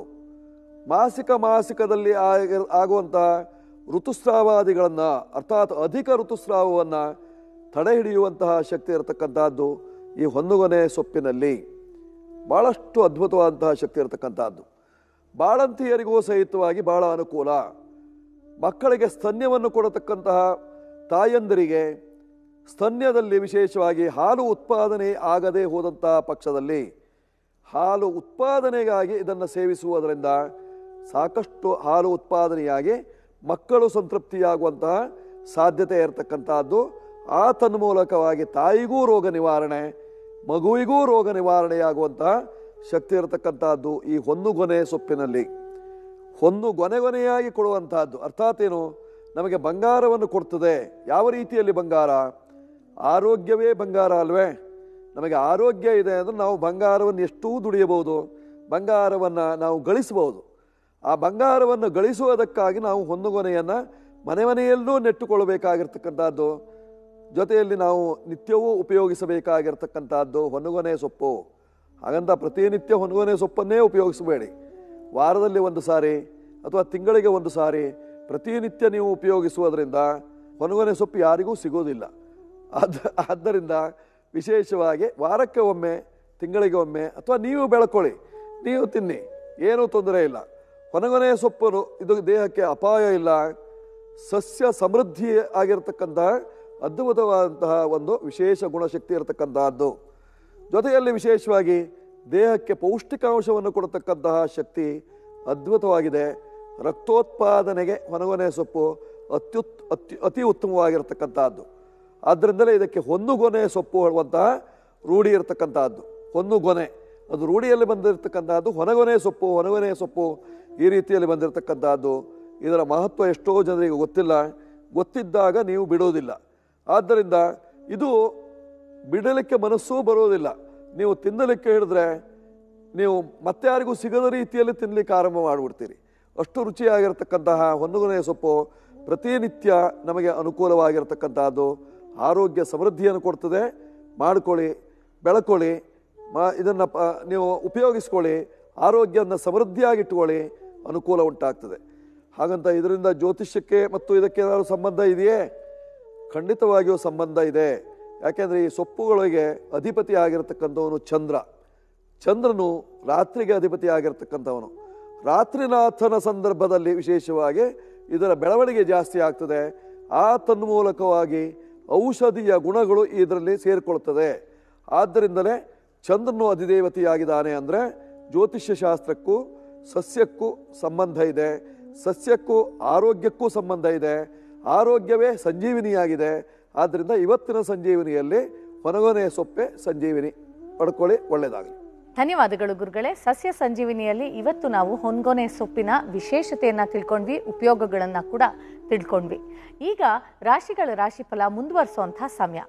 ಮಾಸಿಕದಲ್ಲಿ ಆಗುವಂತಹ ಋತುಸ್ರಾವಾದಿಗಳನ್ನು ಅರ್ಥಾತ್ ಅಧಿಕ ಋತುಸ್ರಾವವನ್ನು ತಡೆ ಹಿಡಿಯುವಂತಹ ಶಕ್ತಿ ಇರತಕ್ಕಂಥದ್ದು ಈ ಹೊನ್ನುಗೊನೆ ಸೊಪ್ಪಿನಲ್ಲಿ. ಭಾಳಷ್ಟು ಅದ್ಭುತವಾದಂತಹ ಶಕ್ತಿ ಇರತಕ್ಕಂಥದ್ದು. ಬಾಳಂತಿಯರಿಗೂ ಸಹಿತವಾಗಿ ಬಹಳ ಅನುಕೂಲ. ಮಕ್ಕಳಿಗೆ ಸ್ತನ್ಯವನ್ನು ಕೊಡತಕ್ಕಂತಹ ತಾಯಂದಿರಿಗೆ ಸ್ತನ್ಯದಲ್ಲಿ ವಿಶೇಷವಾಗಿ ಹಾಲು ಉತ್ಪಾದನೆ ಆಗದೆ ಹೋದಂತಹ ಪಕ್ಷದಲ್ಲಿ ಹಾಲು ಉತ್ಪಾದನೆಗಾಗಿ ಇದನ್ನು ಸೇವಿಸುವುದರಿಂದ ಸಾಕಷ್ಟು ಹಾಲು ಉತ್ಪಾದನೆಯಾಗಿ ಮಕ್ಕಳು ಸಂತೃಪ್ತಿಯಾಗುವಂತಹ ಸಾಧ್ಯತೆ ಇರತಕ್ಕಂಥದ್ದು. ಆ ತನ್ಮೂಲಕವಾಗಿ ತಾಯಿಗೂ ರೋಗ ನಿವಾರಣೆ, ಮಗುವಿಗೂ ರೋಗ ನಿವಾರಣೆಯಾಗುವಂತಹ ಶಕ್ತಿ ಇರತಕ್ಕಂಥದ್ದು ಈ ಹೊನ್ನುಗೊನೆ ಸೊಪ್ಪಿನಲ್ಲಿ. ಹೊನ್ನು ಗೊನೆಗೊನೆಯಾಗಿ ಕೊಡುವಂತಹದ್ದು ಅರ್ಥಾತ್ ಏನು, ನಮಗೆ ಬಂಗಾರವನ್ನು ಕೊಡ್ತದೆ. ಯಾವ ರೀತಿಯಲ್ಲಿ ಬಂಗಾರ? ಆರೋಗ್ಯವೇ ಬಂಗಾರ ಅಲ್ವೇ? ನಮಗೆ ಆರೋಗ್ಯ ಇದೆ ಅಂದರೆ ನಾವು ಬಂಗಾರವನ್ನು ಎಷ್ಟೂ ದುಡಿಯಬಹುದು, ಬಂಗಾರವನ್ನು ನಾವು ಗಳಿಸಬಹುದು. ಆ ಬಂಗಾರವನ್ನು ಗಳಿಸುವುದಕ್ಕಾಗಿ ನಾವು ಹೊನ್ನುಗೊನೆಯನ್ನು ಮನೆಯಲ್ಲೂ ನೆಟ್ಟುಕೊಳ್ಳಬೇಕಾಗಿರ್ತಕ್ಕಂಥದ್ದು. ಜೊತೆಯಲ್ಲಿ ನಾವು ನಿತ್ಯವೂ ಉಪಯೋಗಿಸಬೇಕಾಗಿರ್ತಕ್ಕಂಥದ್ದು ಹೊನ್ನುಗೊನೆ ಸೊಪ್ಪು. ಹಾಗಂತ ಪ್ರತಿನಿತ್ಯ ಹೊನ್ನುಗೊನೆ ಸೊಪ್ಪನ್ನೇ ಉಪಯೋಗಿಸಬೇಡಿ. ವಾರದಲ್ಲಿ ಒಂದು ಸಾರಿ ಅಥವಾ ತಿಂಗಳಿಗೆ ಒಂದು ಸಾರಿ ಪ್ರತಿನಿತ್ಯ ನೀವು ಉಪಯೋಗಿಸುವುದರಿಂದ ಹೊನ್ನುಗೊನೆ ಸೊಪ್ಪು ಯಾರಿಗೂ ಸಿಗೋದಿಲ್ಲ. ಆದ್ದರಿಂದ ವಿಶೇಷವಾಗಿ ವಾರಕ್ಕೆ ಒಮ್ಮೆ, ತಿಂಗಳಿಗೆ ಒಮ್ಮೆ ಅಥವಾ ನೀವು ಬೆಳ್ಕೊಳ್ಳಿ, ನೀವು ತಿನ್ನಿ, ಏನೂ ತೊಂದರೆ ಇಲ್ಲ. ಹೊನ್ನುಗೊನೆ ಸೊಪ್ಪು ಇದು ದೇಹಕ್ಕೆ ಅಪಾಯ ಇಲ್ಲ. ಸಸ್ಯ ಸಮೃದ್ಧಿ ಆಗಿರತಕ್ಕಂತಹ ಅದ್ಭುತವಾದಂತಹ ಒಂದು ವಿಶೇಷ ಗುಣಶಕ್ತಿ ಇರತಕ್ಕಂತಹದ್ದು. ಜೊತೆಯಲ್ಲಿ ವಿಶೇಷವಾಗಿ ದೇಹಕ್ಕೆ ಪೌಷ್ಟಿಕಾಂಶವನ್ನು ಕೊಡತಕ್ಕಂತಹ ಶಕ್ತಿ ಅದ್ಭುತವಾಗಿದೆ. ರಕ್ತೋತ್ಪಾದನೆಗೆ ಹೊನ್ನುಗೊನೆ ಸೊಪ್ಪು ಅತಿ ಉತ್ತಮವಾಗಿರತಕ್ಕಂತಹದ್ದು. ಆದ್ದರಿಂದಲೇ ಇದಕ್ಕೆ ಹೊನ್ನುಗೊನೆ ಸೊಪ್ಪು ಹೇಳುವಂತಹ ರೂಢಿ ಇರತಕ್ಕಂತಹದ್ದು. ಹೊನ್ನುಗೊನೆ ಅದು ರೂಢಿಯಲ್ಲಿ ಬಂದಿರತಕ್ಕಂತಹದ್ದು. ಹೊನಗೊನೆ ಸೊಪ್ಪು ಈ ರೀತಿಯಲ್ಲಿ ಬಂದಿರತಕ್ಕಂತಹದ್ದು. ಇದರ ಮಹತ್ವ ಎಷ್ಟೋ ಜನರಿಗೆ ಗೊತ್ತಿಲ್ಲ. ಗೊತ್ತಿದ್ದಾಗ ನೀವು ಬಿಡೋದಿಲ್ಲ. ಆದ್ದರಿಂದ ಇದು ಬಿಡಲಿಕ್ಕೆ ಮನಸ್ಸೂ ಬರೋದಿಲ್ಲ. ನೀವು ತಿನ್ನಲಿಕ್ಕೆ ಹಿಡಿದ್ರೆ ನೀವು ಮತ್ತೆ ಯಾರಿಗೂ ಸಿಗದ ರೀತಿಯಲ್ಲಿ ತಿನ್ನಲಿಕ್ಕೆ ಆರಂಭ ಮಾಡಿಬಿಡ್ತೀರಿ. ಅಷ್ಟು ರುಚಿಯಾಗಿರ್ತಕ್ಕಂತಹ ಹೊನ್ನುಗೊನೆ ಸೊಪ್ಪು ಪ್ರತಿನಿತ್ಯ ನಮಗೆ ಅನುಕೂಲವಾಗಿರ್ತಕ್ಕಂತಹದ್ದು. ಆರೋಗ್ಯ ಸಮೃದ್ಧಿಯನ್ನು ಕೊಡ್ತದೆ. ಮಾಡ್ಕೊಳ್ಳಿ, ಬೆಳ್ಕೊಳ್ಳಿ, ಇದನ್ನು ನೀವು ಉಪಯೋಗಿಸ್ಕೊಳ್ಳಿ, ಆರೋಗ್ಯವನ್ನು ಸಮೃದ್ಧಿಯಾಗಿಟ್ಟುಕೊಳ್ಳಿ, ಅನುಕೂಲ ಉಂಟಾಗ್ತದೆ. ಹಾಗಂತ ಇದರಿಂದ ಜ್ಯೋತಿಷ್ಯಕ್ಕೆ ಮತ್ತು ಇದಕ್ಕೆ ಏನಾದರೂ ಸಂಬಂಧ ಇದೆಯೇ? ಖಂಡಿತವಾಗಿಯೂ ಸಂಬಂಧ ಇದೆ. ಯಾಕೆಂದರೆ ಈ ಸೊಪ್ಪುಗಳಿಗೆ ಅಧಿಪತಿ ಆಗಿರತಕ್ಕಂಥವನು ಚಂದ್ರ. ಚಂದ್ರನು ರಾತ್ರಿಗೆ ಅಧಿಪತಿ ಆಗಿರ್ತಕ್ಕಂಥವನು. ರಾತ್ರಿನಾಥನ ಸಂದರ್ಭದಲ್ಲಿ ವಿಶೇಷವಾಗಿ ಇದರ ಬೆಳವಣಿಗೆ ಜಾಸ್ತಿ ಆಗ್ತದೆ. ಆ ತನ್ಮೂಲಕವಾಗಿ ಔಷಧಿಯ ಗುಣಗಳು ಇದರಲ್ಲಿ ಸೇರಿಕೊಳ್ತದೆ. ಆದ್ದರಿಂದಲೇ ಚಂದ್ರನು ಅಧಿದೇವತೆಯಾಗಿದ್ದಾನೆ ಅಂದರೆ ಜ್ಯೋತಿಷ್ಯ ಶಾಸ್ತ್ರಕ್ಕೂ ಸಸ್ಯಕ್ಕೂ ಸಂಬಂಧ ಇದೆ, ಸಸ್ಯಕ್ಕೂ ಆರೋಗ್ಯಕ್ಕೂ ಸಂಬಂಧ ಇದೆ, ಆರೋಗ್ಯವೇ ಸಂಜೀವಿನಿಯಾಗಿದೆ. ಆದ್ದರಿಂದ ಇವತ್ತಿನ ಸಂಜೀವಿನಿಯಲ್ಲಿ ಹೊನಗೊನೆ ಸೊಪ್ಪೆ ಸಂಜೀವಿನಿ ಪಡ್ಕೊಳ್ಳಿ, ಒಳ್ಳೆಯದಾಗಲಿ. ಧನ್ಯವಾದಗಳು ಗುರುಗಳೇ. ಸಸ್ಯ ಸಂಜೀವಿನಿಯಲ್ಲಿ ಇವತ್ತು ನಾವು ಹೊನ್ಗೊನೆ ಸೊಪ್ಪಿನ ವಿಶೇಷತೆಯನ್ನ ತಿಳ್ಕೊಂಡ್ವಿ, ಉಪಯೋಗಗಳನ್ನ ಕೂಡ ತಿಳ್ಕೊಂಡ್ವಿ. ಈಗ ರಾಶಿಗಳ ರಾಶಿಫಲ ಮುಂದುವರಿಸುವಂತಹ ಸಮಯ.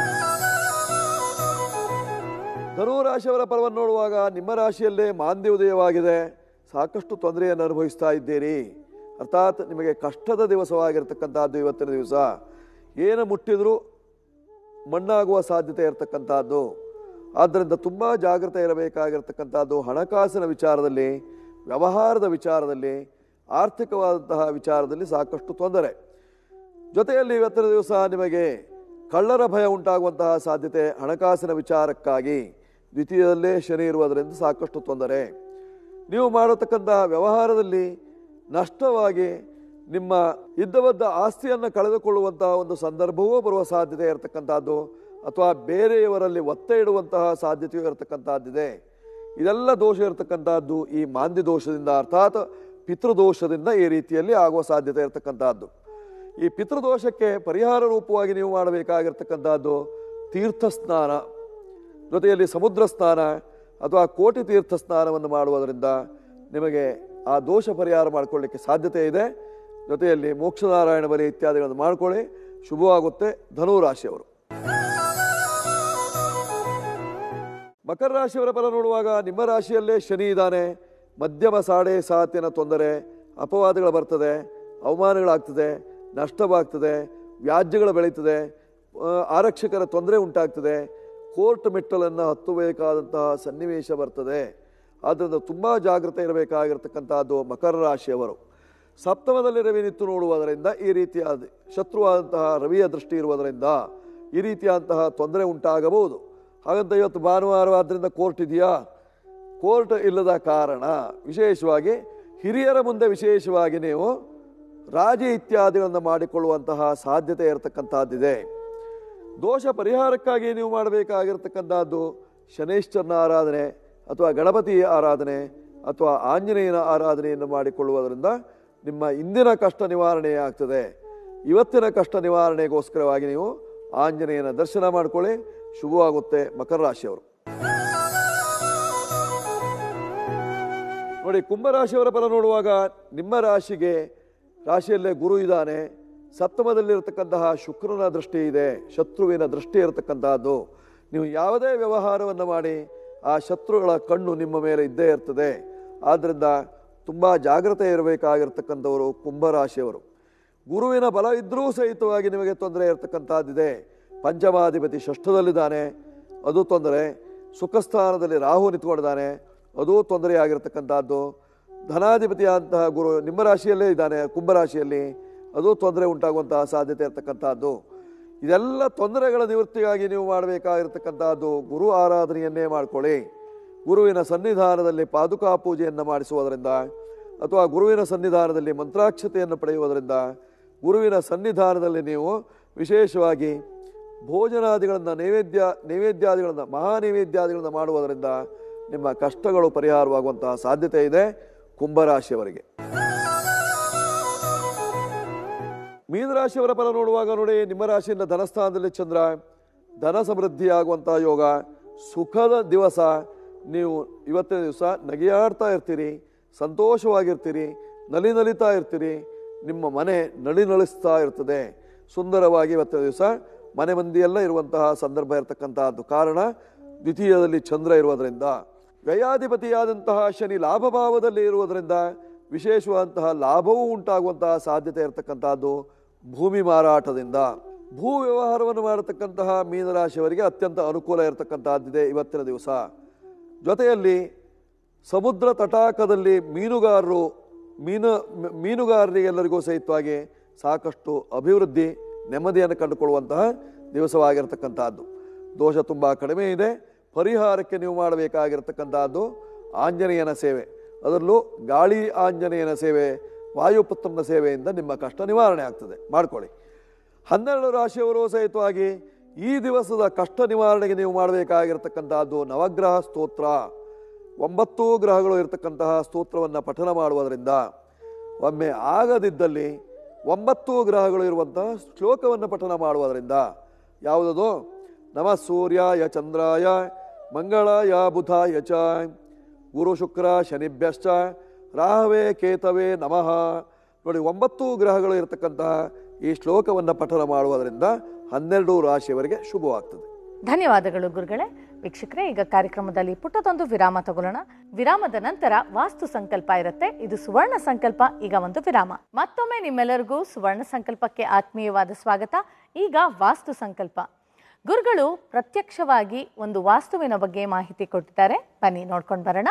ಧನು ರಾಶಿಯವರ ಫಲವನ್ನು ನೋಡುವಾಗ ನಿಮ್ಮ ರಾಶಿಯಲ್ಲೇ ಮಾಂದ್ಯ ಉದಯವಾಗಿದೆ. ಸಾಕಷ್ಟು ತೊಂದರೆಯನ್ನು ಅನುಭವಿಸ್ತಾ ಇದ್ದೀರಿ. ಅರ್ಥಾತ್ ನಿಮಗೆ ಕಷ್ಟದ ದಿವಸವಾಗಿರ್ತಕ್ಕಂಥದ್ದು ಇವತ್ತಿನ ದಿವಸ. ಏನು ಮುಟ್ಟಿದ್ರೂ ಮಣ್ಣಾಗುವ ಸಾಧ್ಯತೆ ಇರತಕ್ಕಂಥದ್ದು. ಆದ್ದರಿಂದ ತುಂಬ ಜಾಗ್ರತೆ ಇರಬೇಕಾಗಿರ್ತಕ್ಕಂಥದ್ದು. ಹಣಕಾಸಿನ ವಿಚಾರದಲ್ಲಿ, ವ್ಯವಹಾರದ ವಿಚಾರದಲ್ಲಿ, ಆರ್ಥಿಕವಾದಂತಹ ವಿಚಾರದಲ್ಲಿ ಸಾಕಷ್ಟು ತೊಂದರೆ. ಜೊತೆಯಲ್ಲಿ ಇವತ್ತಿನ ದಿವಸ ನಿಮಗೆ ಕಳ್ಳರ ಭಯ ಉಂಟಾಗುವಂತಹ ಸಾಧ್ಯತೆ ಹಣಕಾಸಿನ ವಿಚಾರಕ್ಕಾಗಿ. ದ್ವಿತೀಯದಲ್ಲೇ ಶನಿ ಇರುವುದರಿಂದ ಸಾಕಷ್ಟು ತೊಂದರೆ. ನೀವು ಮಾಡತಕ್ಕಂತಹ ವ್ಯವಹಾರದಲ್ಲಿ ನಷ್ಟವಾಗಿ ನಿಮ್ಮ ಇದ್ದವದ್ದ ಆಸ್ತಿಯನ್ನು ಕಳೆದುಕೊಳ್ಳುವಂತಹ ಒಂದು ಸಂದರ್ಭವೂ ಬರುವ ಸಾಧ್ಯತೆ ಇರತಕ್ಕಂಥದ್ದು, ಅಥವಾ ಬೇರೆಯವರಲ್ಲಿ ಒತ್ತೆ ಇಡುವಂತಹ ಸಾಧ್ಯತೆಯೂ ಇರತಕ್ಕಂಥದ್ದಿದೆ. ಇದೆಲ್ಲ ದೋಷ ಇರತಕ್ಕಂಥದ್ದು ಈ ಮಾಂದ್ಯ ದೋಷದಿಂದ, ಅರ್ಥಾತ್ ಪಿತೃದೋಷದಿಂದ ಈ ರೀತಿಯಲ್ಲಿ ಆಗುವ ಸಾಧ್ಯತೆ ಇರತಕ್ಕಂಥದ್ದು. ಈ ಪಿತೃದೋಷಕ್ಕೆ ಪರಿಹಾರ ರೂಪವಾಗಿ ನೀವು ಮಾಡಬೇಕಾಗಿರ್ತಕ್ಕಂಥದ್ದು ತೀರ್ಥ ಸ್ನಾನ, ಜೊತೆಯಲ್ಲಿ ಸಮುದ್ರ ಸ್ನಾನ ಅಥವಾ ಕೋಟಿ ತೀರ್ಥ ಸ್ನಾನವನ್ನು ಮಾಡುವುದರಿಂದ ನಿಮಗೆ ಆ ದೋಷ ಪರಿಹಾರ ಮಾಡಿಕೊಳ್ಳಿಕ್ಕೆ ಸಾಧ್ಯತೆ ಇದೆ. ಜೊತೆಯಲ್ಲಿ ಮೋಕ್ಷನಾರಾಯಣ ಬಲಿ ಇತ್ಯಾದಿಗಳನ್ನು ಮಾಡಿಕೊಳ್ಳಿ, ಶುಭವಾಗುತ್ತೆ. ಧನು ರಾಶಿಯವರು. ಮಕರ ರಾಶಿಯವರ ಫಲ ನೋಡುವಾಗ ನಿಮ್ಮ ರಾಶಿಯಲ್ಲೇ ಶನಿ ಇದ್ದಾನೆ. ಮಧ್ಯಮ ಸಾಡೆ ಸಾತಿನ ತೊಂದರೆ, ಅಪವಾದಗಳು ಬರ್ತದೆ, ಅವಮಾನಗಳಾಗ್ತದೆ, ನಷ್ಟವಾಗ್ತದೆ, ವ್ಯಾಜ್ಯಗಳು ಬೆಳೀತದೆ, ಆರಕ್ಷಕರ ತೊಂದರೆ ಉಂಟಾಗ್ತದೆ, ಕೋರ್ಟ್ ಮೆಟ್ಟಲನ್ನು ಹತ್ತಬೇಕಾದಂತಹ ಸನ್ನಿವೇಶ ಬರ್ತದೆ. ಆದ್ದರಿಂದ ತುಂಬ ಜಾಗ್ರತೆ ಇರಬೇಕಾಗಿರ್ತಕ್ಕಂಥದ್ದು ಮಕರ ರಾಶಿಯವರು. ಸಪ್ತಮದಲ್ಲಿ ರವಿ ನಿಂತು ನೋಡುವುದರಿಂದ ಈ ರೀತಿಯಾದ ಶತ್ರುವಾದಂತಹ ರವಿಯ ದೃಷ್ಟಿ ಇರುವುದರಿಂದ ಈ ರೀತಿಯಾದಂತಹ ತೊಂದರೆ ಉಂಟಾಗಬಹುದು. ಹಾಗಂತ ಇವತ್ತು ಭಾನುವಾರವಾದ್ದರಿಂದ ಕೋರ್ಟ್ ಇದೆಯಾ? ಕೋರ್ಟ್ ಇಲ್ಲದ ಕಾರಣ ವಿಶೇಷವಾಗಿ ಹಿರಿಯರ ಮುಂದೆ ವಿಶೇಷವಾಗಿ ನೀವು ರಾಜಿ ಇತ್ಯಾದಿಗಳನ್ನು ಮಾಡಿಕೊಳ್ಳುವಂತಹ ಸಾಧ್ಯತೆ ಇರತಕ್ಕಂಥದ್ದಿದೆ. ದೋಷ ಪರಿಹಾರಕ್ಕಾಗಿ ನೀವು ಮಾಡಬೇಕಾಗಿರ್ತಕ್ಕಂಥದ್ದು ಶನೇಶ್ವರನ ಆರಾಧನೆ ಅಥವಾ ಗಣಪತಿ ಆರಾಧನೆ ಅಥವಾ ಆಂಜನೇಯನ ಆರಾಧನೆಯನ್ನು ಮಾಡಿಕೊಳ್ಳುವುದರಿಂದ ನಿಮ್ಮ ಇಂದಿನ ಕಷ್ಟ ನಿವಾರಣೆ ಆಗ್ತದೆ. ಇವತ್ತಿನ ಕಷ್ಟ ನಿವಾರಣೆಗೋಸ್ಕರವಾಗಿ ನೀವು ಆಂಜನೇಯನ ದರ್ಶನ ಮಾಡಿಕೊಳ್ಳಿ, ಶುಭವಾಗುತ್ತೆ. ಮಕರ ರಾಶಿಯವರು. ನೋಡಿ, ಕುಂಭರಾಶಿಯವರ ಫಲ ನೋಡುವಾಗ ನಿಮ್ಮ ರಾಶಿಯಲ್ಲೇ ಗುರು ಇದ್ದಾನೆ. ಸಪ್ತಮದಲ್ಲಿರತಕ್ಕಂತಹ ಶುಕ್ರನ ದೃಷ್ಟಿ ಇದೆ, ಶತ್ರುವಿನ ದೃಷ್ಟಿ ಇರತಕ್ಕಂತಹದ್ದು. ನೀವು ಯಾವುದೇ ವ್ಯವಹಾರವನ್ನು ಮಾಡಿ ಆ ಶತ್ರುಗಳ ಕಣ್ಣು ನಿಮ್ಮ ಮೇಲೆ ಇದ್ದೇ ಇರ್ತದೆ. ಆದ್ದರಿಂದ ತುಂಬ ಜಾಗ್ರತೆ ಇರಬೇಕಾಗಿರ್ತಕ್ಕಂಥವರು ಕುಂಭರಾಶಿಯವರು. ಗುರುವಿನ ಬಲ ಇದ್ದರೂ ಸಹಿತವಾಗಿ ನಿಮಗೆ ತೊಂದರೆ ಇರತಕ್ಕಂಥದ್ದಿದೆ. ಪಂಚಮಾಧಿಪತಿ ಷಷ್ಠದಲ್ಲಿದ್ದಾನೆ, ಅದು ತೊಂದರೆ. ಸುಖಸ್ಥಾನದಲ್ಲಿ ರಾಹು ನಿಂತ್ಕೊಂಡಿದ್ದಾನೆ, ಅದೂ ತೊಂದರೆಯಾಗಿರ್ತಕ್ಕಂಥದ್ದು. ಧನಾಧಿಪತಿಯಾದಂತಹ ಗುರು ನಿಮ್ಮ ರಾಶಿಯಲ್ಲೇ ಇದ್ದಾನೆ, ಕುಂಭರಾಶಿಯಲ್ಲಿ, ಅದು ತೊಂದರೆ ಉಂಟಾಗುವಂತಹ ಸಾಧ್ಯತೆ ಇರತಕ್ಕಂಥದ್ದು. ಇದೆಲ್ಲ ತೊಂದರೆಗಳ ನಿವೃತ್ತಿಗಾಗಿ ನೀವು ಮಾಡಬೇಕಾಗಿರ್ತಕ್ಕಂಥದ್ದು ಗುರು ಆರಾಧನೆಯನ್ನೇ ಮಾಡಿಕೊಳ್ಳಿ. ಗುರುವಿನ ಸನ್ನಿಧಾನದಲ್ಲಿ ಪಾದುಕಾ ಪೂಜೆಯನ್ನು ಮಾಡಿಸುವುದರಿಂದ ಅಥವಾ ಗುರುವಿನ ಸನ್ನಿಧಾನದಲ್ಲಿ ಮಂತ್ರಾಕ್ಷತೆಯನ್ನು ಪಡೆಯುವುದರಿಂದ, ಗುರುವಿನ ಸನ್ನಿಧಾನದಲ್ಲಿ ನೀವು ವಿಶೇಷವಾಗಿ ಭೋಜನಾದಿಗಳನ್ನು ನೈವೇದ್ಯಾದಿಗಳನ್ನು ಮಹಾನೈವೇದ್ಯಾದಿಗಳನ್ನು ಮಾಡುವುದರಿಂದ ನಿಮ್ಮ ಕಷ್ಟಗಳು ಪರಿಹಾರವಾಗುವಂತಹ ಸಾಧ್ಯತೆ ಇದೆ ಕುಂಭರಾಶಿಯವರಿಗೆ. ಮೀನರಾಶಿಯವರ ಫಲ ನೋಡುವಾಗ ನೋಡಿ, ನಿಮ್ಮ ರಾಶಿಯಿಂದ ಧನಸ್ಥಾನದಲ್ಲಿ ಚಂದ್ರ, ಧನ ಸಮೃದ್ಧಿಯಾಗುವಂತಹ ಯೋಗ, ಸುಖದ ದಿವಸ. ನೀವು ಇವತ್ತಿನ ದಿವಸ ನಗೆಯಾಡ್ತಾ ಇರ್ತೀರಿ, ಸಂತೋಷವಾಗಿರ್ತೀರಿ, ನಲಿತಾ ಇರ್ತೀರಿ. ನಿಮ್ಮ ಮನೆ ನಳಿಸ್ತಾ ಇರ್ತದೆ. ಸುಂದರವಾಗಿ ಇವತ್ತಿನ ದಿವಸ ಮನೆ ಮಂದಿಯೆಲ್ಲ ಇರುವಂತಹ ಸಂದರ್ಭ ಇರತಕ್ಕಂತಹದ್ದು. ಕಾರಣ ದ್ವಿತೀಯದಲ್ಲಿ ಚಂದ್ರ ಇರುವುದರಿಂದ. ವ್ಯಯಾಧಿಪತಿಯಾದಂತಹ ಶನಿ ಲಾಭಭಾವದಲ್ಲಿ ಇರುವುದರಿಂದ ವಿಶೇಷವಾದಂತಹ ಲಾಭವೂ ಉಂಟಾಗುವಂತಹ ಸಾಧ್ಯತೆ ಇರತಕ್ಕಂತಹದ್ದು ಭೂಮಿ ಮಾರಾಟದಿಂದ. ಭೂ ವ್ಯವಹಾರವನ್ನು ಮಾಡತಕ್ಕಂತಹ ಮೀನರಾಶಿಯವರಿಗೆ ಅತ್ಯಂತ ಅನುಕೂಲ ಇರತಕ್ಕಂತಹದ್ದಿದೆ ಇವತ್ತಿನ ದಿವಸ. ಜೊತೆಯಲ್ಲಿ ಸಮುದ್ರ ತಟಾಕದಲ್ಲಿ ಮೀನುಗಾರರಿಗೆಲ್ಲರಿಗೂ ಸಹಿತವಾಗಿ ಸಾಕಷ್ಟು ಅಭಿವೃದ್ಧಿ, ನೆಮ್ಮದಿಯನ್ನು ಕಂಡುಕೊಳ್ಳುವಂತಹ ದಿವಸವಾಗಿರತಕ್ಕಂತಹದ್ದು. ದೋಷ ತುಂಬ ಕಡಿಮೆ ಇದೆ. ಪರಿಹಾರಕ್ಕೆ ನೀವು ಮಾಡಬೇಕಾಗಿರ್ತಕ್ಕಂಥದ್ದು ಆಂಜನೇಯನ ಸೇವೆ, ಅದರಲ್ಲೂ ಗಾಳಿ ಆಂಜನೇಯನ ಸೇವೆ, ವಾಯುಪುತ್ರನ ಸೇವೆಯಿಂದ ನಿಮ್ಮ ಕಷ್ಟ ನಿವಾರಣೆ ಆಗ್ತದೆ, ಮಾಡ್ಕೊಳ್ಳಿ. 12 ರಾಶಿಯವರು ಸಹಿತವಾಗಿ ಈ ದಿವಸದ ಕಷ್ಟ ನಿವಾರಣೆಗೆ ನೀವು ಮಾಡಬೇಕಾಗಿರ್ತಕ್ಕಂಥದ್ದು ನವಗ್ರಹ ಸ್ತೋತ್ರ. 9 ಗ್ರಹಗಳು ಇರತಕ್ಕಂತಹ ಸ್ತೋತ್ರವನ್ನು ಪಠನ ಮಾಡುವುದರಿಂದ, ಒಮ್ಮೆ ಆಗದಿದ್ದಲ್ಲಿ 9 ಗ್ರಹಗಳು ಇರುವಂತಹ ಶ್ಲೋಕವನ್ನು ಪಠನ ಮಾಡುವುದರಿಂದ, ಯಾವುದದು? ನಮಃ ಸೂರ್ಯಾಯ ಚಂದ್ರಾಯ ಮಂಗಳಾಯ ಬುಧಾಯ ಚ ಗುರು ಶುಕ್ರ ಶನಿಭ್ಯಶ್ಚ ರಾಹವೇ ಕೇತವೇ ನಮಃ. ನೋಡಿ, 9 ಗ್ರಹಗಳು ಇರತಕ್ಕಂತಹ ಈ ಶ್ಲೋಕವನ್ನು ಪಠನ ಮಾಡುವುದರಿಂದ 12 ರಾಶಿಯವರಿಗೆ ಶುಭವಾಗ್ತದೆ. ಧನ್ಯವಾದಗಳು ಗುರುಗಳೇ. ವೀಕ್ಷಕರೇ, ಈಗ ಕಾರ್ಯಕ್ರಮದಲ್ಲಿ ಪುಟ್ಟದೊಂದು ವಿರಾಮ ತಗೊಳ್ಳೋಣ. ವಿರಾಮದ ನಂತರ ವಾಸ್ತು ಸಂಕಲ್ಪ ಇರುತ್ತೆ. ಇದು ಸುವರ್ಣ ಸಂಕಲ್ಪ. ಈಗ ಒಂದು ವಿರಾಮ. ಮತ್ತೊಮ್ಮೆ ನಿಮ್ಮೆಲ್ಲರಿಗೂ ಸುವರ್ಣ ಸಂಕಲ್ಪಕ್ಕೆ ಆತ್ಮೀಯವಾದ ಸ್ವಾಗತ. ಈಗ ವಾಸ್ತು ಸಂಕಲ್ಪ. ಗುರುಗಳು ಪ್ರತ್ಯಕ್ಷವಾಗಿ ಒಂದು ವಾಸ್ತುವಿನ ಬಗ್ಗೆ ಮಾಹಿತಿ ಕೊಟ್ಟಿದ್ದಾರೆ. ಬನ್ನಿ ನೋಡ್ಕೊಂಡು ಬರೋಣ.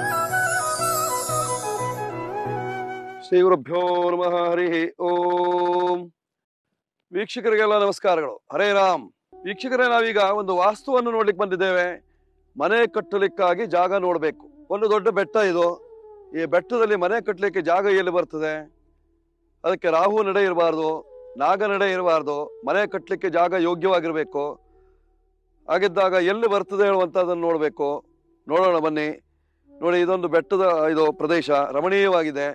ಶ್ರೀ ಗುರುಭ್ಯೋ ನಮಃ. ಹರಿ ಓಂ. ವೀಕ್ಷಕರಿಗೆಲ್ಲ ನಮಸ್ಕಾರಗಳು. ಹರೇ ರಾಮ್. ವೀಕ್ಷಕರೇ, ನಾವೀಗ ಒಂದು ವಾಸ್ತುವನ್ನು ನೋಡ್ಲಿಕ್ಕೆ ಬಂದಿದ್ದೇವೆ. ಮನೆ ಕಟ್ಟಲಿಕ್ಕಾಗಿ ಜಾಗ ನೋಡಬೇಕು. ಒಂದು ದೊಡ್ಡ ಬೆಟ್ಟ ಇದು. ಈ ಬೆಟ್ಟದಲ್ಲಿ ಮನೆ ಕಟ್ಟಲಿಕ್ಕೆ ಜಾಗ ಎಲ್ಲಿ ಬರ್ತದೆ? ಅದಕ್ಕೆ ರಾಹು ನಡೆ ಇರಬಾರ್ದು, ನಾಗ ನಡೆ ಇರಬಾರ್ದು. ಮನೆ ಕಟ್ಟಲಿಕ್ಕೆ ಜಾಗ ಯೋಗ್ಯವಾಗಿರಬೇಕು. ಹಾಗಿದ್ದಾಗ ಎಲ್ಲಿ ಬರ್ತದೆ ಹೇಳುವಂಥದ್ದನ್ನು ನೋಡಬೇಕು. ನೋಡೋಣ ಬನ್ನಿ. ನೋಡಿ, ಇದೊಂದು ಬೆಟ್ಟದ ಇದು ಪ್ರದೇಶ ರಮಣೀಯವಾಗಿದೆ.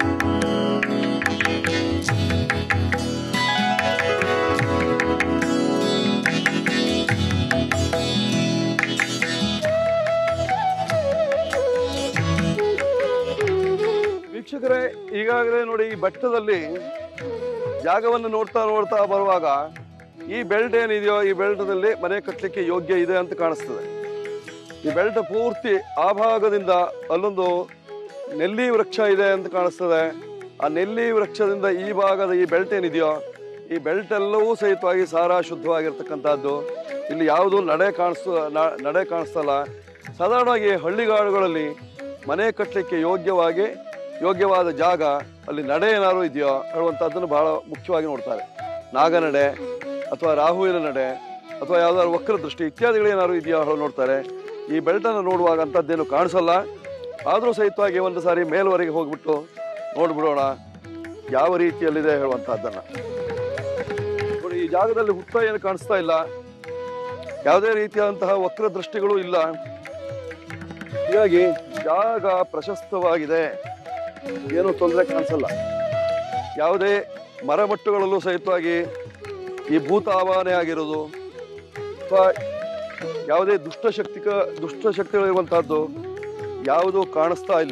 ವೀಕ್ಷಕರೇ, ಈಗಾಗಲೇ ನೋಡಿ, ಈ ಬೆಟ್ಟದಲ್ಲಿ ಜಾಗವನ್ನು ನೋಡ್ತಾ ನೋಡ್ತಾ ಬರುವಾಗ ಈ ಬೆಲ್ಟ್ ಏನಿದೆಯೋ, ಈ ಬೆಲ್ಟದಲ್ಲಿ ಮನೆ ಕಟ್ಟಲಿಕ್ಕೆ ಯೋಗ್ಯ ಇದೆ ಅಂತ ಕಾಣಿಸ್ತದೆ. ಈ ಬೆಲ್ಟ್ ಪೂರ್ತಿ ಆ ಭಾಗದಿಂದ ಅಲ್ಲೊಂದು ನೆಲ್ಲಿ ವೃಕ್ಷ ಇದೆ ಅಂತ ಕಾಣಿಸ್ತದೆ. ಆ ನೆಲ್ಲಿ ವೃಕ್ಷದಿಂದ ಈ ಭಾಗದ ಈ ಬೆಲ್ಟ್ ಏನಿದೆಯೋ, ಈ ಬೆಲ್ಟ್ ಎಲ್ಲವೂ ಸಹಿತವಾಗಿ ಸಾರ ಶುದ್ಧವಾಗಿರ್ತಕ್ಕಂಥದ್ದು. ಇಲ್ಲಿ ಯಾವುದು ನಡೆ ಕಾಣಿಸ್ತಲ್ಲ. ಸಾಧಾರಣವಾಗಿ ಹಳ್ಳಿಗಾಡುಗಳಲ್ಲಿ ಮನೆ ಕಟ್ಟಲಿಕ್ಕೆ ಯೋಗ್ಯವಾದ ಜಾಗ, ಅಲ್ಲಿ ನಡೆ ಏನಾದ್ರು ಇದೆಯೋ ಹೇಳುವಂಥದ್ದನ್ನು ಬಹಳ ಮುಖ್ಯವಾಗಿ ನೋಡ್ತಾರೆ. ನಾಗನಡೆ ಅಥವಾ ರಾಹುವಿನ ನಡೆ ಅಥವಾ ಯಾವ್ದಾದ್ರು ವಕ್ರ ದೃಷ್ಟಿ ಇತ್ಯಾದಿಗಳು ಏನಾದ್ರು ಇದೆಯೋ ನೋಡ್ತಾರೆ. ಈ ಬೆಲ್ಟನ್ನು ನೋಡುವಾಗ ಅಂಥದ್ದೇನು ಕಾಣಿಸಲ್ಲ. ಆದರೂ ಸಹಿತವಾಗಿ ಒಂದು ಸಾರಿ ಮೇಲ್ವರೆಗೆ ಹೋಗ್ಬಿಟ್ಟು ನೋಡ್ಬಿಡೋಣ ಯಾವ ರೀತಿಯಲ್ಲಿದೆ ಹೇಳುವಂತಹದ್ದನ್ನ. ನೋಡಿ, ಈ ಜಾಗದಲ್ಲಿ ಹುತ್ತ ಏನು ಕಾಣಿಸ್ತಾ ಇಲ್ಲ. ಯಾವುದೇ ರೀತಿಯಾದಂತಹ ವಕ್ರ ದೃಷ್ಟಿಗಳು ಇಲ್ಲ. ಹೀಗಾಗಿ ಜಾಗ ಪ್ರಶಸ್ತವಾಗಿದೆ. ಏನೂ ತೊಂದರೆ ಕಾಣಿಸಲ್ಲ. ಯಾವುದೇ ಮರಮಟ್ಟುಗಳಲ್ಲೂ ಸಹಿತವಾಗಿ ಈ ಭೂತ ಆವಾಹನೆ ಆಗಿರೋದು ಅಥವಾ ಯಾವುದೇ ದುಷ್ಟಶಕ್ತಿಗಳಿರುವಂತಹದ್ದು ಯಾವುದೂ ಕಾಣಿಸ್ತಾ ಇಲ್ಲ.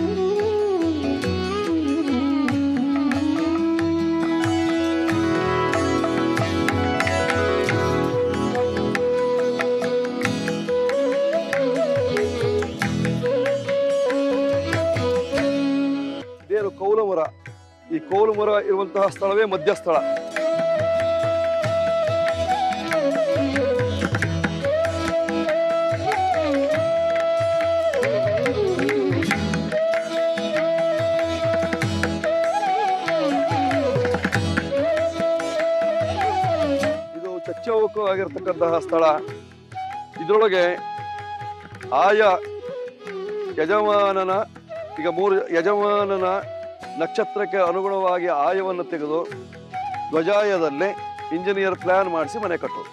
ಇದೇನು ಕೌಲಮರ. ಈ ಕೌಲಮರ ಇರುವಂತಹ ಸ್ಥಳವೇ ಮಧ್ಯಸ್ಥಳ. ಆಗಿರ್ತಕ್ಕಂತಹ ಸ್ಥಳ. ಇದರೊಳಗೆ ಆಯಾ ಯಜಮಾನನ, ಈಗ 3 ಯಜಮಾನನ ನಕ್ಷತ್ರಕ್ಕೆ ಅನುಗುಣವಾಗಿ ಆಯವನ್ನು ತೆಗೆದು ಧ್ವಜಾಯದಲ್ಲಿ ಇಂಜಿನಿಯರ್ ಪ್ಲಾನ್ ಮಾಡಿಸಿ ಮನೆ ಕಟ್ಟೋದು.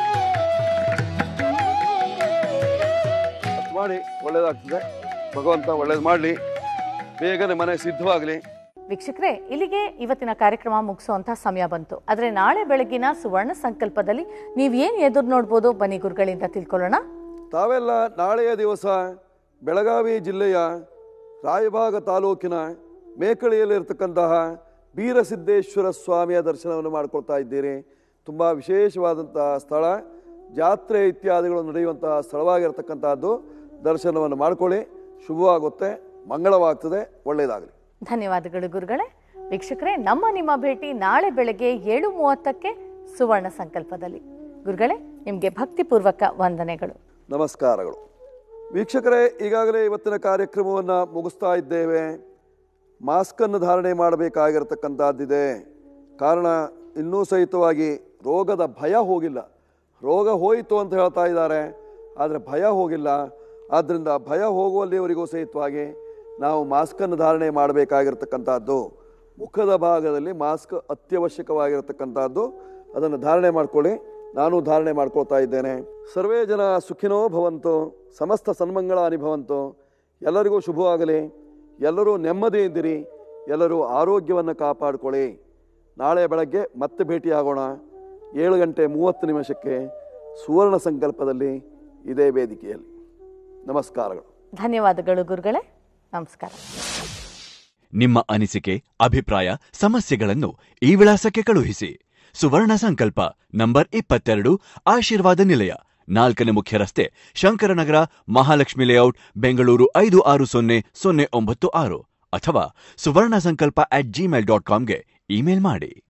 ಮಾಡಿ ಒಳ್ಳೇದಾಗ್ತದೆ. ಭಗವಂತ ಒಳ್ಳೇದು ಮಾಡಲಿ, ಬೇಗನೆ ಮನೆ ಸಿದ್ಧವಾಗಲಿ. ವೀಕ್ಷಕರೇ, ಇಲ್ಲಿಗೆ ಇವತ್ತಿನ ಕಾರ್ಯಕ್ರಮ ಮುಗಿಸುವಂತಹ ಸಮಯ ಬಂತು. ಆದರೆ ನಾಳೆ ಬೆಳಗಿನ ಸುವರ್ಣ ಸಂಕಲ್ಪದಲ್ಲಿ ನೀವೇನು ಎದುರು ನೋಡ್ಬೋದು, ಬನ್ನಿ ಗುರುಗಳಿಂದ ತಿಳ್ಕೊಳ್ಳೋಣ. ತಾವೆಲ್ಲ ನಾಳೆಯ ದಿವಸ ಬೆಳಗಾವಿ ಜಿಲ್ಲೆಯ ರಾಯಭಾಗ ತಾಲೂಕಿನ ಮೇಕಳಿಯಲ್ಲಿರ್ತಕ್ಕಂತಹ ಬೀರಸಿದ್ದೇಶ್ವರ ಸ್ವಾಮಿಯ ದರ್ಶನವನ್ನು ಮಾಡಿಕೊಳ್ತಾ ಇದ್ದೀರಿ. ತುಂಬ ವಿಶೇಷವಾದಂತಹ ಸ್ಥಳ, ಜಾತ್ರೆ ಇತ್ಯಾದಿಗಳು ನಡೆಯುವಂತಹ ಸ್ಥಳವಾಗಿರ್ತಕ್ಕಂಥದ್ದು. ದರ್ಶನವನ್ನು ಮಾಡಿಕೊಳ್ಳಿ, ಶುಭವಾಗುತ್ತೆ, ಮಂಗಳವಾಗ್ತದೆ, ಒಳ್ಳೆಯದಾಗಲಿ. ಧನ್ಯವಾದಗಳು ಗುರುಗಳೇ. ವೀಕ್ಷಕರೇ, ನಿಮ್ಮ ಭೇಟಿ ನಾಳೆ ಬೆಳಗ್ಗೆ 7:30ಕ್ಕೆ ಸುವರ್ಣ ಸಂಕಲ್ಪದಲ್ಲಿ. ಗುರುಗಳೇ, ನಿಮಗೆ ಭಕ್ತಿಪೂರ್ವಕ ವಂದನೆಗಳು. ನಮಸ್ಕಾರಗಳು. ವೀಕ್ಷಕರೇ, ಈಗಾಗಲೇ ಇವತ್ತಿನ ಕಾರ್ಯಕ್ರಮವನ್ನು ಮುಗಿಸ್ತಾ ಇದ್ದೇವೆ. ಮಾಸ್ಕನ್ನು ಧಾರಣೆ ಮಾಡಬೇಕಾಗಿರತಕ್ಕಂಥದ್ದಿದೆ. ಕಾರಣ, ಇನ್ನೂ ಸಹಿತವಾಗಿ ರೋಗದ ಭಯ ಹೋಗಿಲ್ಲ. ರೋಗ ಹೋಯಿತು ಅಂತ ಹೇಳ್ತಾ ಇದ್ದಾರೆ, ಆದರೆ ಭಯ ಹೋಗಿಲ್ಲ. ಆದ್ದರಿಂದ ಭಯ ಹೋಗುವಲ್ಲಿವರೆಗೂ ಸಹಿತವಾಗಿ ನಾವು ಮಾಸ್ಕನ್ನು ಧಾರಣೆ ಮಾಡಬೇಕಾಗಿರ್ತಕ್ಕಂಥದ್ದು. ಮುಖದ ಭಾಗದಲ್ಲಿ ಮಾಸ್ಕ್ ಅತ್ಯವಶ್ಯಕವಾಗಿರತಕ್ಕಂಥದ್ದು. ಅದನ್ನು ಧಾರಣೆ ಮಾಡ್ಕೊಳ್ಳಿ. ನಾನು ಧಾರಣೆ ಮಾಡ್ಕೊಳ್ತಾ ಇದ್ದೇನೆ. ಸರ್ವೇ ಜನ ಸುಖಿನೋ ಭವಂತು, ಸಮಸ್ತ ಸನ್ಮಂಗಳಾನಿ ಭವಂತು. ಎಲ್ಲರಿಗೂ ಶುಭವಾಗಲಿ. ಎಲ್ಲರೂ ನೆಮ್ಮದಿ ಇದ್ದೀರಿ. ಎಲ್ಲರೂ ಆರೋಗ್ಯವನ್ನು ಕಾಪಾಡಿಕೊಳ್ಳಿ. ನಾಳೆ ಬೆಳಗ್ಗೆ ಮತ್ತೆ ಭೇಟಿಯಾಗೋಣ 7:30 ಸುವರ್ಣ ಸಂಕಲ್ಪದಲ್ಲಿ ಇದೇ ವೇದಿಕೆಯಲ್ಲಿ. ನಮಸ್ಕಾರಗಳು. ಧನ್ಯವಾದಗಳು ಗುರುಗಳೇ. ನಮಸ್ಕಾರ. ನಿಮ್ಮ ಅನಿಸಿಕೆ, ಅಭಿಪ್ರಾಯ, ಸಮಸ್ಯೆಗಳನ್ನು ಈ ವಿಳಾಸಕ್ಕೆ ಕಳುಹಿಸಿ. ಸುವರ್ಣ ಸಂಕಲ್ಪ, ನಂಬರ್ 22, ಆಶೀರ್ವಾದ ನಿಲಯ, 4ನೇ ಮುಖ್ಯ ರಸ್ತೆ, ಶಂಕರನಗರ, ಮಹಾಲಕ್ಷ್ಮಿ ಲೇಔಟ್, ಬೆಂಗಳೂರು 560096, ಅಥವಾ ಸುವರ್ಣ ಸಂಕಲ್ಪ @gmail.com ಗೆ ಇಮೇಲ್ ಮಾಡಿ.